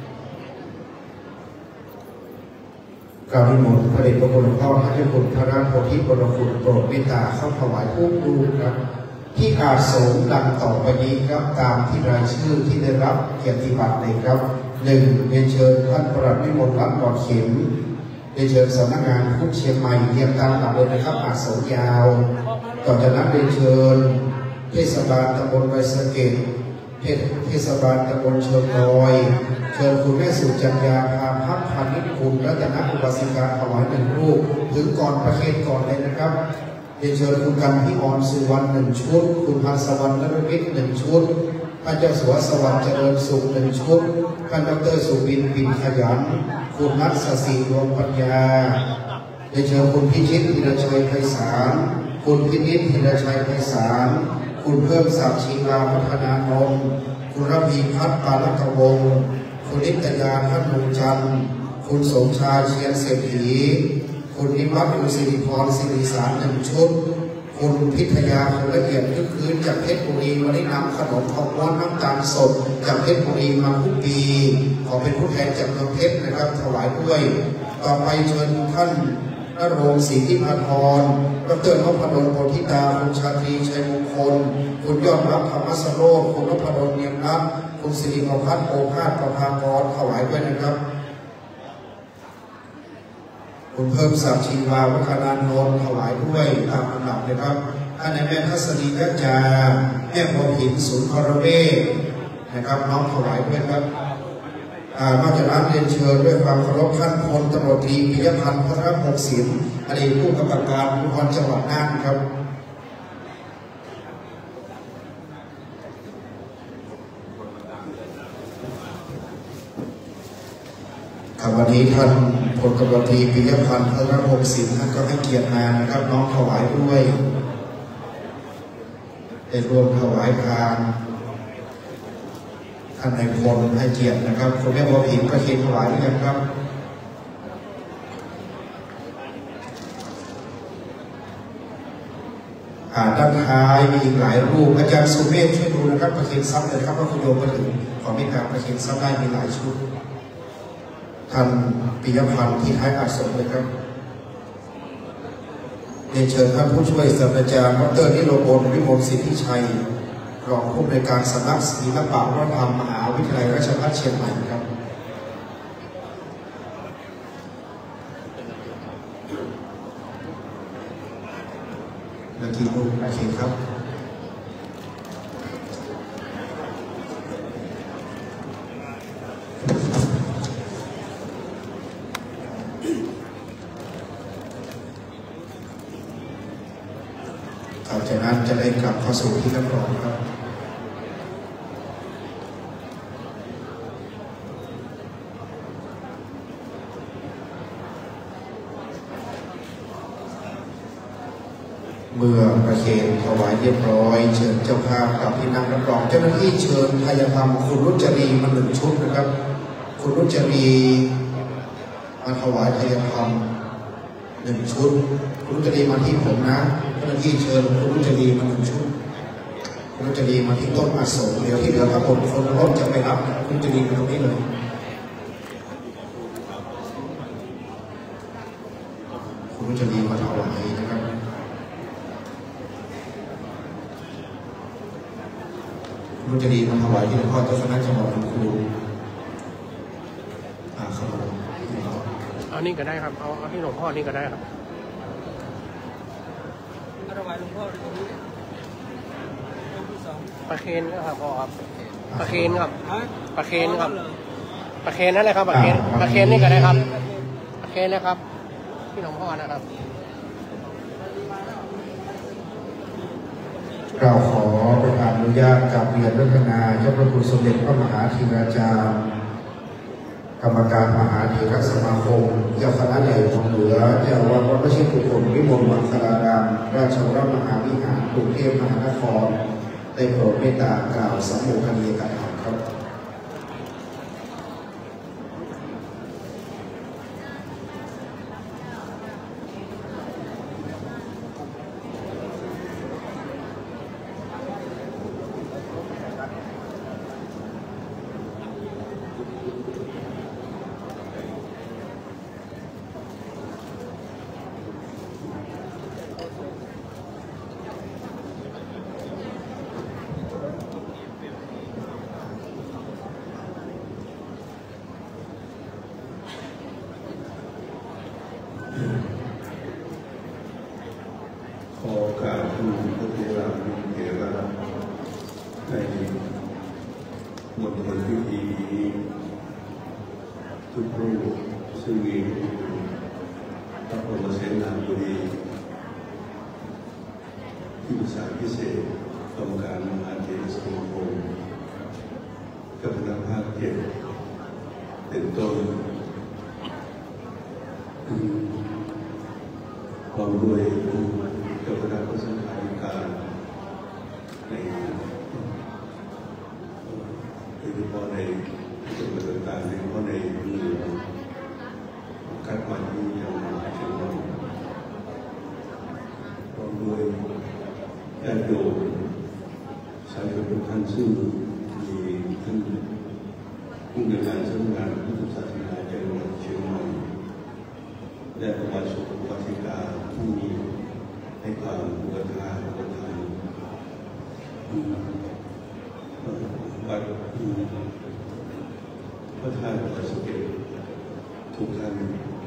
กราบนิมนต์พระเดชพระคุณหลวงพ่อท่านเจ้าคุณพระราชโพธิวรคุณโปรดเมตตาเข้าถวายผู้รูปครับที่อาจสงฆ์ดังต่อไปนี้ครับตามที่รายชื่อที่ได้รับเกียรติบัตรเลยครับหนึ่งเรียนเชิญท่านประหลัดวิมลรัตน์หลอดเข็มเรียนเชิญสำนักงานพุทธเชียงใหม่เรียงตามลำดับเลยนะครับอาจสงฆ์ยาวต่อจากนั้นเรียนเชิญเทศบาลตำบลไบสะเกษเทศบาลตำบลเชิงลอยเชิญคุณแม่สุจัญญาพาพัฒน์พานิชคุณรัตนอุบาสิกาถวายหนึ่งรูปถึงก่อนประเคนก่อนเลยนะครับเรียนเชิญคุณกันพิออนสุวรรณหนึ่งชุดคุณพันสวรรค์นฤมิตหนึ่งชุดท่านเจ้าสัวสวรรค์เจริญสุขหนึ่งชุดท่านดรสุวินปิ่นขยันคุณนัทศศิดวงปัญญาเรียนเชิญคุณพิชิตธีรชัยไพศาลคุณพินิจธีรชัยไพศาลคุณเพิ่มศักดิ์ชีวาพัฒนานนท์คุณระพีพัฒน์ปาลกวงศ์คุณนิตยาท่านลุงจันทร์คุณสมชายเชียนเศรษฐีคุณนิวัฒน์อุสิริพรสิริสารหนึ่งชุดคุณพิทยาคุณละเอียดคึกคืนจากเพชรบุรีวันนี้นำขนมทองม้วนน้ำตาลสดจากเพชรบุรีมาทุกปีขอเป็นผู้แทนจากเมืองเพชรนะครับถวายด้วยต่อไปเชิญท่านณรงค์ศรีทิพาธรดร.นพดลโพธิตาคุณชาตรีชัยมงคลคุณยอดรักธรรมสโรจน์คุณนพดลเนียมรัตน์คุณสิริประภัสโอภาสประภากรถวายด้วยนะครับคุณเพิ่มศักดิ์ชีวาวัฒนานนท์ถวายด้วยตามลำดับเลยครับท่านในแม่ทัศนีกัจจาแม่พรหินศูนย์คอร์เวนะครับน้องถวายด้วยครับนอกจากนั้นเรียนเชิญด้วยความเคารพท่านพลตำรวจตรีปิยพันธ์พัฒนพงศิลป์อดีตผู้กำกับการภูธรจังหวัดน่านครับวันนี้ท่านพลตำรวจตรีปิยพันธ์พัฒนพงศ์ศิลป์ท่านก็ให้เกียรติมานะครับน้องถวายด้วยได้รวมถวายทานท่านนายพลให้เกียรตินะครับคุณแม่บัวผินก็เขียนถวายด้วยกันครับด้านท้ายมีอีกหลายรูปอาจารย์สุเมธช่วยดูนะครับประเคนซับเลยครับว่าคุณโยมมาถึงขอมีการประเคนซับได้มีหลายชุดท่านปิยพันธ์ที่ท้ายอาสมเลยครับเรียนเชิญท่านผู้ช่วยศาสตราจารย์ดร.นิโรบลวิมลสิทธิชัยรองผู้อำนวยการสำนักศิลปะวัฒนธรรมมหาวิทยาลัยราชภัฏเชียงใหม่ครับนาทีรูปโอเคครับต่อจากนั้นจะได้กลับเข้าสู่ที่รับรองครับเมื่อประเคนถวายเรียบร้อยเชิญเจ้าภาพกับที่นั่งรับรองเจ้าหน้าที่เชิญทายธรรมคุณรุจรีมาหนึ่งชุดนะครับคุณรุจรีมาถวายทายธรรมหนึ่งชุดคุณรุจรีมาที่ผมนะเจ้าหน้าที่เชิญคุณรุจรีมาหนึ่งชุดคุณรุจรีมาที่ต้นอาสมเดี๋ยวที่เหลือถ้าผมคนรถจะไปรับคุณรุจรีมาตรงนี้เลยคุณรุจรีมาถวายนะครับมันจะดีมาถวายที่หลวงพ่อเจ้าคณะจังหวัดลำพูนอ่าครับเอานี่ก็ได้ครับเอาเอาที่หลวงพ่อนี่ก็ได้ครับถวายหลวงพ่อตรงนี้ประเคนก็ครับพ่อครับประเคนครับประเคนครับประเคนนั่นแหละครับประเคนประเคนนี่ก็ได้ครับประเคนนะครับที่หลวงพ่อนะครับเราขอประทานอนุญาตกับเรียนรัตนาเจ้าพระคุณสมเด็จพระมหาธีราจารย์กรรมการมหาเถรสมาคมเจ้าคณะใหญ่ของเหนือเจ้าวัดวัดพระเชตุพนวิมลมังคลารามราชวรมหาวิหารกรุงเทพมหานครได้โปรดเมตตากล่าวสัมโภชนียกถาครับขอการทูลพระเทรานุเถระในมณฑลพิธีนี้ทุกรูปซึ่งมีพระบรมเสนาบดีที่ปรึกษาพิเศษกรรมการมหาเถรสมาคมกับคณะภาคเจ็ดเป็นต้นความด้วยเจ้าคณะผู้สังฆาธิการในโดยเฉพาะในจังหวัดต่างๆโดยเฉพาะในเมืองกัดวันที่ยังมาเชียงใหม่ความด้วยญาติโยมสาธุชนทุกท่านซึ่งมีท่านผู้ในการสำนักงานพุทธศาสนาจังหวัดเชียงใหม่และประวัติสุขปฏิการที่มีให้ความบูรณาบูรณาวัดพระธาตุดอยสะเก็ดทุกท่าน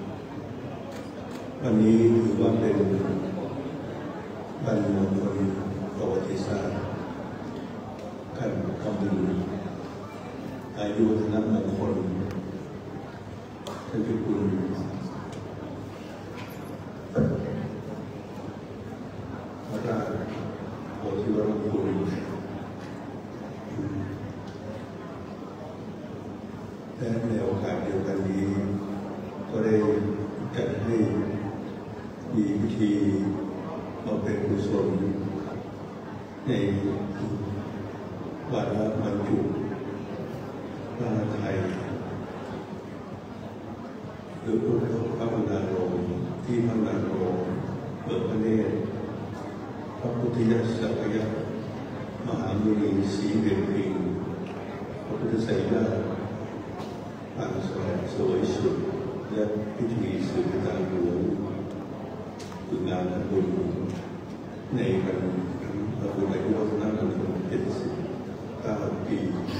วันนี้ถือว่าเป็นวันมงคลประวัติศาสตร์การคำนึงอายุวัฒนมงคลท่านเจ้าคุณพระราชโอทิวรคุณและในโอกาสเดียวกันนี้ก็ได้มีพิธีเราเป็นกุศลในวาระบรรจุพระไทยหรือพระบรรดาโรงที่พระบรรดาโรงเปิดพระเนตรพระพุทธยสักยะมหามุนีศรีเวียนพิงพระพุทธไสยาปางสวยสวยสุดและพิธีสืบตามหลวงคืองานบุญในวันพระบุญอายุวัฒนธรรมเจ็ดสิบเก้าปี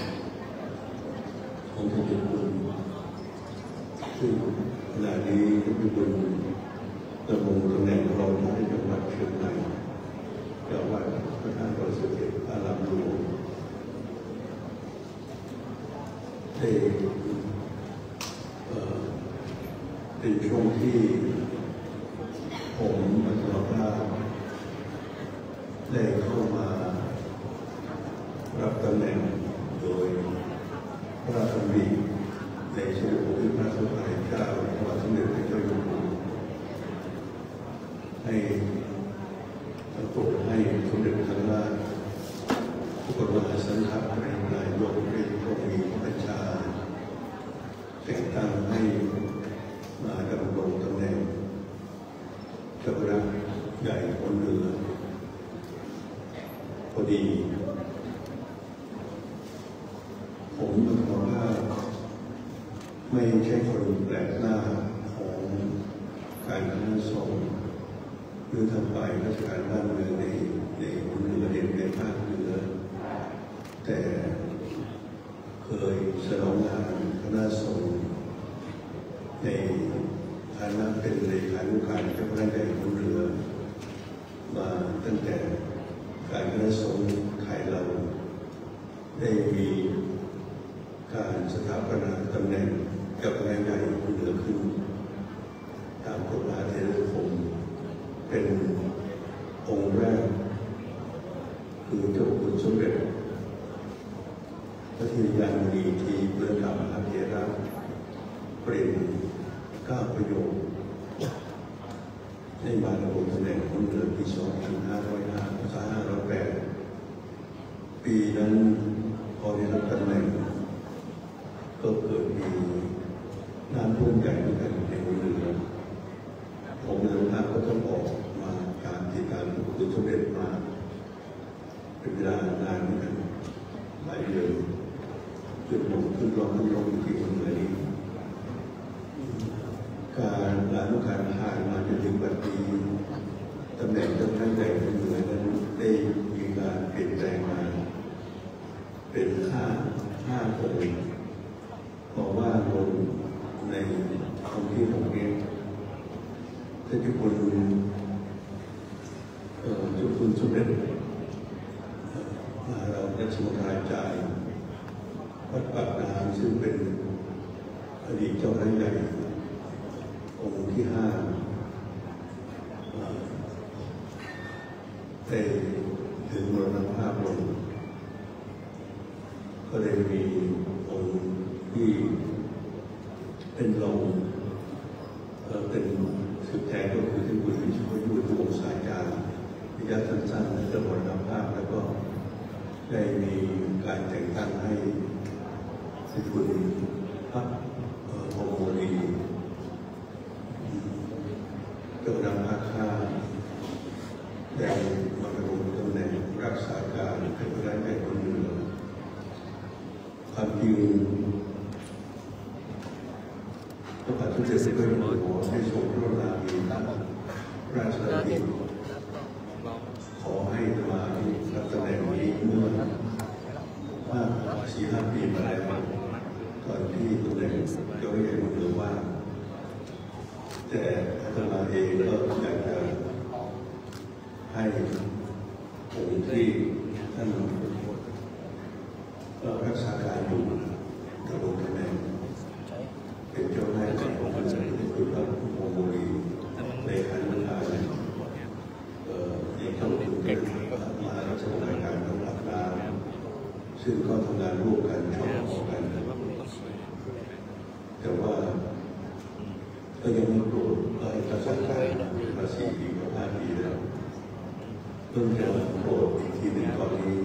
ของพระเจ้าบุญซึ่งขณะนี้พระบุญดำรงตำแหน่งรองผู้ว่าจังหวัดเชียงใหม่เจ้าอาวาสพระธาตุดอยสะเก็ดอารามหลวงได้เป็นช่วงที่ผมมันสารภาพได้เข้ามารับตำแหน่งโดยพระราชดำริในสมเด็จพระพุทธพระสัมมาสัมพุทธเจ้าพระบาทสมเด็จพระเจ้าอยู่หัวให้โปรดให้สมเด็จพระสังฆราชผู้บรมสันทัพในนายกได้ทรงมีพระบัญชาแต่งตั้งให้มาดำรงตำแหน่งเจ้าพระใหญ่คนเรือพอดีผมต้องบอกว่าไม่ใช่คนแปลกหน้าของการคณะสงฆ์หรือทำไปราชการบ้านเมืองในในคนเรือเด่นในภาคเหนือแต่เคยสนองงานคณะสงฆ์ในฐานะเป็นเลขานุการเจ้าพระใหญ่คนเรือมาตั้งแต่การคณะสงฆ์ไทยเราได้มีการสถาปนาตำแหน่งเจ้าพระใหญ่คนเรือขึ้นตามกฎมหาเถรสมาคมเป็นองค์แรกคือเจ้าคุณสมเด็จพระธิยามุนีที่เบื้องหลังมหาเถระเปลี่ยนก้าวประโยชน์ในบาลงตำแหน่งคนเรือปีสองพันห้าร้อยห้าสองพันห้าร้อยแปดปีนั้นพอได้รับตำแหน่งก็เกิดมีน้ำท่วมใหญ่ด้วยกันในเรือผมเรือภาพก็ต้องออกมาการที่การคุณสมเด็จมาเป็นเวลานานเหมือนกันหลายเดือนจนผมขึ้นร้องขึ้นลงที่คนเรือนี้การอนุการผ่านมาจนถึงวันนี้ตำแหน่งเจ้าพระใหญ่คนเรือนั้นได้มีการเปลี่ยนแปลงมาเป็นห้าห้าองค์บอกว่าลงในองค์ที่หกเองท่านเจ้าคุณเอ่อเจ้าคุณสมเด็จมหาราชสมุทรปราการวัดปากน้ำซึ่งเป็นอดีตเจ้าพระใหญ่องค์ที่ห้าได้ถึงมรณภาพลงก็เลยมีองค์ที่เป็นรองเป็นสืบแทนก็คือท่านบุญวิชุยยุทธวงศ์สายการระยะสั้นๆและจะมรณภาพแล้วก็ได้มีการแต่งตั้งให้ท่านบุญพระโมโมลีเจ้าคณะภาคห้าได้มาดำรงตำแหน่งรักษาการเป็นผู้ร้ายใหญ่คนเรือความจริงพระบาทสมเด็จพระเจ้าอยู่หัวได้ทรงพระกรุณามีราชดำริขอให้มารับตำแหน่งนี้เมื่อห้าสี่ห้าปีมาแล้วก่อนที่ตำแหน่งเจ้าพระใหญ่คนเรือว่าแต่อาตมาเองก็อยากจะให้องค์ที่ท่านรักษาการอยู่ดำรงตำแหน่งเป็นเจ้าหน้าที่ของพระเจ้าคือพระโมโมลีในขันธ์การที่เข้าถึงมาราชการการของหลักการซึ่งก็ทำงานร่วมกันชอบพอกันแต่ว่าก็ยังไม่โปรดให้ประสานการประสี่ปีกว่าห้าปีแล้วเพิ่งจะโผล่อีกทีหนึ่งตอนนี้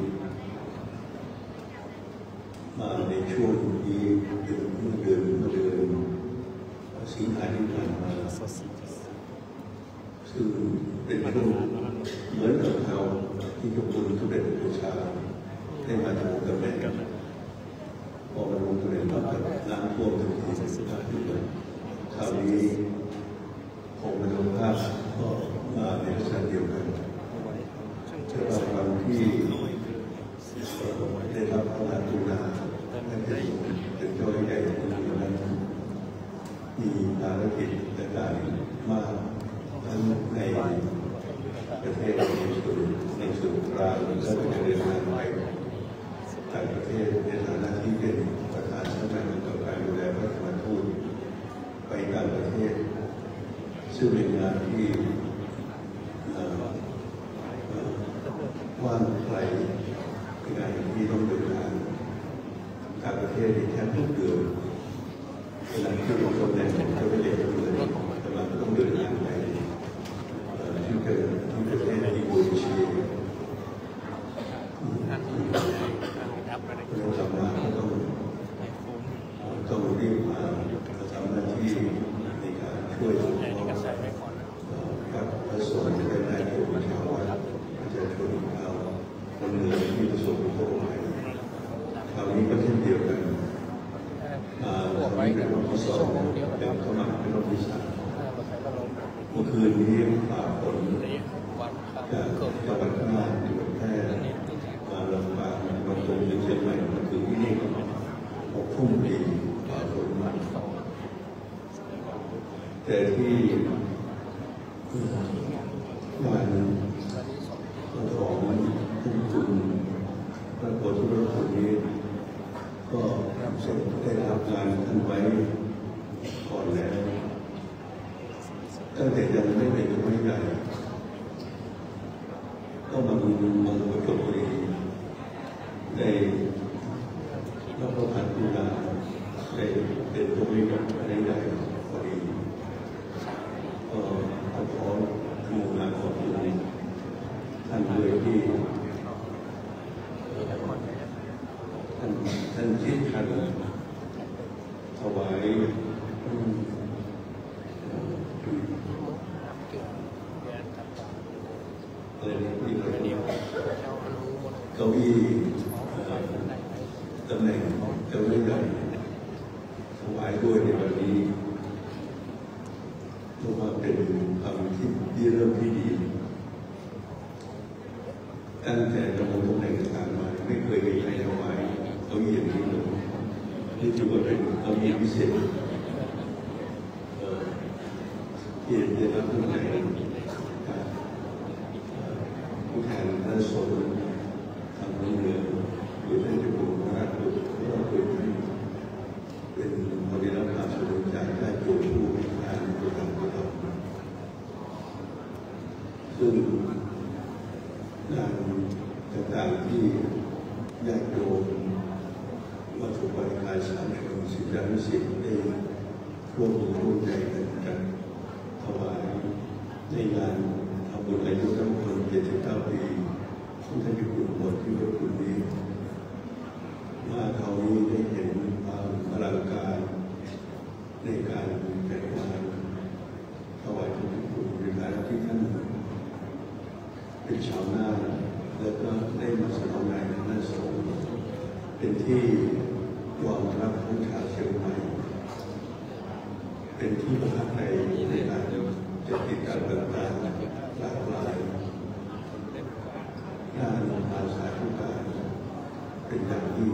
มาในช่วงที่เดือนเมื่อเดือนเมื่อเดือนสิงหาคมที่ผ่านมาซึ่งเป็นช่วงเหมือนกับเราที่ทุกคนทุกเด็กผู้ชายได้มาถึงตำแหน่งพอมาลงตำแหน่งปั๊บน้ำท่วมทันทีน้ำท่วมคราวนี้ผมมาดูภาพก็มาในลักษณะเดียวกันจะเป็นวันที่ได้รับพระราชกรุณาให้เป็นเจ้าใหญ่คนนั้นมีภารกิจต่างๆมากทั้งในประเทศในส่วนในส่วนกลางและก็จะเดินทางไปต่างประเทศในฐานะที่เป็นประธานสำนักงานต่อการดูแลพระธรรมทูตไปต่างประเทศซึ่งเป็นงานที่ว่างไกลเป็นงานที่ต้องเดินทางต่างประเทศแทบทุกเดือนเวลาที่เราคนแรกจะไปเรียนเลยแต่เราต้องเดินทางไปที่เกิดที่ประเทศอินโดนีเซียเราทำงานต้องต้องรีบมาทำหน้าที่ในการช่วยเหลือครับพระสงฆ์จะได้ได้ช่วยชาววัดประชาชนชาวคนเหนือที่ประสบอุทกภัยคราวนี้ก็เช่นเดียวกันอ่าคราวนี้เป็นรอบที่สองเป็นเข้ามาเป็นรอบที่สามเมื่อคืนนี้ฝ่าฝนจากจังหวัดน่านจังหวัดแพร่มาลำปางมาจนถึงเชียงใหม่มาถึงที่นี่หกทุ่มปีฝ่าฝนมาแต่ที่งานของคุณคุณพระโพธิสัตว์นี้ก็เสร็จได้รับงานท่านไว้ก่อนแล้วตั้งแต่ยังไม่เป็นไม่ใหญ่ก็มาดูมาดูประจบบุรีได้รับประทานกุณาได้เป็นตัวนี้กับอะไรใหญ่พอดีก็ขอขอทำงานขอบคุณท่านเลยที่ท่านท่านที่ท่านถวายเก้าอี้ตำแหน่งเจ้าใหญ่ถวายด้วยในวันนี้เพราะว่าเป็นความคิดที่เริ่มที่ดีตั้งแต่ดำรงตำแหน่งต่างมาไม่เคยมีใครถวายเก้าอี้อย่างนี้เลยนี่ถือว่าเป็นเก้าอี้พิเศษที่ได้รับตำแหน่งผู้แทนพระสงฆ์ทางเรือหรือท่านจะเป็นพระราชบุตรก็เป็นเป็นบริษัทการสนุนจากได้โยมผู้มีการประทานประทานซึ่งงานต่างๆที่ญาติโยมวัตถุบริการสาธารณสุขและนิสิตได้ร่วมมือร่วมใจกันถวายในงานทำบุญอายุทั้งคนเจ็ดสิบเก้าปีที่ท่านอยู่บนที่วัดกุฎีมาเขานี้ได้เห็นความอลังการในการจัดงานถวายพระพุทธบริการที่ท่านเป็นชาวนาแล้วก็ได้มาสนองงานคณะสงฆ์เป็นที่ยอมรับของชาวเชียงใหม่เป็นที่ประทับใจในการจัดกิจกรรมต่างๆหลากหลายด้านอาสาทุกการเป็นอย่างยิ่ง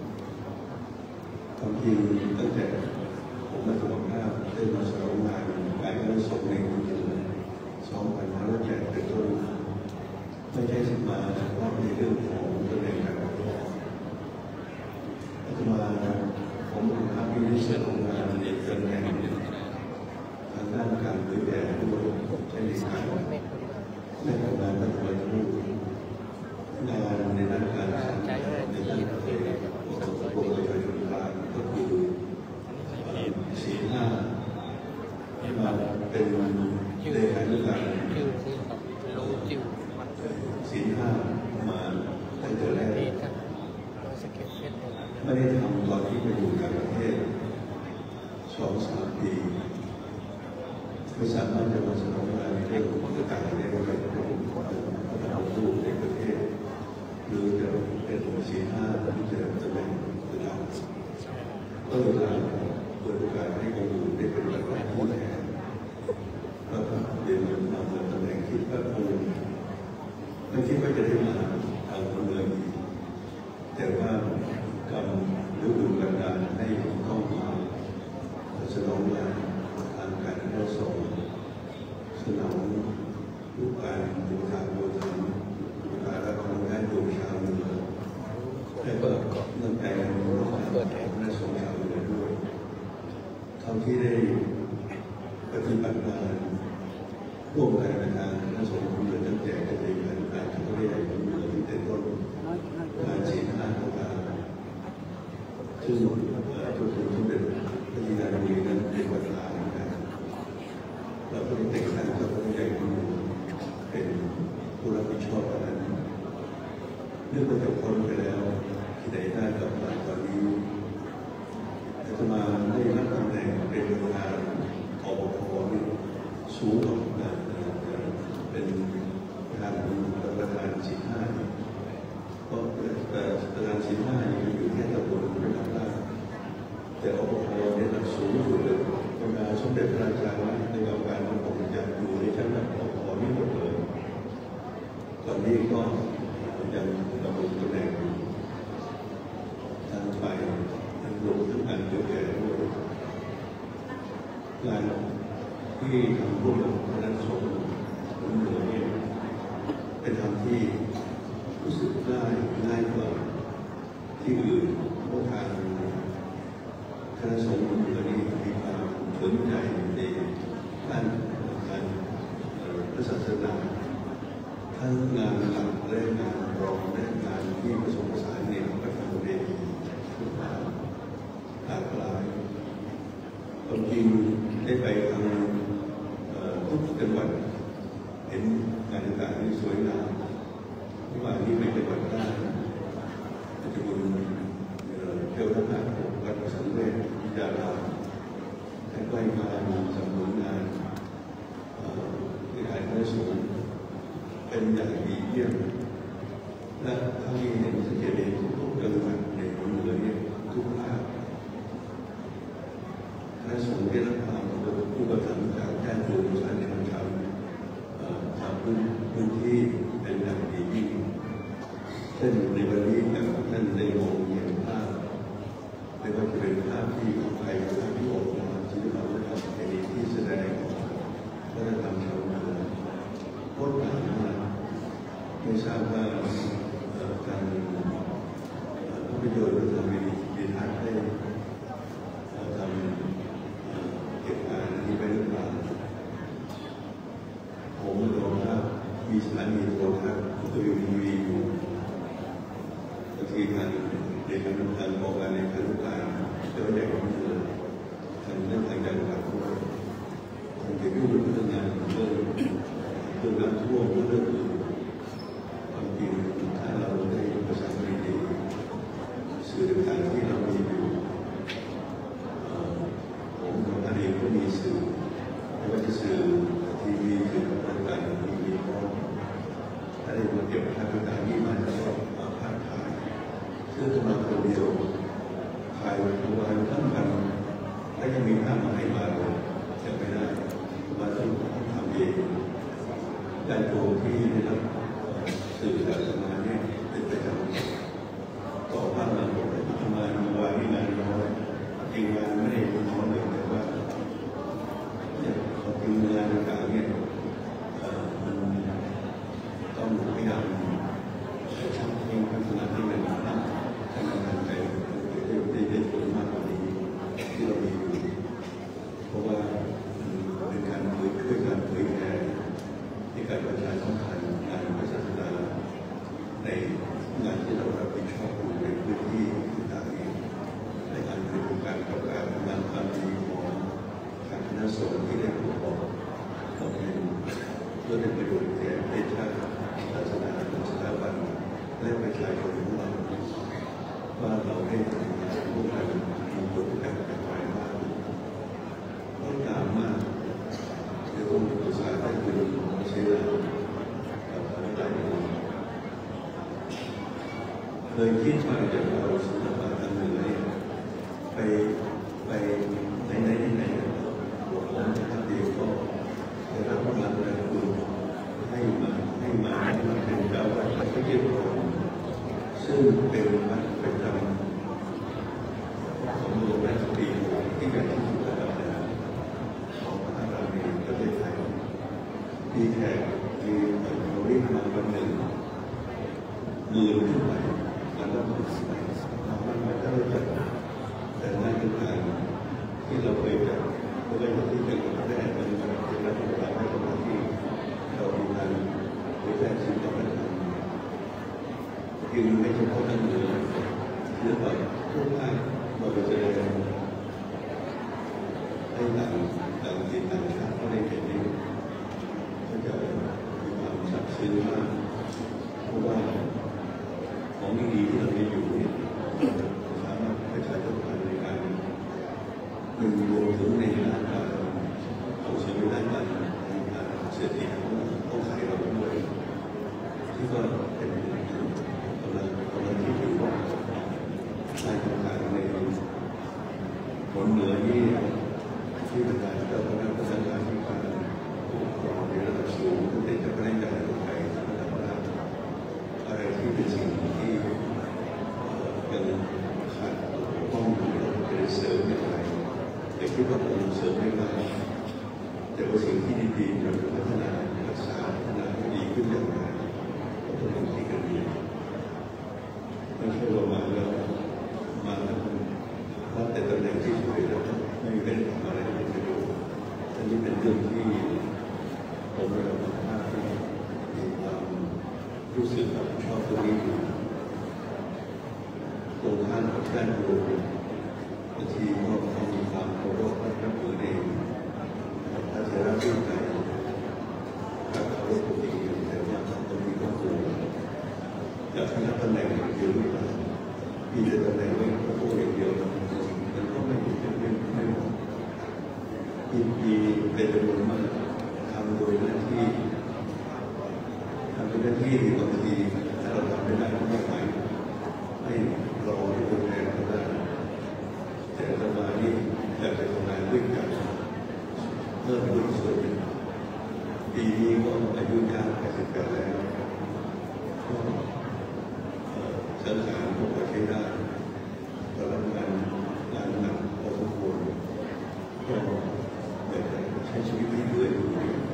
ความจริงตั้งแต่ผมมาสมัครหน้าได้มาสนองงานการคณะสงฆ์ในปีสองพันห้าร้อยแปดเป็นต้นไม่ใช่สิมาเฉพาะในเรื่องของตำแหน่งการปกครองอาตมาผมเป็นภาพที่ได้เชิญของงานในตำแหน่งทางด้านการเผยแพร่ด้วยเช่นเดียวกันในการงานพระธรรมทูตงานในด้านการศึกษาในด้านประเทศของกรมประชาชนกลางก็คือสี่ห้ามาเป็นการจิวนี่ครับลุงจิวศีลห้ามาตั้งแต่แรกนี่ครับเราสเก็ตเพชรไม่ได้ทำตอนที่ไปอยู่ต่างประเทศสองสามปีไม่สามารถจะมาสนองงานในเรื่องของการในเรื่องของเราดูในประเทศหรือจะเป็นศีลห้าที่จะจะเป็นระดับก็เลยเปิดโอกาสให้คนอื่นได้เป็นระดับผู้แทนแล้วก็เรียนรู้มาในตำแหน่งที่พระองค์ไม่คิดว่าจะได้มาทางคนเมืองอีกแต่ว่ากรรมหรือบุญบันดาลให้เข้ามาสนองงานทางการเงินส่งสนองลูกการบูชาบูชาบูชาและของได้บูชาเมืองและก็เนื่องในรูปการเปิดแห่งพระสงฆ์ชาวเมืองด้วยเท่าที่ได้ปฏิบัติงานร่วมกันในทางพระสงฆ์เมืองตั้งแต่การเรียนการการที่เขาได้ใหญ่ของเมืองที่เป็นต้นงานศีลห้าต่างๆซึ่งทุกคนที่เป็นพระธิดามีนั้นเป็นวัดลาเหมือนกันเราก็ได้แต่งตั้งเจ้าพระใหญ่ของเมืองเป็นผู้รับผิดชอบอันนั้นเรื่องมันจบพ้นไปแล้วที่ไหนได้กลับมาตอนนี้จะมาได้รับตำแหน่งเป็นประธานอปพนี่สูงกว่าเป็นประธานประธานศีลห้าเพราะประธานศีลห้าอยู่แค่ตำบลไม่ทำได้แต่อปพเนี่ยระดับสูงสุดเลยบรรดาสมเด็จพระราชาในกรรมการของผมจะอยู่ในชั้นระดับอปพนี่หมดเลยตอนนี้ก็ยังดำรงตำแหน่งทางฝ่ายทางลงทั้งการเกี่ยวแก่ด้วยงานที่ทำร่วมกับคณะสงฆ์เหนือเนี่ยเป็นทำที่รู้สึกง่ายง่ายกว่าที่อื่นเพราะทางคณะสงฆ์เหนือนี่มีความสนใจในด้านการพระศาสนาทั้งงานหลักและงานรองและงานที่ผสมผสานในพระธรรมเรียนทุกอย่างหลากหลายความจริงได้ไปทางทุกจังหวัดเห็นการต่างๆที่สวยงามที่ว่าที่ไม่จังหวัดได้ปัจจุบันเจ้าหน้าที่ของวัดสังเวชวิทยาลามได้ใกล้มาสำนุนงานในการพระสงฆ์เป็นอย่างดีเยี่ยมและเท่าที่เห็นสังเกตเห็นทุกจังหวัดในเมืองนี้ทุกภาคพระสงฆ์ได้รับความผู้ประทับจากแท่นบูชาในทางธรรมทำพื้นพื้นที่เป็นอย่างดียิ่งเช่นในวันนี้กับท่านได้มองเห็นภาพไม่ว่าจะเป็นภาพที่ของใครภาพที่ออกมาที่เราได้ทำในที่แสดงวัฒนธรรมชาวเมืองโคตรหนามากไม่ทราบว่าการภาพยนตร์หรือทำวิดีทัศน์ได้ทำเก็บงานนี้ไปหรือเปล่าผมมองว่ามีสถานีโทรทัศน์ตัวอยู่ทีวีอยู่บางทีทางในการทำการบอกการในการทุกการจะไม่ได้ของเธอทำเรื่องทางการศึกษาด้วยคงจะยุ่งเรื่องงานเรื่องเรื่องน้ำท่วมเรื่องอื่นความจริงถ้าเราได้ประสานงานดีสื่อต่างๆที่เรามีอยู่ผมกับท่านเองก็มีสื่อไม่ว่าจะสื่อทีวีสื่อต่างๆทีวีพร้อมถ้าได้มาเก็บภาพต่างๆนี้มาแล้วก็มาภาพถ่ายซึ่งจะมาคนเดียวถ่ายวันวันทั้งวันและยังมีภาพมาให้มาเลยจะไม่ได้มาต้องทำเองแต่ตัวที่ได้รับสื่อจากสมาเนี่ยเป็นประจำต่อภาพมาบอกว่าทำงานมาวางงานน้อยจริงงานไม่ได้น้อยเลยแต่ว่าเนี่ยพอทำงานต่างๆเนี่ยมันต้องพยายามทำให้พัฒนาที่มันทำให้มันทันใจได้ได้ได้ผลมากกว่านี้ที่เรามีอยู่เพราะว่าเป็นการเผยช่วยการเผยแพร่ในการประชาสัมพันธ์งานพระศาสนาในงานที่เรารับผิดชอบอยู่ในพื้นที่ต่างๆในการเป็นการประกาศงานความดีของทางคณะสงฆ์ที่ได้ถูกบอกต้องเป็นพื่อเป็นประโยชน์แก่ประเทศชาติศาสนาสถาบันและประชาชนของเราว่าเราได้ทำงานร่วมกันมีผลการกระจายมากต้องตามมากเดี๋ยวต้องศึกษาได้คือไม่ใช่เรากับอะไรเคยคิดมาจากเราศิลปะทางเหนือไปไปในในที่ไหนหัวของท่านเดียวก็ได้รับกำลังแรงคุณให้มาให้มาให้มาเป็นเจ้าวัดพระเจ้าของซึ่งเป็นวัดประจำของหลวงราชปีที่ใหญ่ที่สุดระดับของพระรามีประเทศไทยมีแขกมีเราเรียกมาวันหนึ่งหมื่นขึ้นไปแล้วก็หมื่นสิบไปเราไม่ได้จัดแต่ในการที่เราเคยจัดก็ได้ที่เป็นแรกเป็นเป็นรัฐบาลให้กับที่เรามีการเผยแพร่สิ่งต่างๆคือไม่เฉพาะทางเหนือหรือว่าทุกภาคเราไปเจอให้ต่างต่างจิตต่างชาติก็ได้เห็นนี้ก็จะมีความซับซึ้งมากเพราะว่าของดีๆที่เรามีอยู่เนี่ยสามารถประชาชนในการหนึ่งรวมถึงในด้านการเอาชีวิตด้านการเศรษฐกิจต้องใช้เราด้วยที่ก็เป็นกำลังกำลังที่ถือว่าในทางการในผลเหนือนี่ที่เป็นการเจ้าพนักงานที่การปกครองในระดับสูงเป็นเจ้าพนักงานในไทยระดับล่างอะไรที่เป็นสิ่งที่ยังขาดข้อมูลเราจะเสริมไม่ได้แต่คิดว่าคงเสริมไม่ได้แต่ว่าสิ่งที่ดีๆเราจะพัฒนารักษาพัฒนาให้ดีขึ้นอย่างไรก็ต้องเป็นที่กันดีไม่ใช่ว่ามาแล้วมาแล้วรับแต่ตำแหน่งที่สวยแล้วไม่เป็นทำอะไรไม่ประโยชน์อันนี้เป็นเรื่องที่ผมและเราภาคที่มีความรู้สึกรับผิดชอบตรงนี้อยู่ตรงท่านกับท่านโยมบางทีก็ต้องมีความเคารพนับถือเองถ้าจะรับรู้ใจถ้าเคารพจริงแต่ว่าต้องมีความกลัวจากคณะตำแหน่งเดียวหรือเปล่ามีแต่ตำแหน่งไม่พระผู้อย่างเดียวมันก็ไม่เป็นไม่ไม่ยินดีเป็นจำนวนมากทำโดยหน้าที่ทำโดยหน้าที่บางทีถ้าเราทำไม่ได้ก็ไม่ไหวให้รอให้คนแทนก็ได้แต่สมาธิอยากจะทำงานด้วยกันเมื่อด้วยส่วนปีนี้ก็อายุย่างแปดสิบแปดแล้วก็สังขารก็ใช้ได้ก็รับงานงานหนักพอสมควรก็อยากจะใช้ชีวิตที่เหลืออยู่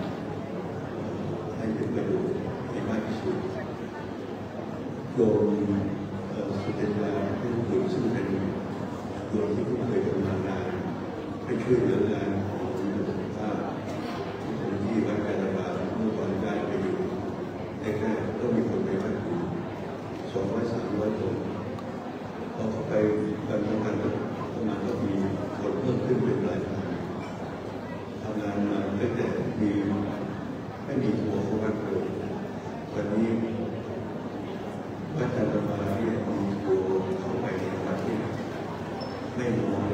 ให้เป็นประโยชน์ให้มากที่สุดโดยสุเทพาผู้ถือซึ่งเป็นโดยที่ผู้เคยทำงานนานให้ช่วยเหลืองานของภาพคนที่วัดการบาลเมื่อวันได้ไปอยู่แรกๆก็มีคนไปวัดอยู่สองร้อยสามร้อยคนพอเข้าไปการทำงานประมาณก็มีคนเพิ่มขึ้นเป็นหลายพันทำงานมาตั้งแต่มีไม่มีหัวของวัดเลยวันนี้วัดการบาลที่มีตัวเข้าไปในวัดที่ไม่น้อย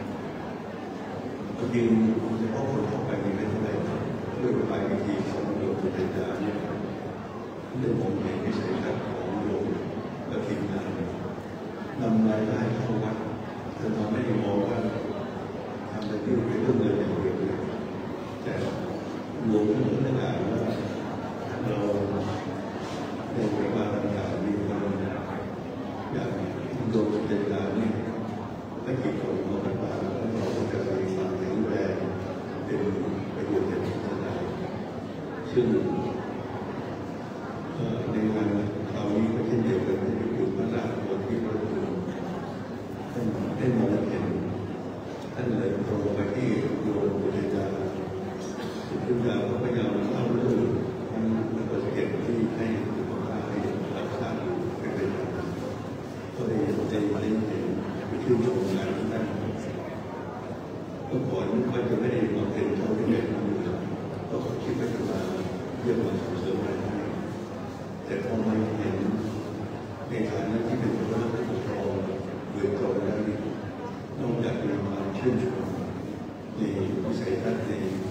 จริงเฉพาะคนเข้าไปในไม่เท่าไหร่ด้วยปลายวิธีของโยมสุเทพาเนี่ยเรื่องของในวิสัยทัศน์ของโยมและทีมงานนำรายได้เข้าวัดแต่เราไม่ได้มองว่าทำแต่ที่เป็นเรื่องเงินอย่างเดียวแต่รวมถึงเรื่องงานว่าเราในเวลาต่างๆมีความอย่างโยมสุเทพาเนี่ยไม่กี่คนมาเป็นบ้านแล้วเราจะมีความแข็งแรงเป็นประโยชน์แก่ศาสนาซึ่งในงานคราวนี้ก็เช่นเดียวกันที่อยู่พระราชวังที่พระจุลท่านได้มองเห็นท่านเลยตรงไปที่โยมปุถุชาปุถุชาก็พยายามเล่าเรื่องมันมันก็เก็บที่ให้สุขภาพให้รักษาอยู่เป็นประจำก็ได้ได้ได้เห็นไปชื่นชมงานท่านก็ก่อนว่าจะไม่ได้มาเป็นเท่าที่ได้ทำอยู่ก็คิดว่าจะมาเรื่องมาส่งเสริมอะไรแต่พอมาเห็นในฐานะที่เป็นผู้รับผู้ปกครองโดยตรงแล้วนอกจากมีความชื่นชมในวิสัยทัศน์ใน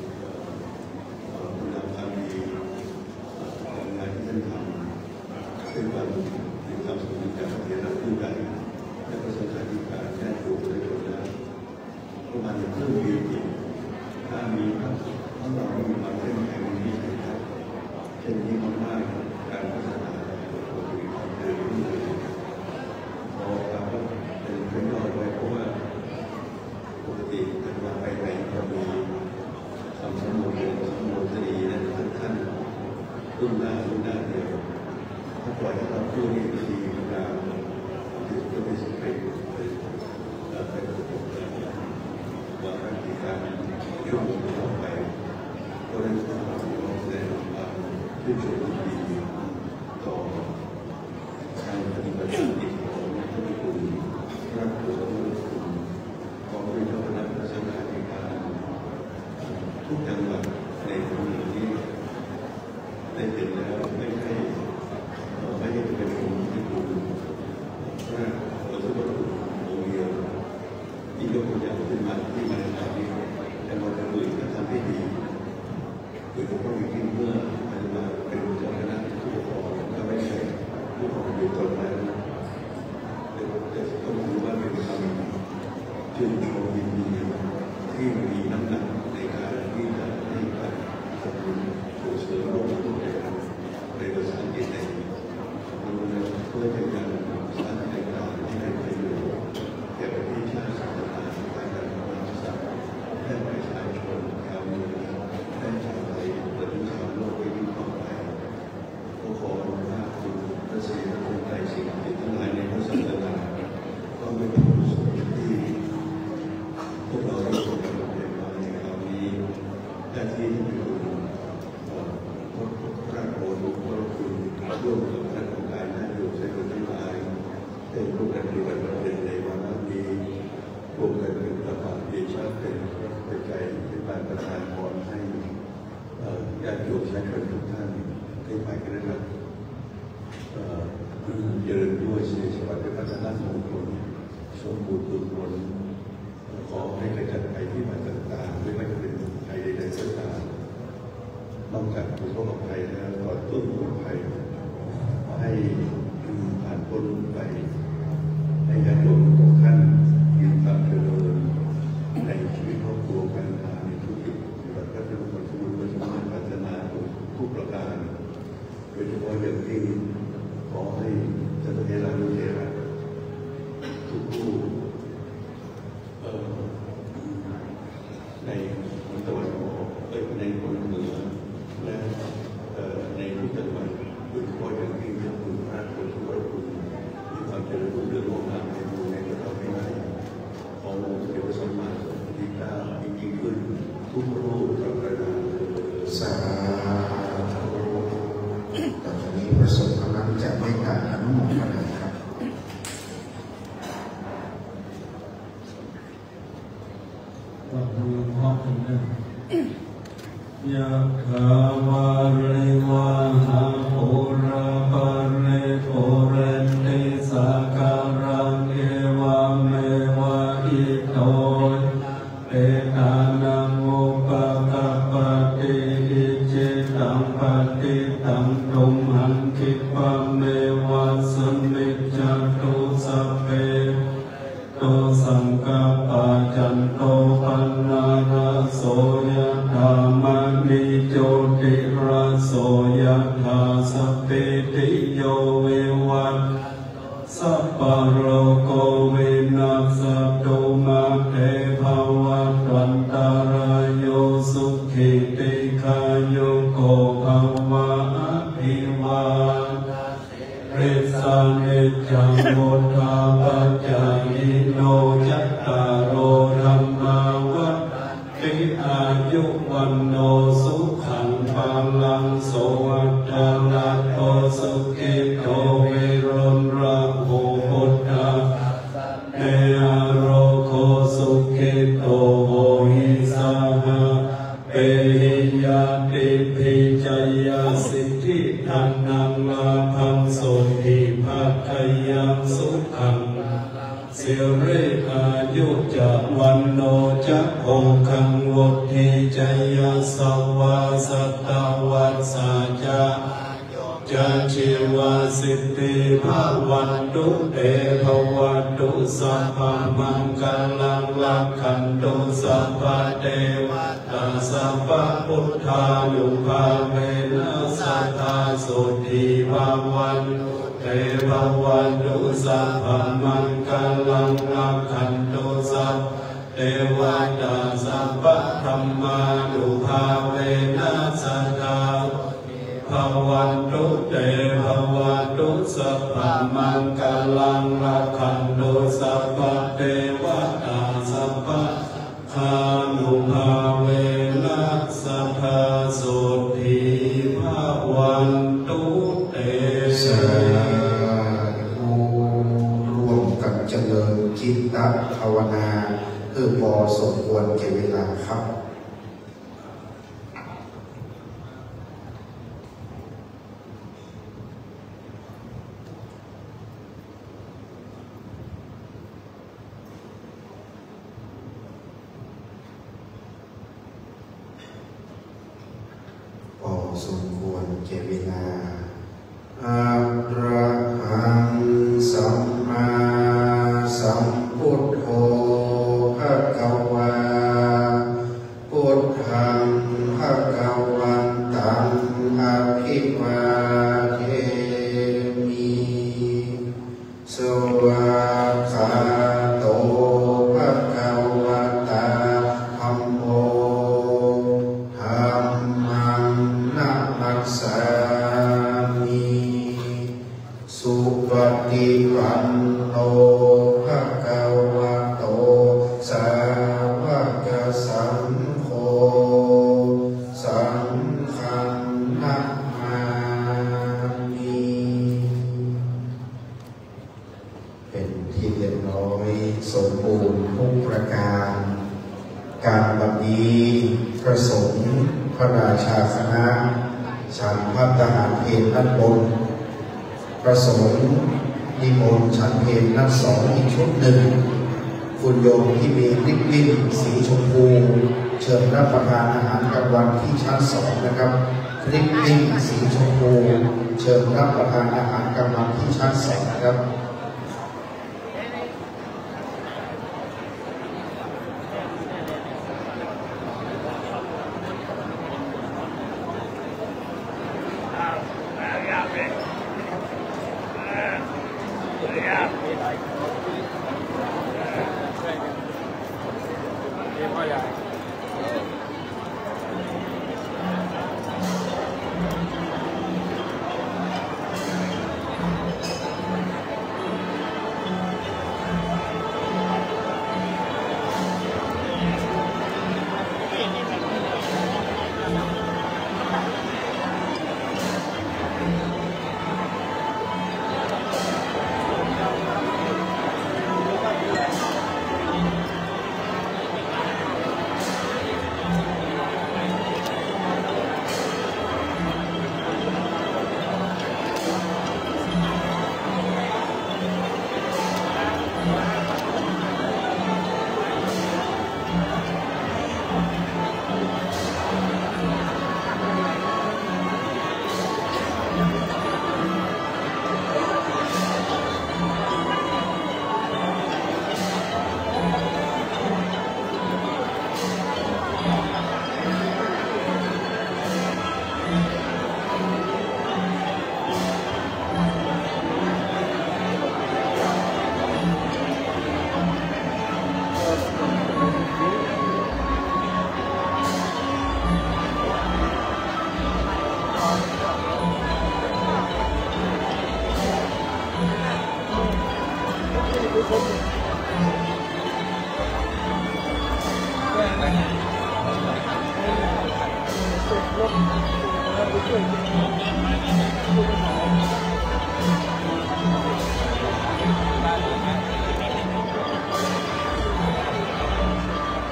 คุณงามดีของงานที่ท่านทำเป็นความเป็นความสมบูรณ์จากเรียนรู้ผู้ใดและประสบการณ์ที่การแก้ตัวโดยตรงแล้วประมาณเพิ่มปีอีกถ้ามีครับถ้าเรามีความเข้มแข็งในวิสัยทัศน์เช่นนี้มากๆการพัฒนาตัวเองเดินรุ่งเรืองพอเราเป็นเพื่อนย่อยไว้เพราะว่าปกติเวลาไปไหนก็มีคำสมุนสมุนสีนะท่านท่านรุ่นหน้ารุ่นหน้าเดียวถ้าปล่อยให้เราพูดนี่ดีกว่าการที่จะไม่สำเร็จเลยไปประสบการณ์ว่าการที่การช่วงต่อไปก็ได้ทำให้แสดงความชื่นชมดีต่อการปฏิบัติกิจของท่านผู้รักผู้สมุนของพระเจ้าคณะราษฎรในการทุกจังหวัดในเมืองนี้ได้เห็นแล้วไม่ใช่ไม่ใช่เป็นองค์ที่ดูพระเราจะต้ององค์เดียวที่ยกตัวอย่างขึ้นมาที่มาในคราวนี้แต่เราจะดูอีกทำให้ดีโดยเฉพาะอย่างยิ่งเมื่อมันมาเป็นเจ้าคณะผู้ปกครองก็ไม่ใช่ผู้ปกครองโดยตรงแล้วนะแต่ต้องรู้ว่าเป็นคำชื่นชมยินดีที่มีน้ำหนักในการที่จะให้การสนับสนุนส่งเสริมโลกทุกอย่างในภาษาอังกฤษในเพื่อเป็นการสร้างในการที่ได้ประโยชน์แก่ประเทศชาติศาสนาการการทำงานศาสตร์และประชาชนชาวเมืองและชาวไทยและทุกชาวโลกไปยิ่งต่อไปก็ขอพระคุณพระศรีพระคุณไตรสิ่งทั้งหลายในพระศาสนาก็ไม่เป็นกุศลที่พวกเราได้ทำกันมาในคราวนี้และที่ที่อยู่พระพระโอษฐ์พระคุณร่วมกับท่านองค์การท่านโยมใช้คนทั้งหลายได้ร่วมกันปฏิบัติประเด็นในวันนี้ร่วมกันเป็นประธานเดชะเป็นปัจจัยเป็นการประทานพรให้ญาติโยมใช้คนทุกท่านได้ไปกันนะครับเจริญด้วยสิริสวัสดิ์พัฒนามงคลสมบูรณ์ทุกคนขอให้กระจัดภัยที่มาต่างๆไม่ว่าจะเป็นภัยใดๆก็ตามนอกจากผู้ประสบภัยแล้วก็ต้นทุนภัยให้ผ่านพ้นไปให้ญาติโยมทุกท่านมีความเจริญในชีวิตครอบครัวการงานในธุรกิจและก็เป็นคนสมบูรณ์สมบูรณ์พัฒนาทุกประการโดยเฉพาะอย่างยิ่งขอให้สัตว์เลี้ยงลูกเลี้ยงทุกผู้ในคนตะวันออกในคนเหนือและในทุกจังหวัดโดยเฉพาะอย่างยิ่งในคุณพระคุณสุวรรณคุณมีความเจริญรุ่งเรืองงอกงามในหมู่ในประเทศไทยขององค์สมเด็จพระสัมมาสัมพุทธเจ้ายิ่งขึ้นทุกรูปทุกประการสาธุต่อจากนี้ประสบกำลังจะไม่การอนุโมทนาครับว่าพลังพ่อคนหนึ่งยะถาวาริวาหาภูราปาริปุเรนติสาการังเอวะเมวะอิโตเปตานังอุปกัปปติอิจิตังปฏิตังตุมหังคิปะเมวะสมิจจตุสัพเพโตสังกัปปะจันโตปันนาราโสยธามณิโจติราโสยธาสัพพิติโยวิวัตสัพพะโรโกวินาศตุมาเตภวัตวันตารายโยสุขิติขายุโกภวะอภิวาทริสานิจังโมทาปัจจายโนจัตตารโอธัมมาวัฏติอายุวันโนสุขังภาลังโสวัตตาลัตโตสุขิโตวิรุณราโภพุทธะเนอาโรโคสุขิโตโหหิสาหะเปหิยาติภิจยาสิทธิทานังลาภังโสติภาคยังสุขังเสิริอายุจะวันโนจะโอคังวุฒิจยสวาสตวัสสะจะจะชีวสิทธิภาวันตุเตภวันตุสัพพมังคลังลักขันตุสัพพเทวตาสัพพพุทธานุภาเวนัสสัทธาสุติภาวันเทภวันตุสัพพมังคลังลักขันตุสัพเทวตาสัพพธรรมานุภาเวนัสสัทธาภวันตุเตภวันตุสัพพมังคลังรักขันตุสัพพเทวตาสัพพคานุภาเวนัสสัทธาสุติภวันตุเตสาธุร่วมกันเจริญจิตตภาวนาเพื่อพอสมควรแก่เวลาครับสมควรแก่เวลาอะระหังสัมมาสัมพุทโธภะคะวาพุทธังภะคะวันตังอะภิวาเทมิสวากขาโตภะคะวะตาธัมโมสามิสุปฏิปันโนภะคะวะโตสาวกสังโฆสังฆังนะมามิเป็นที่เรียบร้อยสมบูรณ์ทุกประการการบัดนี้พระสงฆ์พระราชาคณะฉันพัฒหารเพลนัดบนประสงค์นิมนต์ฉันเพลนัดสองอีกชุดหนึ่งคุณโยมที่มีริบบิ้นสีชมพูเชิญรับประทานอาหารกลางวันที่ชั้นสองนะครับริบบิ้นสีชมพูเชิญรับประทานอาหารกลางวันที่ชั้นสองนะครับ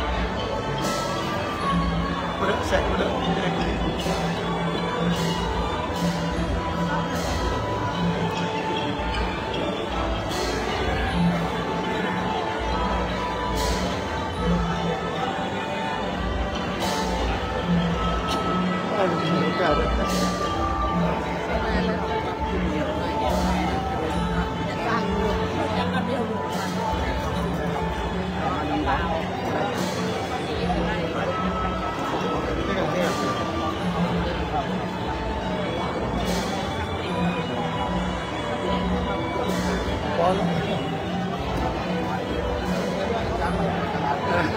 เสร็จ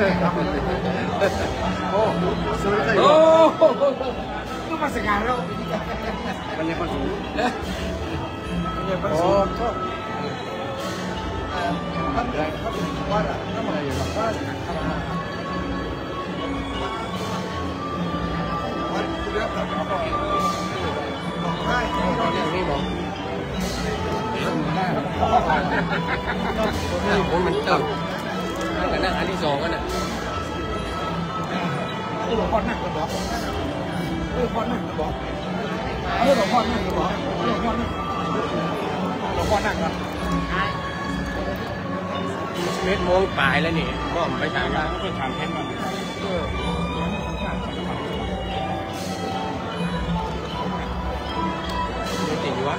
โอ้โหก็มาสังงานแล้วมันยังคนสูงมันยังคนสูงว่าถ้ามาอยู่กับบ้านวันเรื่องแบบบอกบอกได้อย่างนี้บอกคนมันเติมนั่นนั่นอันที่สองกันน่ะหลวงพ่อนั่งก็บอกหลวงพ่อนั่งก็บอกหลวงพ่อนั่งก็บอกหลวงพ่อนั่งหลวงพ่อนั่งครับเม็ดโมงปลายแล้วนี่ก็ไปถามกันก็ถามเห็นมันไม่ติดอยู่วะ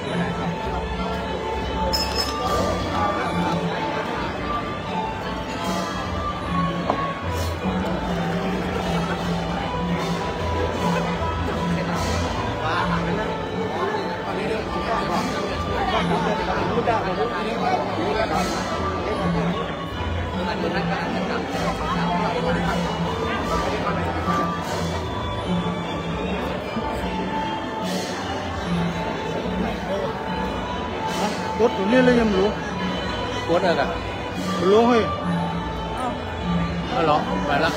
กดตรงนี้เลยยังรู้กดอะไรกันรู้เฮ้ยก็หรอไปละ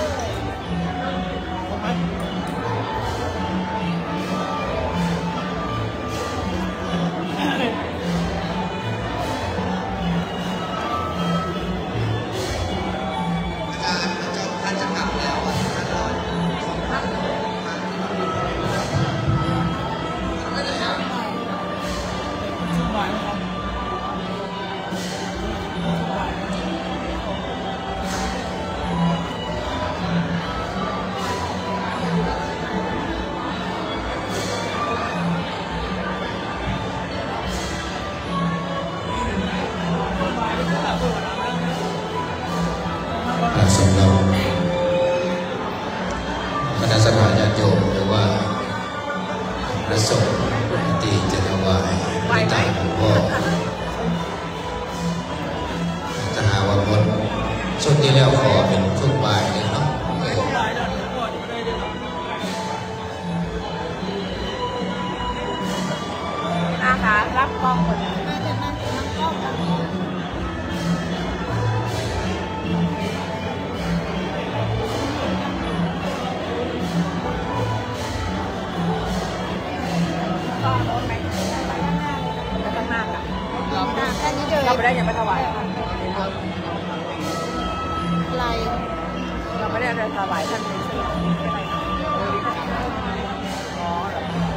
สำหรับคณะสัตยาญาติโยมหรือว่าพระสงฆ์ที่จะถวายพระตาหลวงพ่อถ้าหาว่าหมดช่วงที่แล้วขอเป็นช่วงบ่ายเลยเนาะอาหารรับกล้องหมดเราไม่ได้ยังไม่ถวายอะไรเราไม่ได้ถวายท่านเลยใช่ไหม